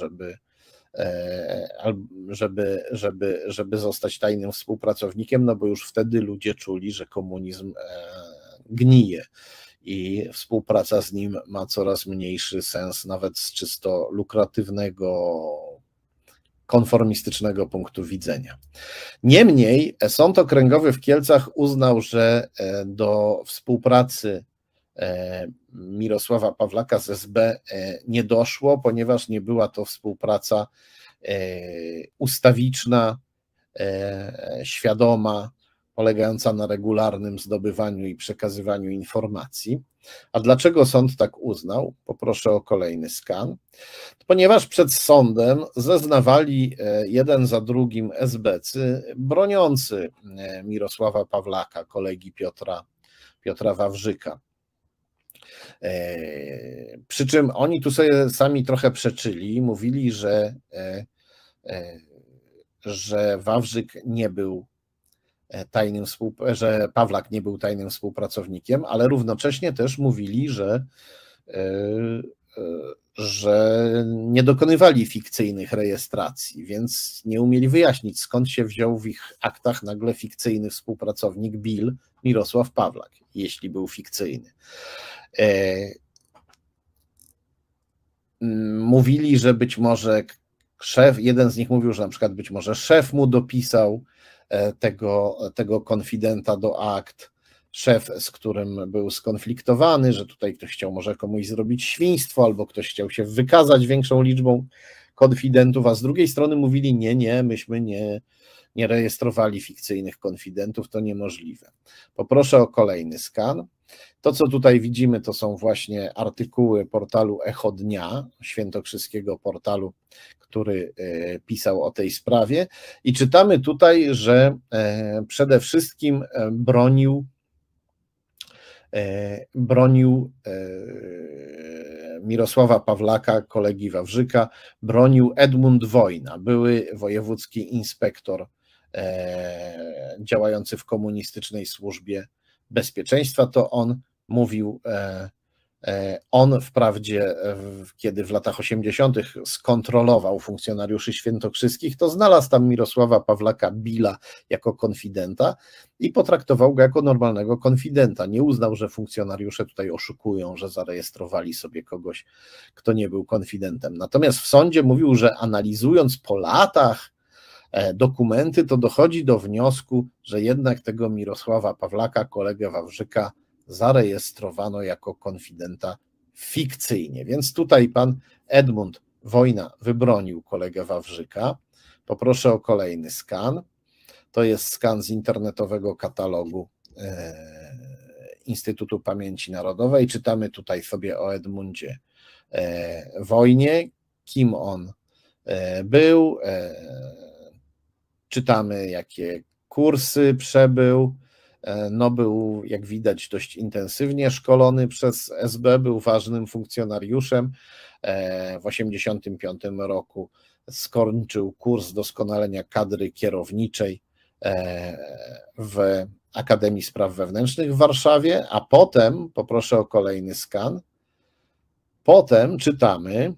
żeby zostać tajnym współpracownikiem, no bo już wtedy ludzie czuli, że komunizm gnije i współpraca z nim ma coraz mniejszy sens, nawet z czysto lukratywnego, konformistycznego punktu widzenia. Niemniej Sąd Okręgowy w Kielcach uznał, że do współpracy Mirosława Pawlaka z SB nie doszło, ponieważ nie była to współpraca ustawiczna, świadoma, polegająca na regularnym zdobywaniu i przekazywaniu informacji. A dlaczego sąd tak uznał? Poproszę o kolejny skan. Ponieważ przed sądem zeznawali jeden za drugim esbecy broniący Mirosława Pawlaka, kolegi Piotra Wawrzyka. Przy czym oni tu sobie sami trochę przeczyli, mówili, że Wawrzyk nie był że Pawlak nie był tajnym współpracownikiem, ale równocześnie też mówili, że nie dokonywali fikcyjnych rejestracji, więc nie umieli wyjaśnić, skąd się wziął w ich aktach nagle fikcyjny współpracownik Bill Mirosław Pawlak, jeśli był fikcyjny. Mówili, że być może jeden z nich mówił, że na przykład być może szef mu dopisał tego konfidenta do akt, szef, z którym był skonfliktowany, że tutaj ktoś chciał może komuś zrobić świństwo, albo ktoś chciał się wykazać większą liczbą konfidentów, a z drugiej strony mówili, nie, myśmy nie rejestrowali fikcyjnych konfidentów, to niemożliwe. Poproszę o kolejny skan. To, co tutaj widzimy, to są właśnie artykuły portalu Echo Dnia, świętokrzyskiego portalu, który pisał o tej sprawie i czytamy tutaj, że przede wszystkim bronił Mirosława Pawlaka, kolegi Wawrzyka, bronił Edmund Wojna, były wojewódzki inspektor działający w komunistycznej służbie bezpieczeństwa. To on mówił, on wprawdzie, kiedy w latach 80. skontrolował funkcjonariuszy świętokrzyskich, to znalazł tam Mirosława Pawlaka Billa jako konfidenta i potraktował go jako normalnego konfidenta. Nie uznał, że funkcjonariusze tutaj oszukują, że zarejestrowali sobie kogoś, kto nie był konfidentem. Natomiast w sądzie mówił, że analizując po latach dokumenty, to dochodzi do wniosku, że jednak tego Mirosława Pawlaka, kolegę Wawrzyka, zarejestrowano jako konfidenta fikcyjnie. Więc tutaj pan Edmund Wojna wybronił kolegę Wawrzyka. Poproszę o kolejny skan. To jest skan z internetowego katalogu Instytutu Pamięci Narodowej. Czytamy tutaj sobie o Edmundzie Wojnie, kim on był, czytamy jakie kursy przebył. No był, jak widać, dość intensywnie szkolony przez SB, był ważnym funkcjonariuszem. W 1985 roku skończył kurs doskonalenia kadry kierowniczej w Akademii Spraw Wewnętrznych w Warszawie, a potem, poproszę o kolejny skan, potem czytamy,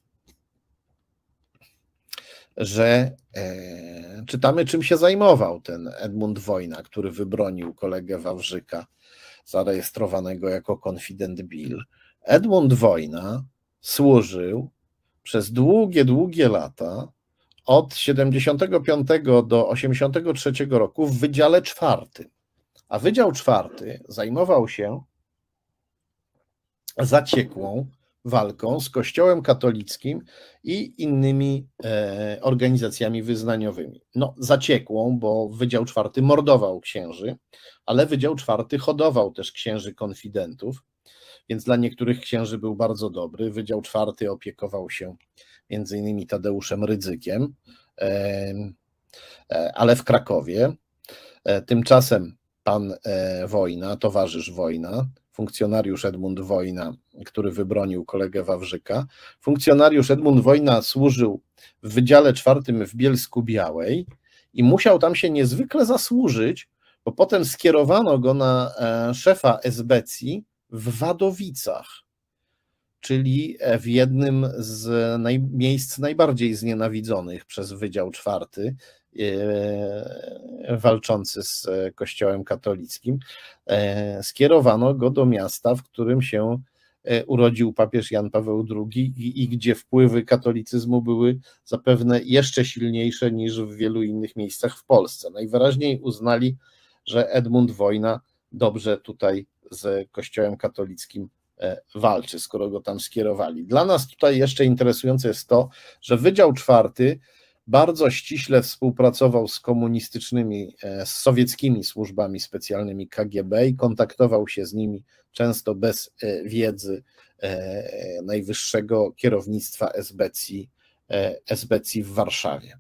czytamy, czym się zajmował ten Edmund Wojna, który wybronił kolegę Wawrzyka, zarejestrowanego jako konfident Bill. Edmund Wojna służył przez długie lata, od 75 do 83 roku w Wydziale Czwartym. A Wydział Czwarty zajmował się zaciekłą walką z Kościołem katolickim i innymi organizacjami wyznaniowymi. No, zaciekłą, bo Wydział Czwarty mordował księży, ale Wydział Czwarty hodował też księży konfidentów, więc dla niektórych księży był bardzo dobry. Wydział Czwarty opiekował się między innymi Tadeuszem Rydzykiem, ale w Krakowie. Tymczasem pan Wojna, towarzysz Wojna, funkcjonariusz Edmund Wojna, który wybronił kolegę Wawrzyka. Funkcjonariusz Edmund Wojna służył w Wydziale Czwartym w Bielsku-Białej i musiał tam się niezwykle zasłużyć, bo potem skierowano go na szefa esbecji w Wadowicach, czyli w jednym z miejsc najbardziej znienawidzonych przez Wydział Czwarty, walczący z Kościołem katolickim. Skierowano go do miasta, w którym się urodził papież Jan Paweł II i gdzie wpływy katolicyzmu były zapewne jeszcze silniejsze niż w wielu innych miejscach w Polsce. Najwyraźniej uznali, że Edmund Wojna dobrze tutaj z Kościołem katolickim walczy, skoro go tam skierowali. Dla nas tutaj jeszcze interesujące jest to, że Wydział Czwarty bardzo ściśle współpracował z komunistycznymi, z sowieckimi służbami specjalnymi KGB i kontaktował się z nimi często bez wiedzy najwyższego kierownictwa esbecji w Warszawie.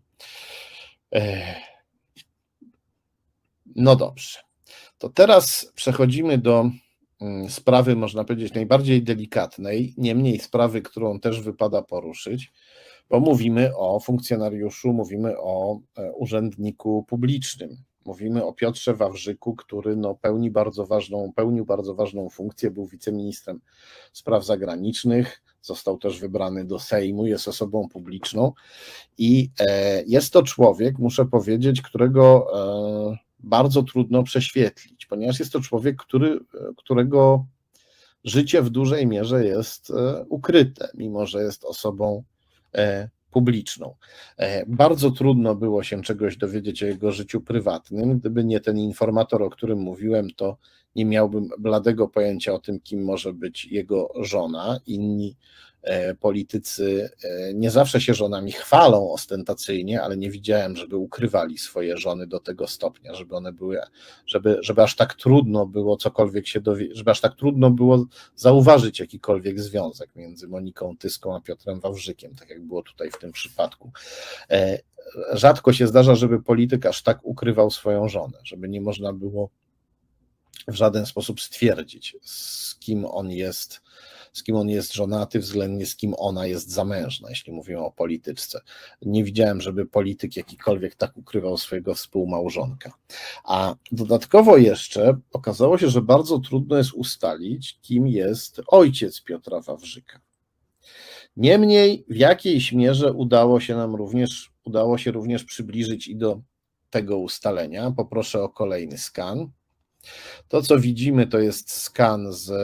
No dobrze, to teraz przechodzimy do sprawy, można powiedzieć, najbardziej delikatnej, niemniej sprawy, którą też wypada poruszyć, bo mówimy o funkcjonariuszu, mówimy o urzędniku publicznym, mówimy o Piotrze Wawrzyku, który pełnił bardzo ważną funkcję, był wiceministrem spraw zagranicznych, został też wybrany do Sejmu, jest osobą publiczną i jest to człowiek, muszę powiedzieć, którego bardzo trudno prześwietlić, ponieważ jest to człowiek, którego życie w dużej mierze jest ukryte, mimo że jest osobą publiczną. Bardzo trudno było się czegoś dowiedzieć o jego życiu prywatnym. Gdyby nie ten informator, o którym mówiłem, to nie miałbym bladego pojęcia o tym, kim może być jego żona. Inni politycy nie zawsze się żonami chwalą ostentacyjnie, ale nie widziałem, żeby ukrywali swoje żony do tego stopnia, żeby one były, żeby aż tak trudno było cokolwiek się dowiedzieć, żeby aż tak trudno było zauważyć jakikolwiek związek między Moniką Tyską a Piotrem Wawrzykiem, tak jak było tutaj w tym przypadku. Rzadko się zdarza, żeby polityk aż tak ukrywał swoją żonę, żeby nie można było w żaden sposób stwierdzić, z kim on jest żonaty, względnie z kim ona jest zamężna, jeśli mówimy o polityczce. Nie widziałem, żeby polityk jakikolwiek tak ukrywał swojego współmałżonka. A dodatkowo jeszcze okazało się, że bardzo trudno jest ustalić, kim jest ojciec Piotra Wawrzyka. Niemniej w jakiejś mierze udało się również przybliżyć i do tego ustalenia. Poproszę o kolejny skan. To, co widzimy, to jest skan z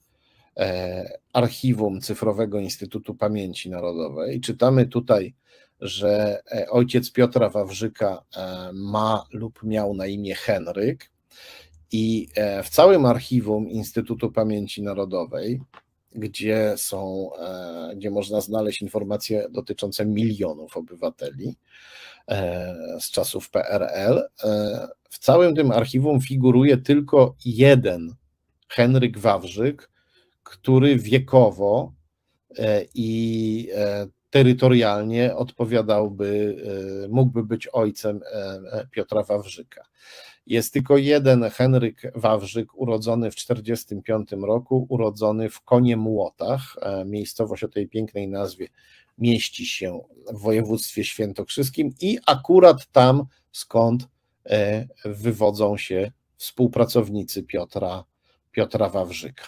archiwum cyfrowego Instytutu Pamięci Narodowej. Czytamy tutaj, że ojciec Piotra Wawrzyka ma lub miał na imię Henryk i w całym archiwum Instytutu Pamięci Narodowej, gdzie można znaleźć informacje dotyczące milionów obywateli z czasów PRL. W całym tym archiwum figuruje tylko jeden Henryk Wawrzyk, który wiekowo i terytorialnie mógłby być ojcem Piotra Wawrzyka. Jest tylko jeden Henryk Wawrzyk, urodzony w 1945 roku, urodzony w Koniemłotach. Miejscowość o tej pięknej nazwie mieści się w województwie świętokrzyskim i akurat tam, skąd wywodzą się współpracownicy Piotra Wawrzyka.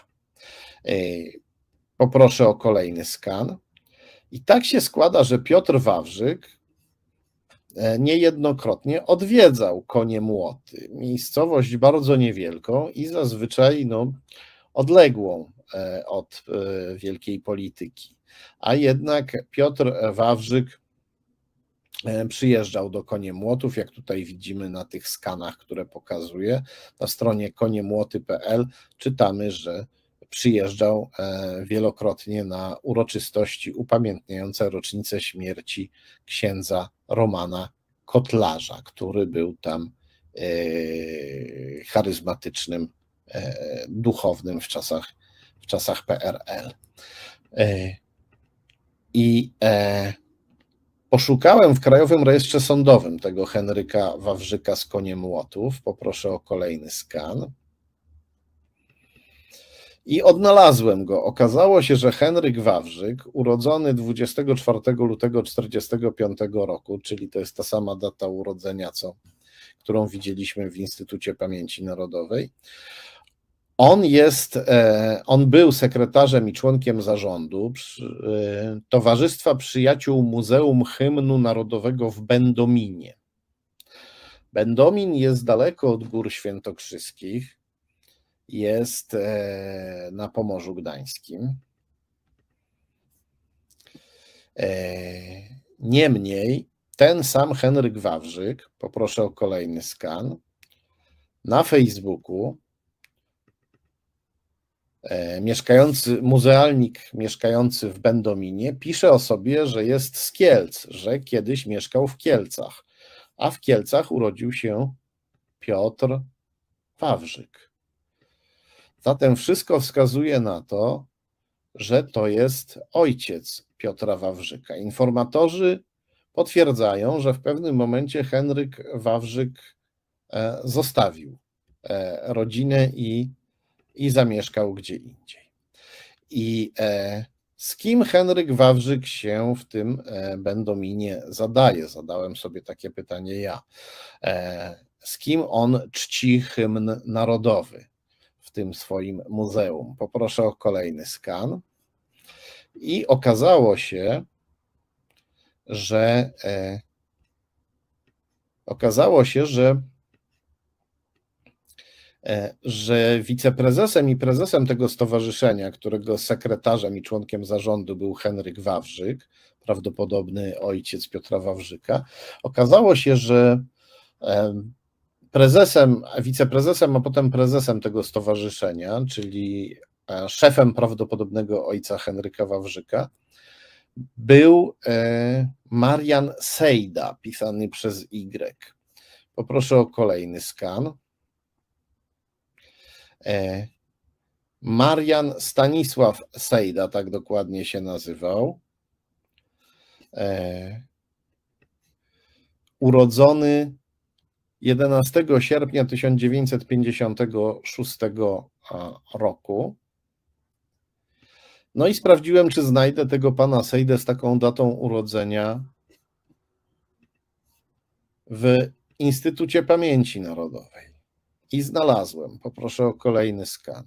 Poproszę o kolejny skan. I tak się składa, że Piotr Wawrzyk niejednokrotnie odwiedzał Koniemłoty, miejscowość bardzo niewielką i zazwyczaj odległą od wielkiej polityki. A jednak Piotr Wawrzyk przyjeżdżał do Koniemłotów, jak tutaj widzimy na tych skanach, które pokazuję. Na stronie koniemłoty.pl czytamy, że przyjeżdżał wielokrotnie na uroczystości upamiętniające rocznicę śmierci księdza Romana Kotlarza, który był tam charyzmatycznym duchownym w czasach PRL. I poszukałem w Krajowym Rejestrze Sądowym tego Henryka Wawrzyka z Koniemłotów. Poproszę o kolejny skan. I odnalazłem go. Okazało się, że Henryk Wawrzyk, urodzony 24 lutego 1945 roku, czyli to jest ta sama data urodzenia, którą widzieliśmy w Instytucie Pamięci Narodowej, on był sekretarzem i członkiem zarządu Towarzystwa Przyjaciół Muzeum Hymnu Narodowego w Będominie. Będomin jest daleko od Gór Świętokrzyskich, jest na Pomorzu Gdańskim. Niemniej ten sam Henryk Wawrzyk, poproszę o kolejny skan, na Facebooku muzealnik mieszkający w Będominie pisze o sobie, że jest z Kielc, że kiedyś mieszkał w Kielcach, a w Kielcach urodził się Piotr Wawrzyk. Zatem wszystko wskazuje na to, że to jest ojciec Piotra Wawrzyka. Informatorzy potwierdzają, że w pewnym momencie Henryk Wawrzyk zostawił rodzinę i zamieszkał gdzie indziej. I z kim Henryk Wawrzyk się w tym Będominie zadaje? Zadałem sobie takie pytanie ja. Z kim on czci hymn narodowy w tym swoim muzeum? Poproszę o kolejny skan. I okazało się, że wiceprezesem i prezesem tego stowarzyszenia, którego sekretarzem i członkiem zarządu był Henryk Wawrzyk, prawdopodobny ojciec Piotra Wawrzyka, okazało się, że wiceprezesem, a potem prezesem tego stowarzyszenia, czyli szefem prawdopodobnego ojca Henryka Wawrzyka, był Marian Sejda, pisany przez Y. Poproszę o kolejny skan. Marian Stanisław Sejda, tak dokładnie się nazywał. Urodzony 11 sierpnia 1956 roku. No i sprawdziłem, czy znajdę tego pana Sejdę z taką datą urodzenia w Instytucie Pamięci Narodowej. I znalazłem. Poproszę o kolejny skan.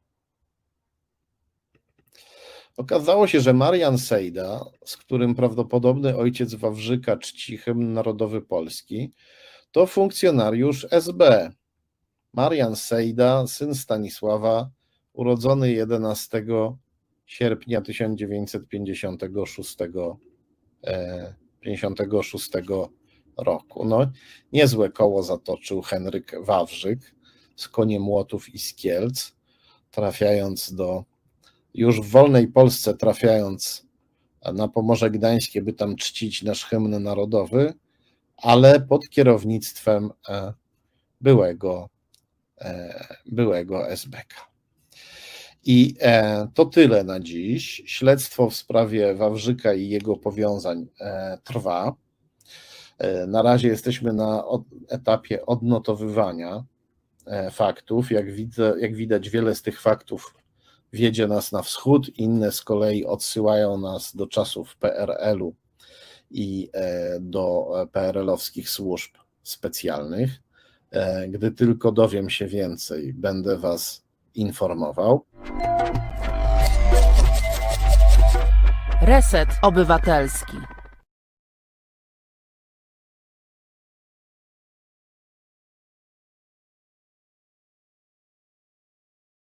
Okazało się, że Marian Sejda, z którym prawdopodobny ojciec Wawrzyka czci hymn narodowy Polski, to funkcjonariusz SB. Marian Sejda, syn Stanisława, urodzony 11 sierpnia 1956 roku. No, niezłe koło zatoczył Henryk Wawrzyk z Koniemłotów i z Kielc, trafiając do już w wolnej Polsce trafiając na Pomorze Gdańskie, by tam czcić nasz hymn narodowy, ale pod kierownictwem byłego SBK. I to tyle na dziś. Śledztwo w sprawie Wawrzyka i jego powiązań trwa. Na razie jesteśmy na etapie odnotowywania faktów. Jak widać, wiele z tych faktów wiedzie nas na wschód, inne z kolei odsyłają nas do czasów PRL-u i do PRL-owskich służb specjalnych. Gdy tylko dowiem się więcej, będę Was informował. Reset Obywatelski.